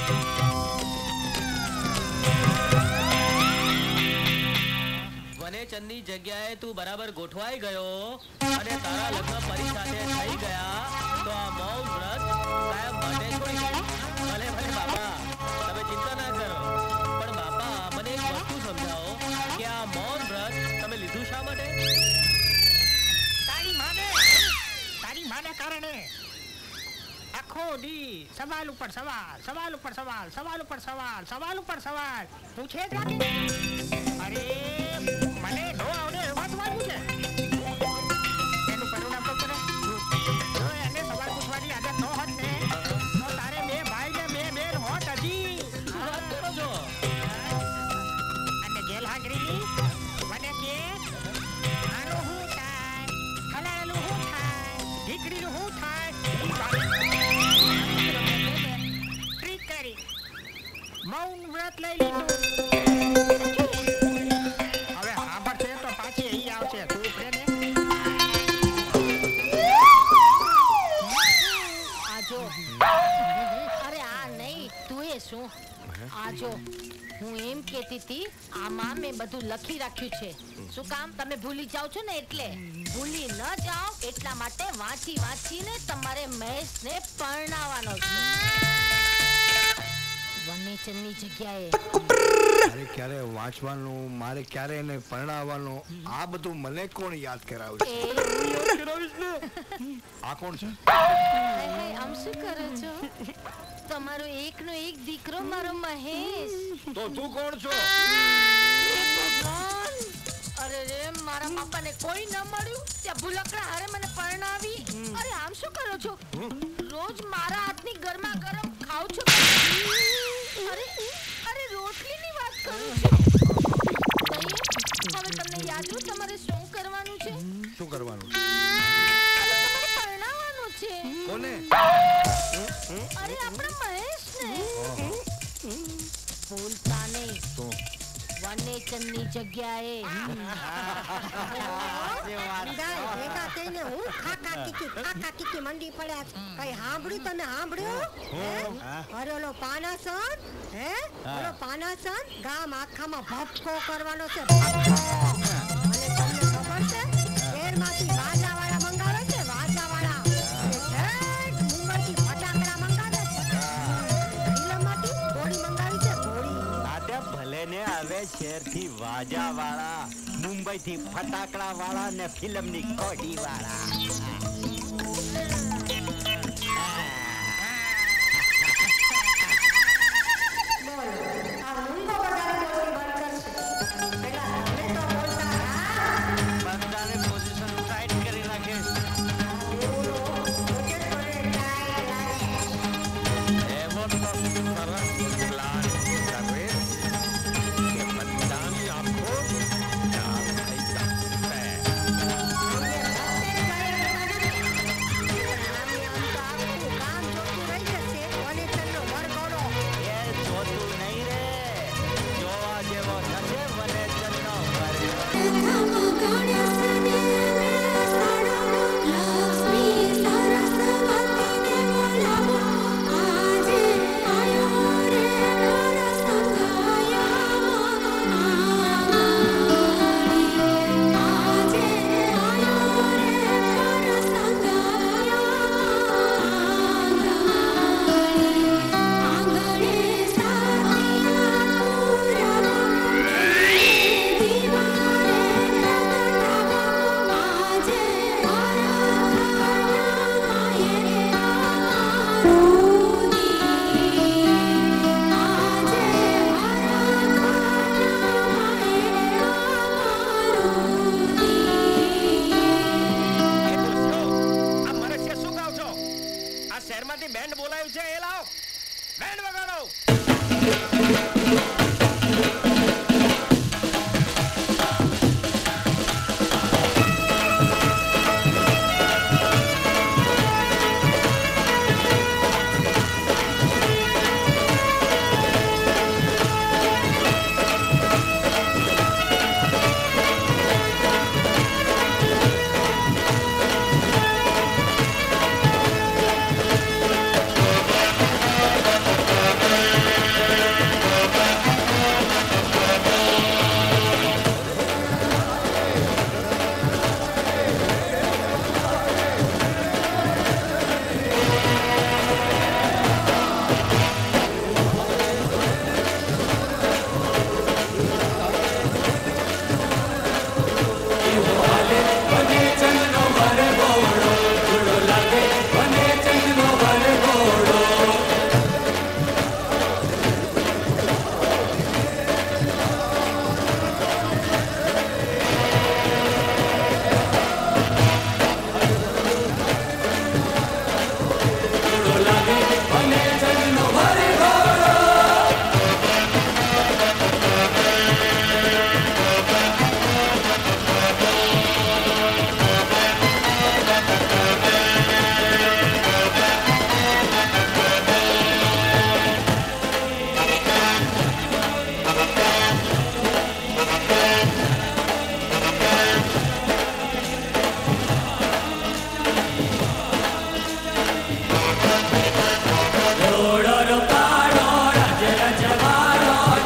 વનેચંદની જગ્યાએ તું બરાબર ગોઠવાઈ ગયો અને તારા લગ્ન પરી સાથે થઈ ગયા તો આ મૌન વ્રત કાયમ માટે છોડી દે. ભલે ભલે બાપા, તમે ચિંતા ના કરો, પણ બાપા મને એક વસ્તુ સમજાવો કે આ મૌન વ્રત તમે લીધું શા માટે? તારી માને તારી માને કારણે આખો દી સવાલ ઉપર સવાલ સવાલ ઉપર સવાલ સવાલ ઉપર સવાલ સવાલ ઉપર સવાલ પૂછે જ રાખે. અરે મને નો આવડે એવા સવાલ પૂછે. એનું પરિણામ તો કરે. જો એને સવાલ પૂછવાની આદત ન હોત ને તો તારે બે ભાઈ ને બે બેન હોત હજી. શું વાત કરો છો? અને જેલ હાજરી મને કે આનું શું થાય, ખલાનું શું થાય, દીકરીનું શું થાય, ટ્રીક કરી મૌન વ્રત લઈ લીધું. હવે સાંભળશે તો પાછી અહીં આવશે. તું પ્રેમે આજો અરે આ નહીં, તું એ શું આજો. હું એમ કહેતી હતી, આમાં મેં બધું લખી રાખ્યું છે. શું કામ તમે ભૂલી જાઓ છો ને, એટલે ભૂલી ન જાઓ એટલા માટે વાંચી વાંચીને તમારે મહેશને પરણાવવાનો છે. વનેચંદની જગ્યાએ મારે ક્યારે વાંચવાનું, મારે ક્યારે એને પરણાવવાનું, આ બધું મને કોણ યાદ કરાવશે? આ કોણ છે? આમ શું કરો છો? તમારો એકનો એક દીકરો મારો મહેશ. તો તું કોણ છો? અરે રે, મારા બાપાને કોઈ ન મળ્યું ત્યાં ભૂલકડા હારે મને પરણાવી. અરે આમ શું કરો છો? રોજ મારા હાથની ગરમા ગરમ ખાવ છો? અરે અરે રોટલીની વાત કરું છું. હવે તમને યાદ રહ્યું તમારે શું કરવાનું છે? શું કરવાનું? તમારે પરણાવવાનું છે. કોને? અરે આપણા મહેશને. ભૂલતા નહીં. વનેચંદની જગ્યાએ ભેગા થઈને હું ખાકા ટીકી ખાકા ટીકી મંડી પડ્યા છે. કઈ સાંભળ્યું તમે? સાંભળ્યું? અરે ઓલો પાનાસન, હે ઓલો પાનાસન ગામ આખામાં ભપકો કરવાનો છે. ભપકો. અને તમને ખબર છે શહેરમાંથી વાજાવાળા મંગાવે છે, વાજાવાળા. અને ઠેઠ મુંબઈથી ફટાકડા મંગાવે છે. ફિલ્મમાંથી ગોળી મંગાવી છે, ગોળી. ભલે ને હવે શહેરથી વાજા વાળા, મુંબઈ થી ફટાકડા વાળા ને ફિલ્મ ની કોડી વાળા. બધાને પોઝિશન ટાઈટ કરી રાખે. એવો તો સરસ પ્લાન કરે કે બધાની આંખો ચાર થઈ જશે.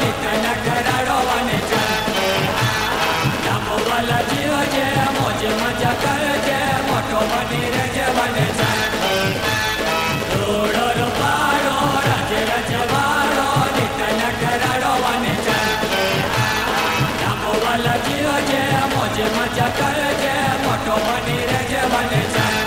નિતન કરાડો વને લાંબો વાલા જીવ છે મોજ મજા કરજે મોટો બની રહેજે વને રોડો રૂપાડો રાજે રજવાડો નિતન કરાડો વને લાંબો વાલા જીવ છે મોજ મજા કરજે મોટો બની રહેજે વને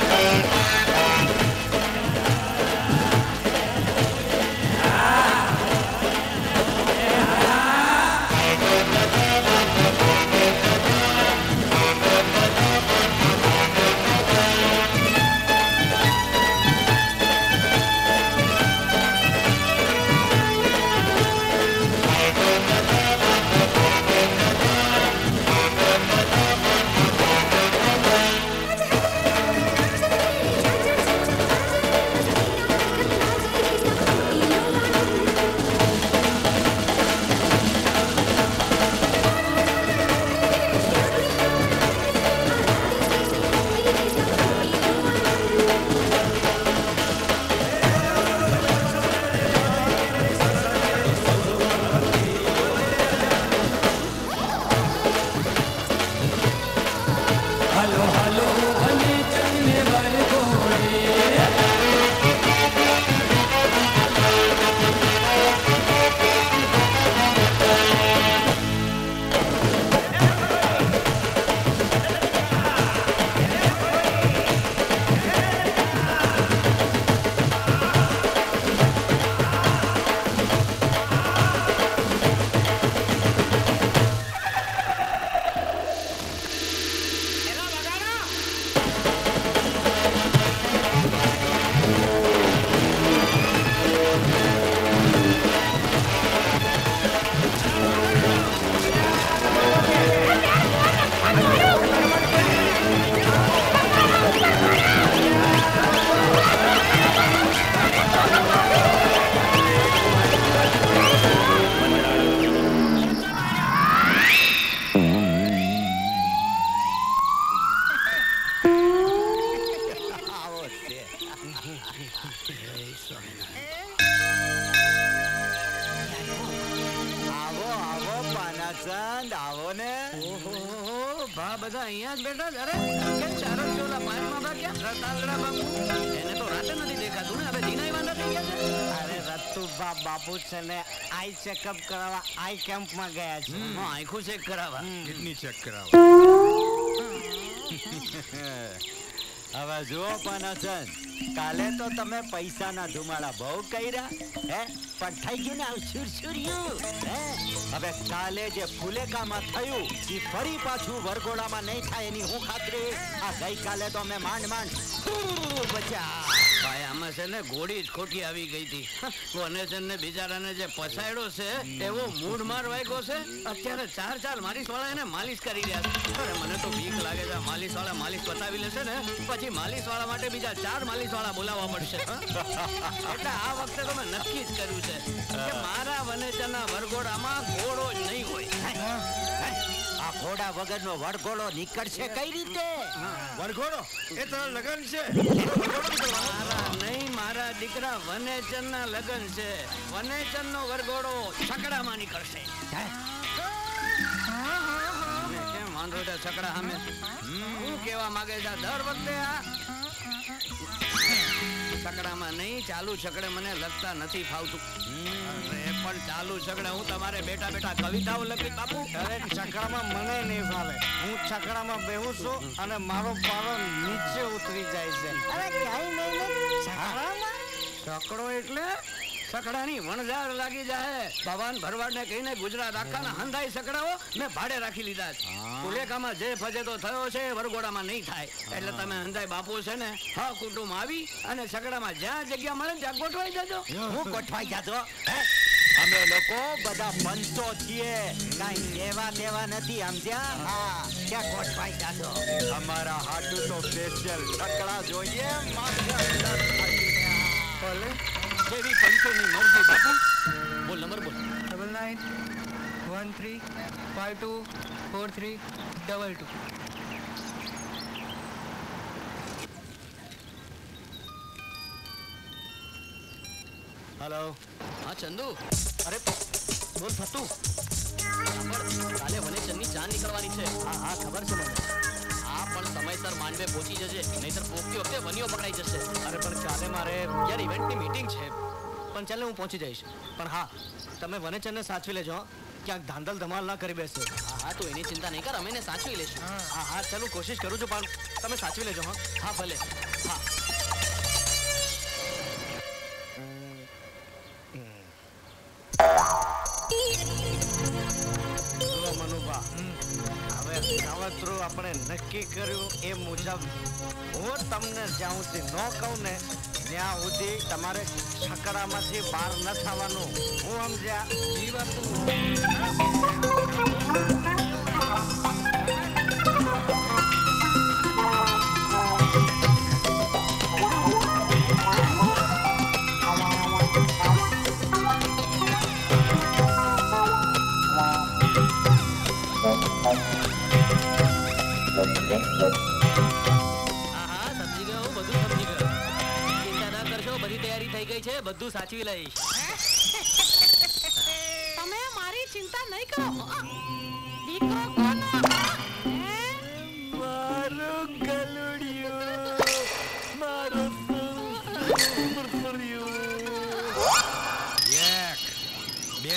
બાપુ છે ને આઈ ચેકઅપ કરાવવા આઈ કેમ્પમાં ગયા છે આંખો ચેક કરાવવા કિડની ચેક કરાવવા હવે જુઓ પાનાસન કાલે તો તમે પૈસાના ધુમાડા બહુ કર્યા હે પણ થઈ ગયું ને આવું છુરછુર્યું હે હવે કાલે જે ફુલેકામાં થયું એ ફરી પાછું વરઘોડામાં નહીં થાય એની હું ખાતરી આ ગઈકાલે તો મેં માંડ માંડ બચા ભાઈ આમાં છે ને ઘોડી જ ખોટી આવી ગઈ હતી કોને છે ને બિચારાને જે પસાયડો છે એવો મૂડ માર વાગ્યો છે અત્યારે ચાર ચાર માલિશ વાળા એને માલિશ કરી રહ્યા છે અરે મને તો બીક લાગે છે માલિશ વાળા માલિશ બતાવી લેશે ને પછી માલિશ વાળા માટે બીજા ચાર માલિશ વાળા બોલાવવા પડશે એટલે આ વખતે તો મેં નક્કી જ કર્યું છે કે મારા વનેચરના વરઘોડામાં ઘોડો જ નહીં હોય આ ઘોડા વગરનો વરઘોડો નીકળશે કઈ રીતે વરઘોડો એ તો લગન છે મારા નહીં મારા દીકરા વનેચરના લગન છે વનેચરનો વરઘોડો છકડામાં નીકળશે કેમ વાંધો છે છકડા સામે હું કેવા માંગે છે દર વખતે આ છકડામાં નહીં ચાલુ છકડે મને લખતા નથી ફાવતું અરે પણ ચાલુ છકડે હું તમારે બેઠા બેઠા કવિતાઓ લખી બાપુ અરે છકડામાં મને નહીં ફાવે હું છકડામાં બેહું છું અને મારો પારો નીચે ઉતરી જાય છે અરે ક્યાંય નહીં છકડામાં છકડો એટલે સકડાની વણઝાર લાગી જાય ભવાન ભરવાડને કહીને ગુજરાત આખાના હંધાઈ સકડાઓ મેં ભાડે રાખી લીધા છે કુલેકામાં જે ફજેતો થયો છે વરઘોડામાં નહીં થાય એટલે તમે હંધાઈ બાપુ છે ને હ કુટુંબ આવી અને સકડામાં જ્યાં જગ્યા મળે ત્યાં ગોઠવાઈ જજો હું ગોઠવાઈ જાજો અમે લોકો બધા પંચો છીએ કઈ દેવા દેવા નથી સમજ્યા હા ક્યાં ગોઠવાઈ જાજો અમારા હાટુ તો સ્પેશિયલ છકડા જોઈએ ભલે જેવી પંચોની મરજી બાપુ બોલ નંબર બોલ double nine one three five two four three double two hello હા ચંદુ અરે બોલ થતું કાલે વનેચંદની જાન નીકળવાની છે. હા હા ખબર છે મને. હા પણ સમયસર માંડવે પહોંચી જજે, નહીતર પોકતી વખતે વનીઓ પકડાઈ જશે. અરે પણ કાલે મારે યાર ઇવેન્ટની મીટિંગ છે. પણ ચાલે હું પહોંચી જઈશ. પણ હા તમે વનેચંદને સાચવી લેજો, ક્યાંક ધાંધલ ધમાલ ના કરી બેસે. હા હા તું એની ચિંતા નહીં કર, અમે એને સાચવી લેશું. હા હા ચાલો કોશિશ કરું છું, પણ તમે સાચવી લેજો. હા હા ભલે. હા મનુભા, હવે કાવતરું આપણે નક્કી કર્યું એ મુજબ હું તમને જ્યાં સુધી ન કહું ને ત્યાં સુધી તમારે છકડામાંથી બહાર ન થવાનું. હું સમજ્યા? જી વાત. બધું સાચવી લઈશ. તમે મારી ચિંતા નહીં કરો. દીકરો કોનો? મારું ગલુડિયું, મારું ફરફરિયું. એક બે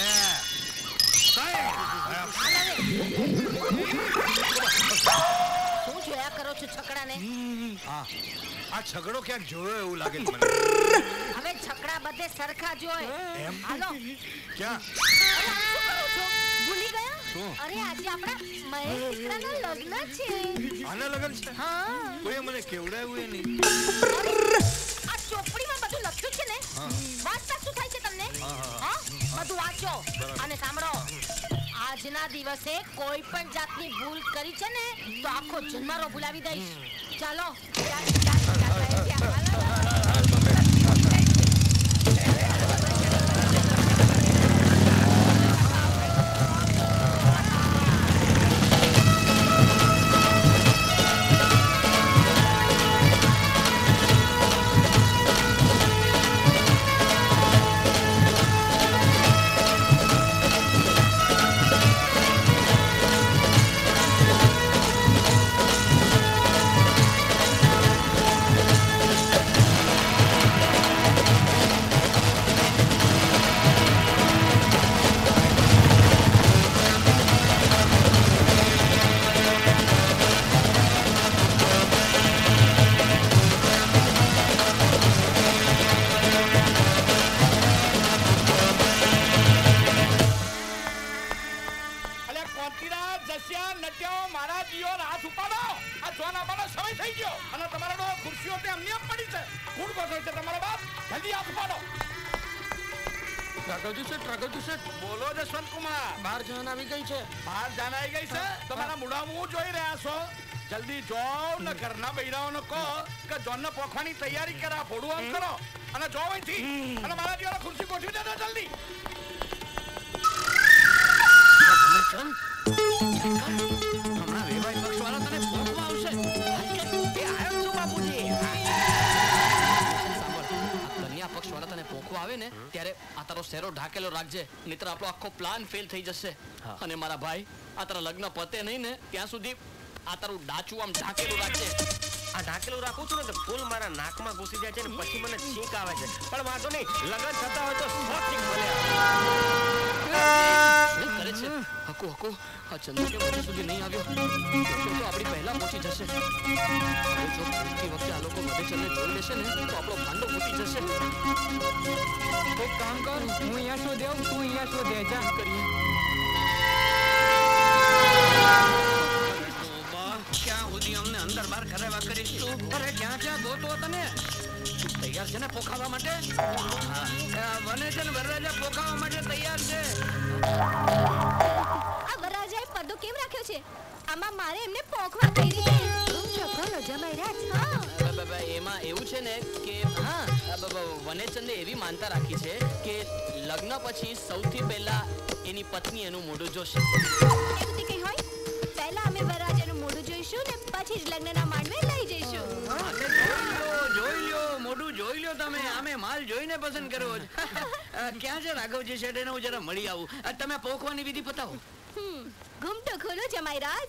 શું જોયા કરો છો છકડાને? હા આ છગડો ક્યાંક જોયો એવું લાગે છે મને. હવે છકડા બધે સરખા જોય. એમ? હાલો. ક્યાં? અરે આમ શું કરો છો? ભૂલી ગયા? શું? અરે આજે આપણા મહેશ દીકરાના લગ્ન છે. આના લગ્ન છે? હા. કોઈ મને કેવડાવ્યું એ નહીં. આ ચોપડીમાં બધું લખ્યું છે ને? વાંચતા શું થાય છે તમને? હા? બધું વાંચો અને સાંભળો. આજના દિવસે કોઈ પણ જાતની ભૂલ કરી છે ને તો આખો જન્મારો ભૂલાવી દઈશ. ચાલો. બોલો જશવંત કુમાર. બહાર જાન આવી ગઈ છે. બહાર જાન આવી ગઈ છે? તમારા મુડામાં હું જોઈ રહ્યા છો. જલ્દી જાઓ ને ઘરના બૈરાઓને કહો કે જોનને પોખવાની તૈયારી કરે. ફોડું આમ કરો અને જો અહીંથી અને મારા જીવાને ખુરશી ગોઠવી દેજો જલ્દી. હમણાં વેવાઈ પક્ષવાળા તને પોખવા આવશે. એ આયો છું બાપુજી. કન્યા પક્ષવાળા તને પોખવા આવે ને ત્યારે આ તારો શેરો ઢાકેલો રાખજે, નહીતર આપણો આખો પ્લાન ફેલ થઈ જશે. અને મારા ભાઈ આ તારા લગ્ન પતે નહીં ને ત્યાં સુધી આ તારું ડાચું આમ ઢાકેલું રાખજે. આ ઢાકેલું રાખું છું ને તો ફૂલ મારા નાકમાં ઘૂસી જાય છે ને પછી મને છીંક આવે છે. પણ વાંધો નહીં, લગન થતા હોય તો સો છીંક ભલે શું કરે છે? હકુ હકુ આ ચંદ્ર કે હજુ સુધી નહીં આવ્યો. તો આપણી પહેલા પહોંચી જશે. હવે જો પૂછતી વખતે આ લોકો મધેચંદને જોઈ લેશે ને તો આપણો ભાંડો ફૂટી જશે. એક કામ કર, હું અહીંયા શોધે આવું, તું અહીંયા શોધે જા. કરીએ ક્યાં સુધી અમને અંદર બહાર કરાવવા કરીશું? અરે ક્યાં ક્યાં ગોતો તને? તૈયાર છે ને પોખાવા માટે? બને છે ને વરરાજા પોખાવા માટે તૈયાર છે. આ વરરાજાએ પડદો કેમ રાખ્યો છે? આમાં મારે એમને પોખવા થઈ રહી છે. છોકરો જમાઈ રાજ. હા એમાં એવું છે ને કે હા વનેચંદે એવી માનતા રાખી છે કે લગ્ન પછી સૌથી પહેલા એની પત્ની એનું મોઢું જોશે. એવું તે કઈ હોય? પહેલા અમે વરરાજાનું મોઢું જોઈશું ને પછી જ લગ્નના માંડવે લઈ જઈશું. જોઈ લો મોઢું જોઈ જોઈ લ્યો તમે આમે માલ જોઈને પસંદ કર્યો છે. અ, ક્યાં છે રાઘવજી શેઠ? એને હું જરા મળી આવું. અ, તમે પોખવાની વિધિ પતાવો. ઘૂમટો ખોલો જમાઈરાજ.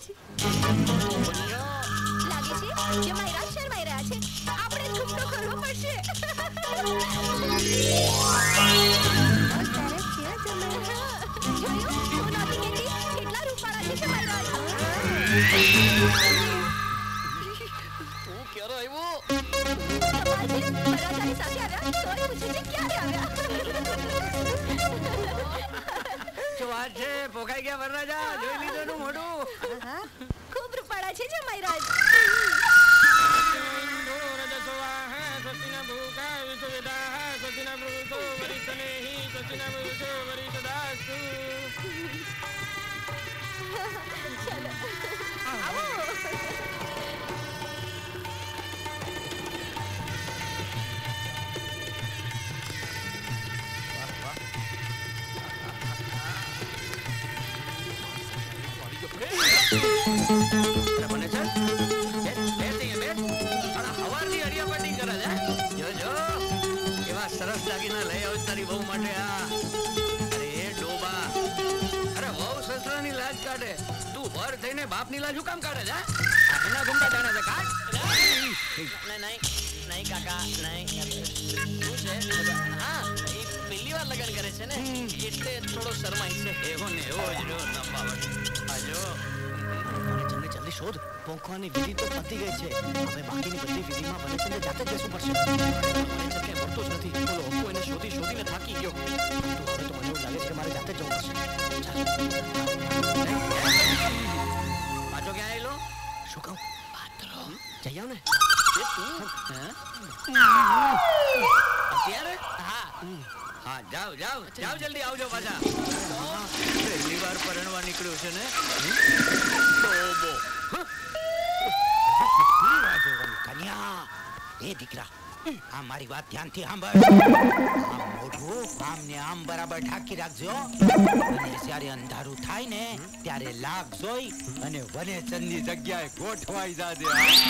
લાગે છે જમાઈરાજ શરમાઈ રહ્યા છે. આપણે જ ઘૂમટો ખોલવો પડશે. જોયું? હું નહોતી કહેતી. કેટલા રૂપાળા છે જમાઈરાજ. તું ક્યારે આવ્યો? વરરાજાની સાથે આવ્યા. તોય પૂછે છે ક્યારે આવ્યા. શું વાત છે? પોખાઈ ગયા વરરાજા? જોઈ લીધું એનું મોઢું? ખૂબ રૂપાળા છે જમાઈરાજ. મને છે બેટ બેટ અહીંયા બેટ અને હવારની હરિયાપટ્ટી કરે છે. જો જો એવા સરસ દાગીના લઈ આવ તારી બહુ માટે. આ અરે એ ડોબા, અરે વહુ સસરાની લાજ કાઢે, તું ભર થઈને બાપની લાજ હું કામ કાઢે છે? આ એના ગુંડા જાણે છે કાઢ. નહીં નહીં નહીં કાકા નહીં. શું છે? હા એ પહેલી વાર લગ્ન કરે છે ને એટલે થોડો શરમાઈ છે. એવો ને એવો જ રહ્યો નંબાવટ. આ જો જલ્દી જલ્દી શોધ. પોંખવાની વિધિ તો પતી ગઈ છે. હવે બાકીની બધી વિધિમાં બને છે જાતે જ બેસવું પડશે. મને છે કે મળતો જ નથી. બોલો હું એને શોધી શોધીને થાકી ગયો. તો હવે તો મને એવું લાગે છે કે મારે જાતે જ જવું પડશે. પાછો ક્યાં આવેલો? શું કહું? પાત્રો જઈ આવ ને. એ તું અત્યારે? હા હા જાઓ જાઓ જાઓ જલ્દી આવજો પાછા. પહેલી વાર પરણવા નીકળ્યો છે ને. કન્યા એ દીકરા આ મારી વાત ધ્યાનથી સાંભળ. આમ મોઢું આમને આમ બરાબર ઢાંકી રાખજો અને જ્યારે અંધારું થાય ને ત્યારે લાગ જોઈ અને વનેચંદની જગ્યાએ ગોઠવાઈ જાજે.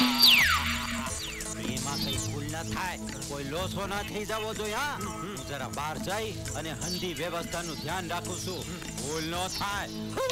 એમાં કઈ ભૂલ ના થાય, કોઈ લોસો ના થઈ જવો જોઈએ. હા હું જરા બહાર જઈ અને હંધી વ્યવસ્થાનું ધ્યાન રાખું છું. ભૂલ ન થાય.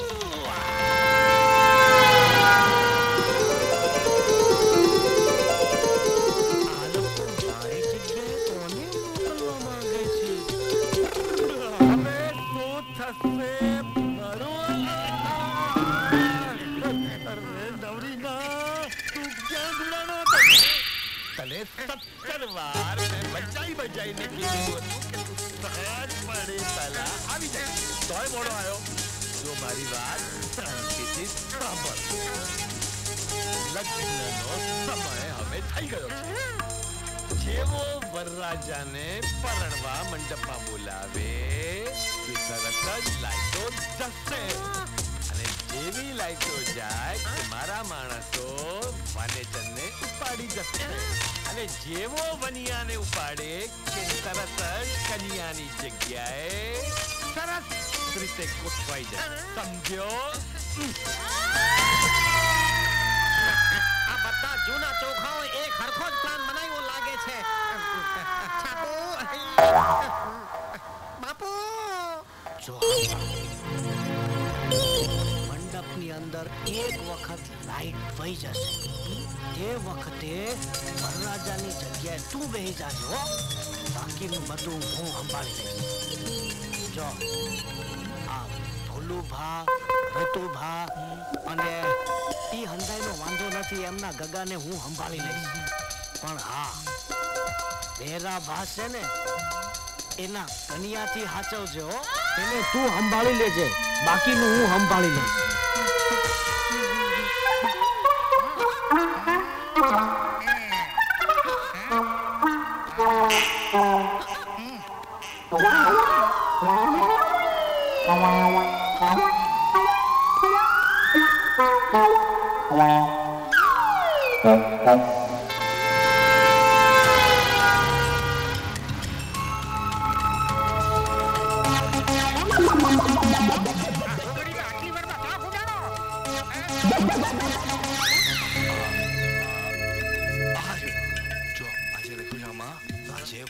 તને સત્તર વાર મેં બચાઈ બચાઈને કીધું હતું કે તું સહજ પડે પહેલા આવી જાય. તોય મોડો આવ્યો. જો મારી વાત શાંતિથી સાંભળ. લગ્નનો સમય હવે થઈ ગયો છે. જેવો વરરાજાને પરણવા મંડપમાં બોલાવે કે તરત જ લાઈટો જશે અને જેવી લાઈટો જાય કે મારા માણસો વાનેચંદને ઉપાડી જશે અને જેવો વનિયાને ઉપાડે કે તરત જ કન્યાની જગ્યાએ સરસ રીતે ગોઠવાઈ જાય. સમજ્યો? આ બધા જૂના ચોખાઓ એક હરખો જ પ્લાન બનાવ્યો લાગે છે. બાપુ જો મંડપની અંદર એક વખત લાઈટ વહી જશે. તે વખતે વરરાજાની જગ્યાએ તું બેસી જાજો. બાકીનું બધું હું સંભાળી લઈશ. જો આ ભોલુભા, રતુભા અને ઈ હંધાઈનો વાંધો નથી. એમના ગગાને હું સંભાળી લઈશ. પણ હા બેરા ભા છે ને એના કન્યાથી હાચવજો. એને તું સંભાળી લેજે. બાકીનું હું સંભાળી લઈશ. જો આજે રઘુરામા આજે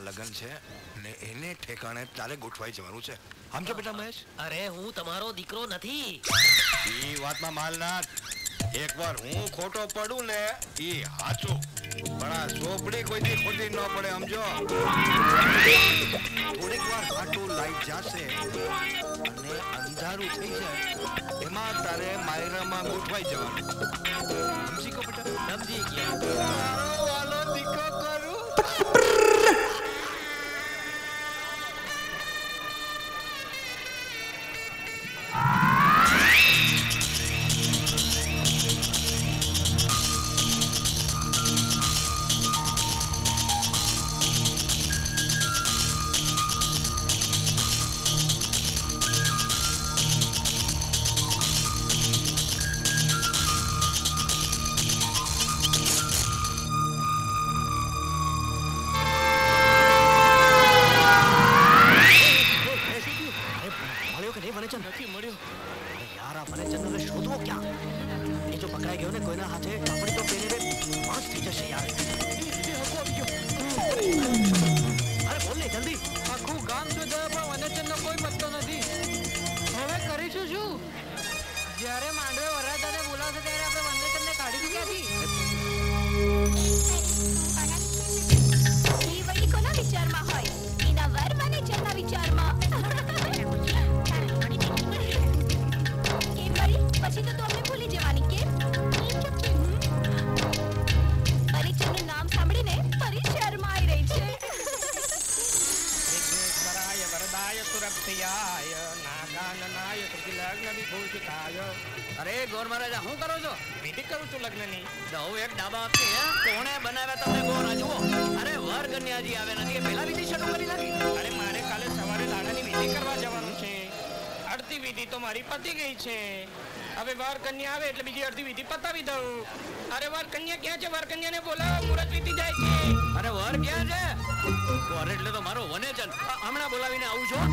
લગન છે ને એને ઠેકાણે તારે ગોઠવાઈ જવાનું છે સમજો બેટા મહેશ. અરે હું તમારો દીકરો નથી. ઈ વાતમાં માલનાથ એકવાર હું ખોટો પડું ને ઈ હાચું પણ આ ચોપડી કોઈ દી ખોટી ન પડે સમજો. થોડીક વાર હાટું લાઈટ જાશે અને અંધારું થઈ જાય એમાં તારે માયરામાં ગોઠવાઈ જવાનું. સમજી કો બેટા? સમજી ગયા. વાલો દીકરો કરું. નથી મળ્યો. યાર આ મને ચંદ્રને શોધવો ક્યાં? એ જો પકડાઈ ગયો ને કોઈના હાથે આપણી તો પેલે પાંચ થઈ જશે યાર. અરે બોલ ને જલ્દી. આખું ગામ શોધ્યો પણ વનચંદનો કોઈ પત્તો નથી. હવે કરીશું શું? જ્યારે માંડવે વરરાજાને બોલાવશે ત્યારે આપણે વનચંદને કાઢી ક્યાંથી? એ વળી કોના વિચારમાં હોય? એના વર વનચંદના વિચારમાં. પછી તો તું અમને ભૂલી જવાની કે પરિચયનું નામ સાંભળીને પરી શર્માઈ રહી છે. વિઘ્નેશ્વરાય વરદાય સુરક્ષયાય નાગાનનાય કૃતિલગ્ન વિભૂષિતાય. અરે ગોર મહારાજા શું કરો છો? વિધિ કરું છું લગ્નની. હું એક ડાબા આપતી હે કોણે બનાવ્યા તમને ગોર આ જુઓ. અરે વર કન્યાજી આવે નથી એ પહેલા વિધિ શરૂ કરી નાખી. અરે મારે કાલે સવારે લાડાની વિધિ કરવા જવાનું છે. અડધી વિધિ તો મારી પતી ગઈ છે. હવે વર કન્યા આવે એટલે બીજી અડધી વિધિ પતાવી દઉં. અરે વર કન્યા ક્યાં છે? વર કન્યાને બોલાવો, મુહૂર્ત વીતી જાય છે. અરે વર ક્યાં છે? વર એટલે તો મારો વનેચન. હમણાં બોલાવીને આવું છું.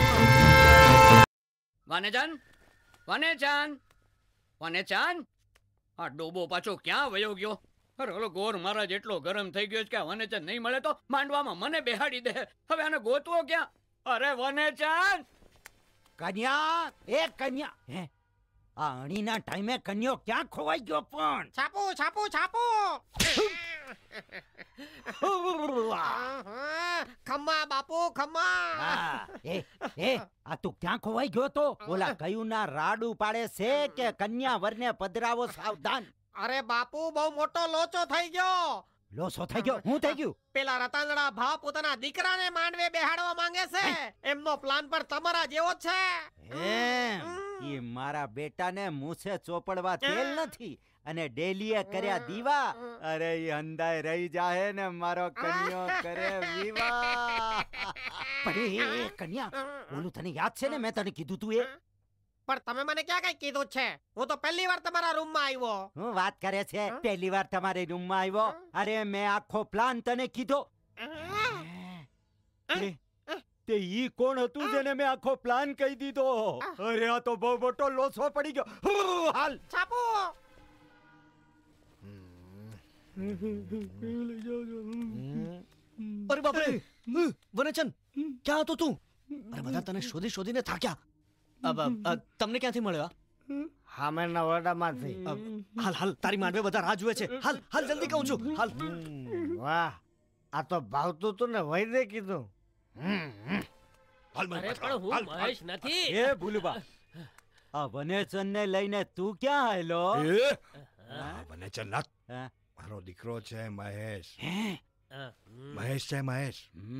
વનેચન, વનેચન, વનેચન. આ ડોબો પાછો ક્યાં વયો ગયો? અરે ઓલો ગોર મહારાજ એટલો ગરમ થઈ ગયો છે કે વનેચન નહીં મળે તો માંડવામાં મને બેહાડી દે. હવે આને ગોતવો ક્યાં? અરે વનેચન! કન્યા, એ કન્યા, હે આ અણીના ટાઈમે કન્યો ક્યાં ખોવાઈ ગયો પણ? છાપો છાપો છાપો. ખમ્મા બાપુ ખમ્મા. એ એ આ તું ક્યાં ખોવાઈ ગયો તો? ઓલા કયું ના રાડું પાડે છે કે કન્યા વરને પધરાવો સાવધાન? અરે બાપુ બહુ મોટો લોચો થઈ ગયો. લોસો થઈ ગયો? હું થઈ ગયું? પેલા રતાંગડા ભા પોતાના દીકરાને માંડવે બેહાડવા માંગે છે. એમનો પ્લાન પર તમારા જેવો જ છે. એમ ઈ મારા બેટાને મૂછે ચોપડવા તેલ નથી અને ડેલીએ કર્યા દીવા. અરે ઈ અંધાય રહી જાહે ને મારો કન્યો કરે વિવાહ. પણ એ કન્યા ઓલું તને યાદ છે ને મેં તને કીધું તું એ? પણ તમે મને ક્યાં કઈ કીધું છે? હું તો પહેલી વાર તમારા રૂમમાં આવ્યો. હું વાત કરે છે? પહેલી વાર તમારી રૂમમાં આવ્યો? અરે મેં આખો પ્લાન તને કીધો. તે ઈ કોણ હતું જેને મેં આખો પ્લાન કહી દીધો? અરે આ તો બહુ મોટો લોસો પડી ગયો. હાલ છાપો. અરે બાપ રે વનચન, ક્યાં હતો તું? અરે બધા તને શોધી શોધીને થાક્યા. તમને ક્યાંથી મળ્યો? હા મેં નવરડામાંથી. હાલ હાલ તારી માંડવે બધા રાહ જુએ છે. હાલ હાલ જલ્દી કહું છું. હાલ. વાહ, આ તો ભાવતું તું ને વૈદે કીધું. અરે પણ હું મહેશ નથી. એ ભૂલબા, આ વનેચનને લઈને તું ક્યાં આયલો? વનેચન નાથ, મારો દીકરો છે મહેશ. મહેશ છે મહેશ.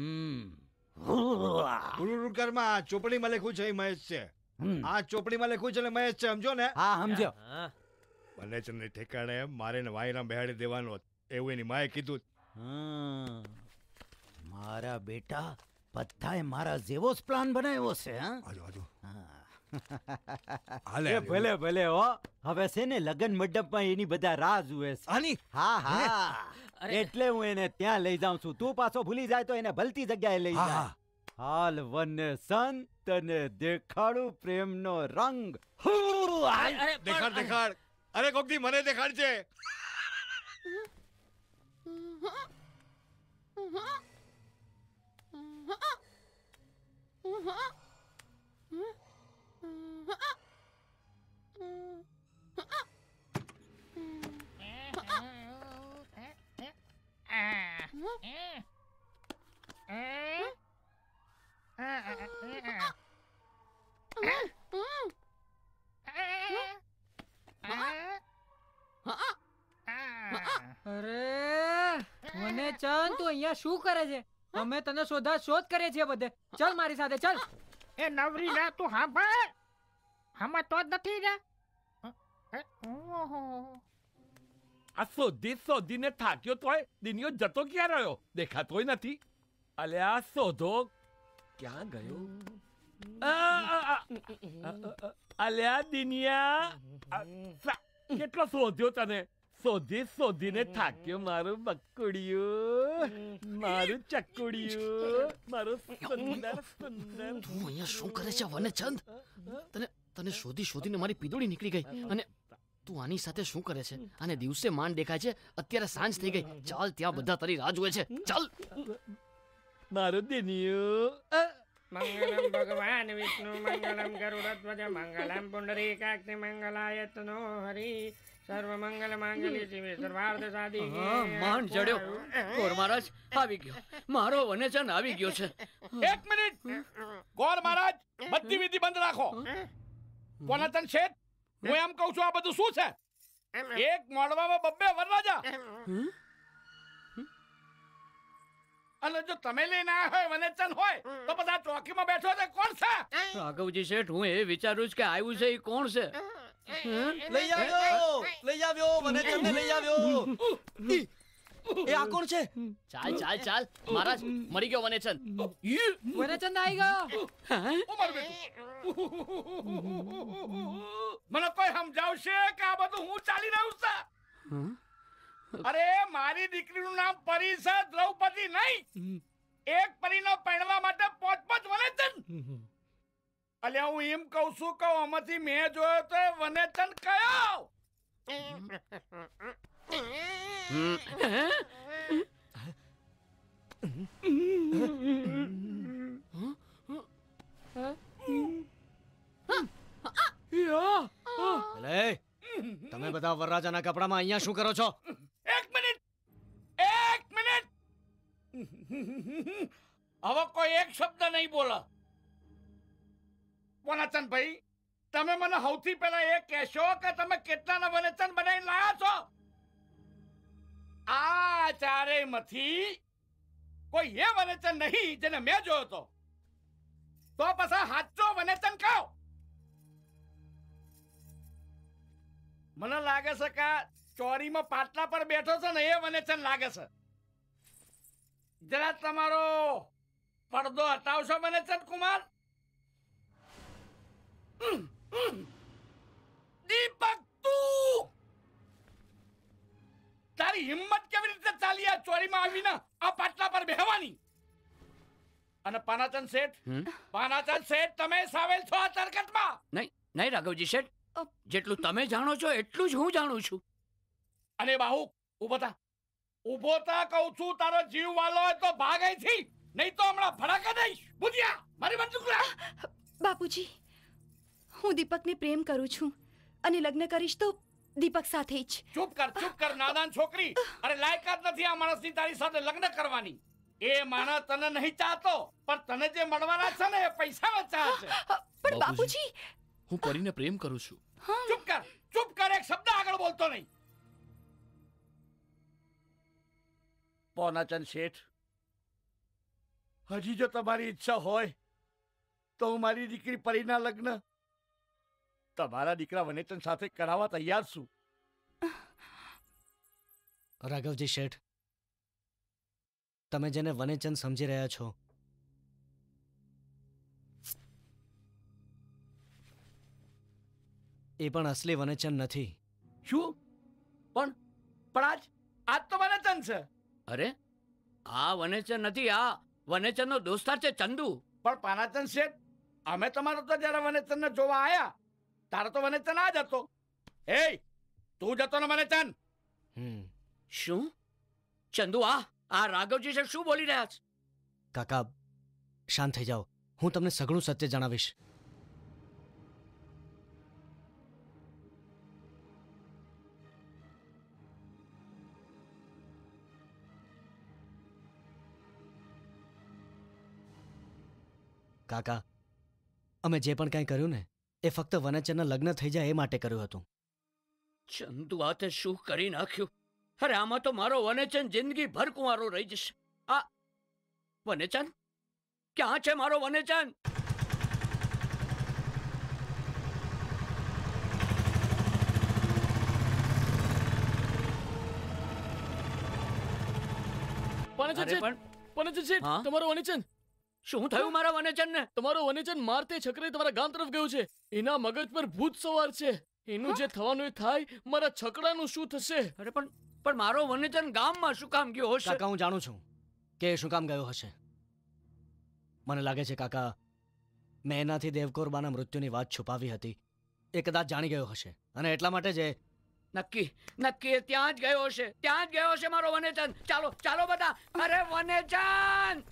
ગુરુકરમાં ચોપડીમાં લખ્યું છે મહેશ છે. આ ચોપડીમાં લખ્યું છે મહેશ છે, સમજો ને? હા સમજો. વનેચન ને ઠેકાણે મારે ને વાયરામ બેહાડી દેવાનો એવું એની માએ કીધું. મારા બેટા બધાએ મારા જેવો જ પ્લાન બનાવ્યો છે. હાલે ભલે ભલે હો. હવે છે ને લગન મંડપમાં એની બધા રાહ જુએ છે. હા હા, એટલે હું એને ત્યાં લઈ જાઉં છું. તું પાછો ભૂલી જાય તો એને ભલતી જગ્યાએ લઈ જા. હાલ વને સંત ને દેખાડું પ્રેમનો રંગ. દેખાડ દેખાડ. અરે કોકદી મને દેખાડ છે. અરે મને ચંદ તું અહીંયા શું કરે છે? અમે તને શોધા શોધ કરીએ છીએ બધે. ચલ મારી સાથે ચલ. એ નવરી ના તું હા ભાઈ આમાં તો જ નથી ને. આ શોધી શોધીને થાક્યો તોય દિનિયો જતો ક્યાં રહ્યો? દેખાતોય નથી. અલ્યા શોધો ક્યાં ગયો? અલ્યા દિનિયા કેટલો શોધ્યો તને? શોધી શોધીને થાક્યો મારું બકુડિયું, મારું ચકુડિયું, મારું સુંદર સુંદર. તું અહીંયા શું કરે છે વનચંદ? તને તને શોધી શોધીને મારી પીદોડી નીકળી ગઈ અને તું આની સાથે શું કરે છે? આને દિવસે માંડ દેખાય છે, અત્યારે સાંજ થઈ ગઈ. ચાલ ત્યાં બધા તારી રાહ જુએ છે. ચાલ મારું દિનિયું. મંગલમ ભગવાન વિષ્ણુ મંગલમ ગરુડધ્વજ મંગલમ પુંડરીકાક્ષ મંગલાય તનો હરી સર્વ મંગલ માંગલ્ય શિવે સર્વાર્થ સાધિકે. માંડ જડ્યો. ગોર મહારાજ આવી ગયો. મારો વનેચંદ આવી ગયો છે. એક મિનિટ ગોર મહારાજ, બધી વિધિ બંધ રાખો. વનચંદ શેઠ, હું એમ કહું છું આ બધું શું છે? એક મોડવામાં બબ્બે વરરાજા. અને જો તમે લઈને આવ્યા હોય વનેચંદ હોય તો બધા ચોકીમાં બેઠો છે કોણ છે? રાઘવજી શેઠ, હું એ વિચારું છું કે આવ્યું છે એ કોણ છે? લઈ આવ્યો, લઈ આવ્યો વનચંદ ને લઈ આવ્યો. એ આ કોણ છે? ચાલ ચાલ ચાલ મહારાજ, મરી ગયો વનેચંદ. વનેચંદ આવી ગયો. મને કોઈ સમજાવશે કે આ બધું હું ચાલી રહ્યું છે? અરે મારી દીકરીનું નામ પરી છે, દ્રૌપદી નહીં. એક પરીનો પરણવા માટે પોચ પોચ વનેચંદ. અલ્યા હું એમ કહું છું કે આમાંથી મેં જોયો તો વનેચંદ કયો? તમે બધા વરરાજાના કપડામાં અહીંયા શું કરો છો? એક મિનિટ એક મિનિટ હવે કોઈ એક શબ્દ નહીં બોલો. વનચંદ ભાઈ, તમે મને સૌથી પહેલા એ કહેશો કે તમે કેટલાના વનચંદ બનાવીને લાયા છો? આ ચારેયમાંથી કોઈ એ વનચંદ નહીં જેને મેં જોયો તો. તો પછી સાચો વનચંદ કહો. મને લાગે છે કે ચોરીમાં પાટલા પર બેઠો છે ને એ વનેચંદ લાગે છે. જરા તમારો પડદો હટાવશો વનેચંદ કુમાર? દીપક, તું તારી હિંમત કેવી રીતે ચાલી આ ચોરીમાં આવીને આ પાટલા પર બેહવાની? અને પાનાચંદ શેઠ, પાનાચંદ શેઠ, તમે સાવેલ છો આ તરકટમાં? નહીં નહીં રાઘવજી શેઠ, જેટલું તમે જાણો છો એટલું જ હું જાણું છું. અને બાહુ ઉભો થા, ઉભો થા કહું છું. તારો જીવ વાલો હોય તો ભાગ અહીંથી, નહીં તો હમણાં ભડાકા દઈશ. બુધિયા, મારી બંદૂક લા. બાપુજી, હું દીપકને પ્રેમ કરું છું અને લગ્ન કરીશ તો દીપક સાથે જ. ચૂપ કર, ચૂપ કર નાદાન છોકરી. અરે લાયકાત નથી આ માણસની તારી સાથે લગ્ન કરવાની. એ માણસ તને નહીં ચાહતો, પણ તને જે મળવાના છે ને એ પૈસા ચાહે છે. પણ બાપુજી, હું પરીને પ્રેમ કરું છું. ચૂપ કર, ચૂપ કર, એક શબ્દ આગળ બોલતો નહીં. પોનાચંદ શેઠ, હજી જો તમારી ઈચ્છા હોય તો હું મારી દીકરી પરીના લગ્ન તમારા દીકરા વનેચંદ સાથે કરાવવા તૈયાર છું. રાઘવજી શેઠ, તમે જેને વનેચંદ સમજી રહ્યા છો એ પણ અસલી વનેચંદ નથી. શું? પણ પણ આજ આજ તો વનેચંદ છે. અરે આ વનેચંદ નથી, આ વનેચંદનો દોસ્તાર છે ચંદુ. પણ પાનાચંદ શેઠ, અમે તમારો તો જયારે વનેચંદને જોવા આયા તારો તો વનેચંદ આ જ હતો. એ તું જતો ને વનેચંદ? શું ચંદુ? આ આ રાઘવજી છે શું બોલી રહ્યા છે? કાકા, શાંત થઈ જાઓ, હું તમને સઘળું સત્ય જણાવીશ. કાકા, અમે જે પણ કાંઈ કર્યું ને એ ફક્ત વનચરના લગ્ન થઈ જાય એ માટે કર્યું હતું. ચંદુ આ તે શું કરી નાખ્યું? અરે આમાં તો મારો વનેચન જિંદગી ભર કુંવારો રહી જશે. આ વનેચન ક્યાં છે મારો વનેચન? તમારો વનેચન શું થયું મારા વનેચન ને? તમારો વનેચન મારતે છકરે તમારા ગામ તરફ ગયો છે. એના મગજ પર ભૂત સવાર છે. એનું જે થવાનું એ થાય. મારા છકડાનું શું થશે? અરે પણ પણ મારો વનેચન ગામમાં શું કામ ગયો હશે? કાકા, હું જાણું છું કે શું કામ ગયો હશે. મને લાગે છે કાકા, મેં એનાથી દેવકોરબાના મૃત્યુની વાત છુપાવી હતી. એ કદાચ જાણી ગયો હશે અને એટલા માટે જ નક્કી નક્કી ત્યાં જ ગયો હશે. ત્યાં જ ગયો હશે મારો વનેચન. ચાલો ચાલો બધા. અરે વનેચન!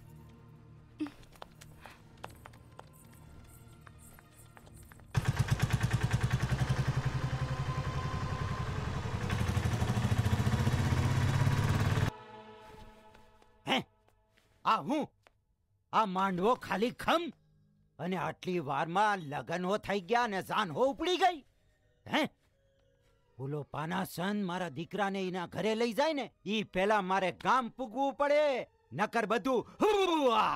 આ હું આ માંડવો ખાલી ખમ અને આટલી વારમાં લગનો થઈ ગયા ને જાન હો ઉપડી ગઈ. હે બોલો પાનાસન મારા દીકરાને એના ઘરે લઈ જાય ને ઈ પેલા મારે ગામ પૂગવું પડે, નકર બધું હુઆ.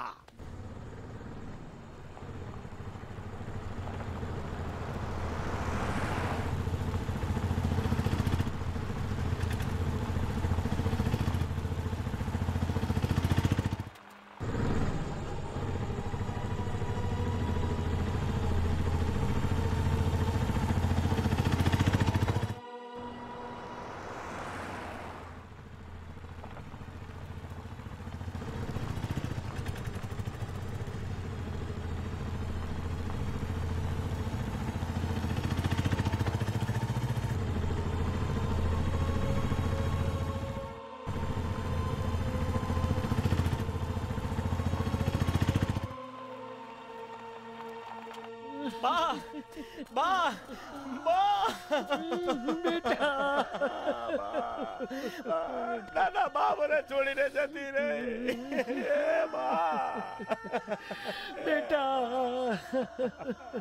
બા બા બા બેટા દાદા બા મને છોડીને જતી રહી. બા બેટા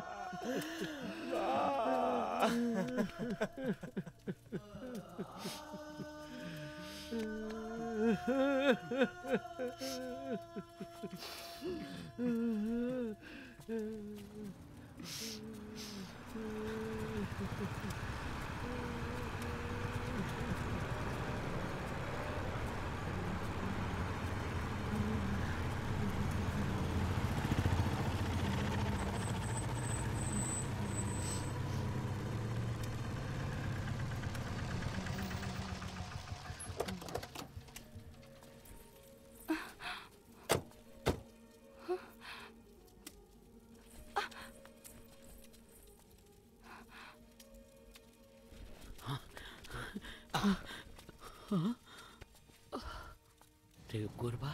દેવકોરબા,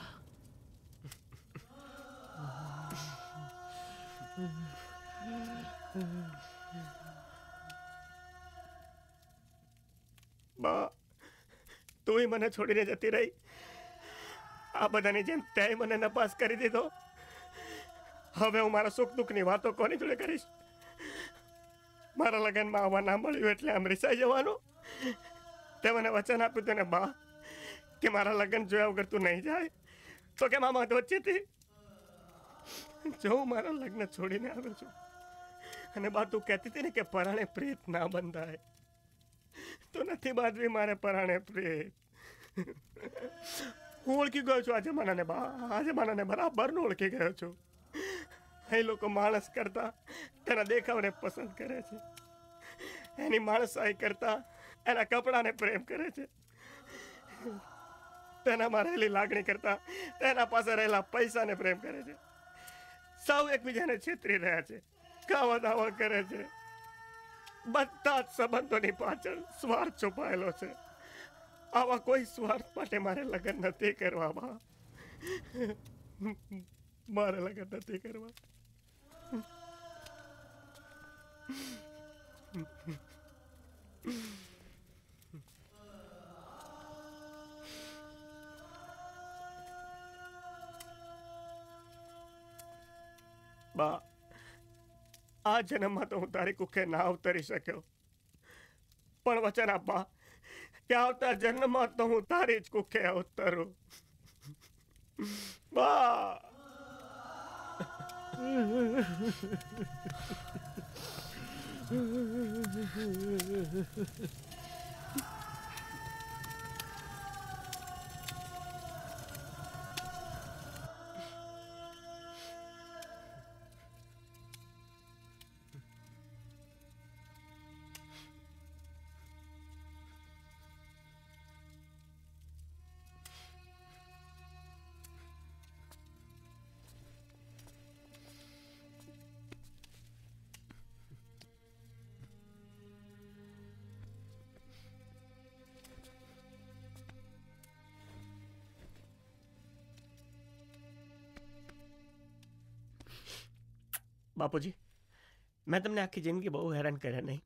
બા તુંય મને છોડીને જતી રહી. આ બધાની જેમ તે મને નપાસ કરી દીધો. હવે હું મારા સુખ દુઃખની વાતો કોની જોડે કરીશ? મારા લગ્નમાં આવવા ના મળ્યું એટલે આમ રિસાઈ જવાનું. તે મને વચન આપ્યું તને બા કે મારા લગ્ન જોયા વગર તું નહીં જાય. તો કે મામા વચ્ચેથી જો હું મારા લગ્ન છોડીને આવ્યો છું અને બા તું કહેતી હતી ને કે પરાણે પ્રેત ના બંધાય, તો નથી બાંધવી મારે પરાણે પ્રેત. હું ઓળખી ગયો છું આ જમાનાને બા. આ જમાનાને બરાબરનો ઓળખી ગયો છું. એ લોકો માણસ કરતા તેના દેખાવને પસંદ કરે છે. એની માણસાઈ કરતા એના કપડાને પ્રેમ કરે છે. તેનામાં રહેલી લાગણી કરતા તેના પાસે રહેલા પૈસાને પ્રેમ કરે છે. સૌ એકબીજાને છેતરી રહ્યા છે, કાવા દાવા કરે છે. બધા જ સંબંધોની પાછળ સ્વાર્થ છુપાયેલો છે. આવા કોઈ સ્વાર્થ માટે મારે લગ્ન નથી કરવા. મારે લગન નથી કરવા. બા, આ જન્મમાં તો હું તારી કુખે ના અવતરી શક્યો, પણ વચન આપવા કે આવતા જન્મમાં તો હું તારી જ કુખે અવતરું. બા બાપુજી, મેં તમને આખી જિંદગી બહુ હેરાન કર્યા નહીં.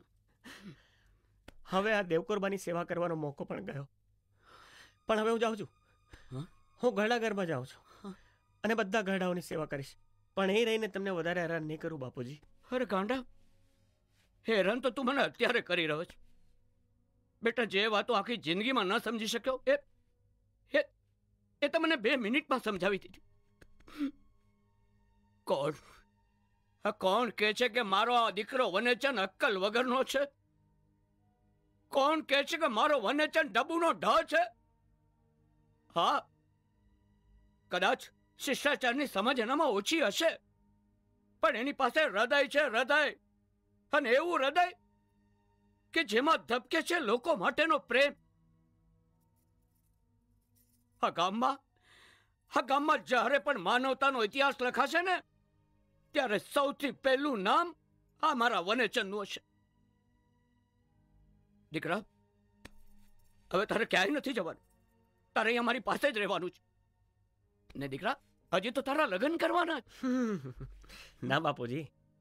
હવે આ દેવકોરબાની સેવા કરવાનો મોકો પણ ગયો, પણ હવે હું જાઉં છું. હું ઘરડા ઘરમાં જાઉં છું અને બધા ઘરડાઓની સેવા કરીશ, પણ એ રહીને તમને વધારે હેરાન નહીં કરું બાપુજી. અરે ગાંડા, હેરાન તો તું મને અત્યારે કરી રહ્યો છે. બેટા, જે વાતો આખી જિંદગીમાં ન સમજી શક્યો એ એ તો મને બે મિનિટમાં સમજાવી દીધી. કોણ આ કોણ કહે છે કે મારો આ દીકરો વનેચન અક્કલ વગરનો છે? કોણ કહે છે કે મારો વનેચન ડબુનો ઢ છે? હા, કદાચ શિષ્ટાચારની સમજ એનામાં ઓછી હશે, પણ એની પાસે હૃદય છે, હૃદય. અને એવું હૃદય કે જેમાં ધબકે છે લોકો માટેનો પ્રેમ. આ ગામમાં આ ગામમાં જ્યારે પણ માનવતાનો ઇતિહાસ લખાશે ને, ત્યારે સૌથી પહેલું નામ આ મારા વનેચનનું હશે. દીકરા, હવે તારે ક્યાંય નથી જવાનું, તારે અહીંયા મારી પાસે જ રહેવાનું છે. ને દીકરા, હજી તો તારા લગ્ન કરવાના. ના બાપુજી,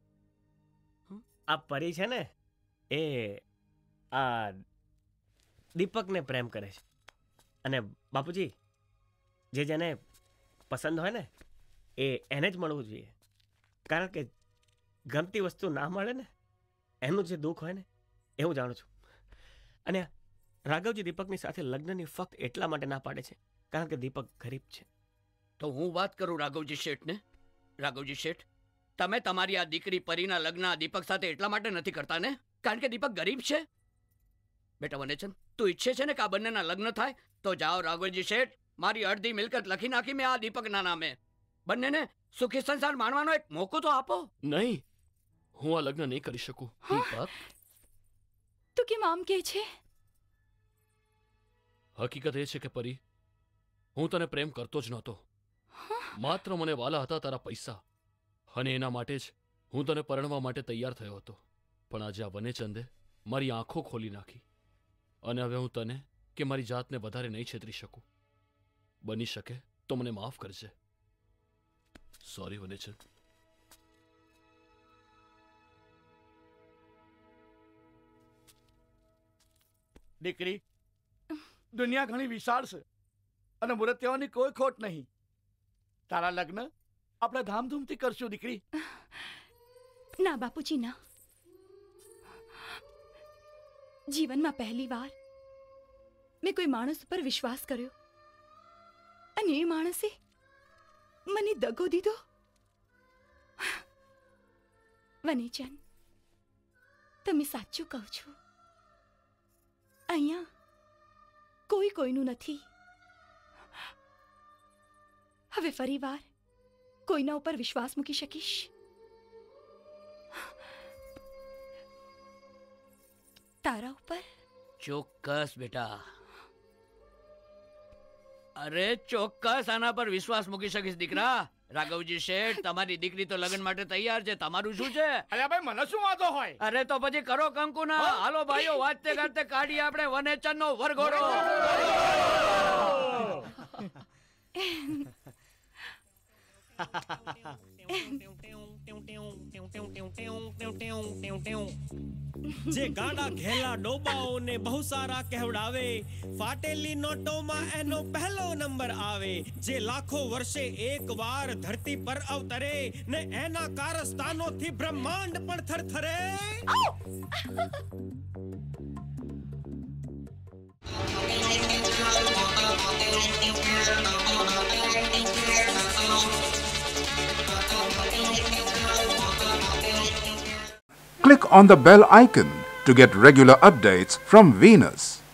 આ પરી છે ને એ આ દીપકને પ્રેમ કરે છે, અને બાપુજી જે જેને પસંદ હોય ને એ એને જ મળવું જોઈએ. કારણ કે ગમતી વસ્તુ ના મળે ને એનું જે દુઃખ હોય ને એ હું જાણું છું. અને રાઘવજી દીપકની સાથે લગ્નની ફક્ત એટલા માટે ના પાડે છે કારણ કે દીપક ગરીબ છે. તો હું વાત કરું રાઘવજી શેઠને. રાઘવજી શેઠ, તમે તમારી આ દીકરી પરીના લગ્ન આ દીપક સાથે એટલા માટે નથી કરતા ને કારણ કે દીપક ગરીબ છે? બેટા વનેચન, તું ઈચ્છે છે ને કે આ બંનેના લગ્ન થાય? તો જાઓ રાઘવજી શેઠ, મારી અડધી મિલકત લખી નાખી મેં આ દીપકના નામે. બંનેને સુખી સંસાર માણવાનો એક મોકો તો આપો. નહીં, હું આ લગ્ન નહીં કરી શકું. દીપક, તું કેમ આમ કહે છે? હકીકત એ છે કે પરી, હું તને પ્રેમ કરતો જ નહોતો. માત્ર મને વાલા હતા તારા પૈસા, અને એના માટે જ હું તને પરણવા માટે તૈયાર થયો હતો. પણ આજે આ વનેચંદે મારી આંખો ખોલી નાખી, અને હવે હું તને કે મારી જાતને વધારે નહીં છેતરી શકું. બની શકે તો મને માફ કરજે. સોરી વનેચંદ. દીકરી, દુનિયા ઘણી વિશાળ છે અને મૂર્તિઓની કોઈ ખોટ નહીં. તારા લગ્ન આપણે ધામધૂમથી કરશું દીકરી. ના બાપુજી, ના. જીવનમાં પહેલી વાર મેં કોઈ માણસ ઉપર વિશ્વાસ કર્યો અને એ માણસે મને દગો દીધો. વનેચન, તમે સાચું કહો છો. અહીંયા કોઈ કોઈનું નથી. હવે ફરી વાર કોઈના ઉપર વિશ્વાસ મૂકી શકીશ? તારા ઉપર? ચોક્કસ બેટા, અરે ચોક્કસ આના પર વિશ્વાસ મૂકી શકીશ દીકરા. રાઘવજી શેઠ, તમારી દીકરી તો લગ્ન માટે તૈયાર છે, તમારું શું છે? અરે ભાઈ, મને શું વાંધો હોય? અરે તો પછી કરો કંકુના. હાલો ભાઈઓ, વાંચતે ગાતે કાઢીએ આપણે વનેચન નો વરઘોડો. જે ગાડા ઘેલા ડોબાઓને બહુ સારા કહેવડાવે ફાટેલી નોટોમાં એનો પહેલો નંબર આવે જે લાખો વર્ષે એક વાર ધરતી પર અવતરે ને એના કારસ્તાનોથી બ્રહ્માંડ પણ થરથરે. Click on the bell icon to get regular updates from Venus.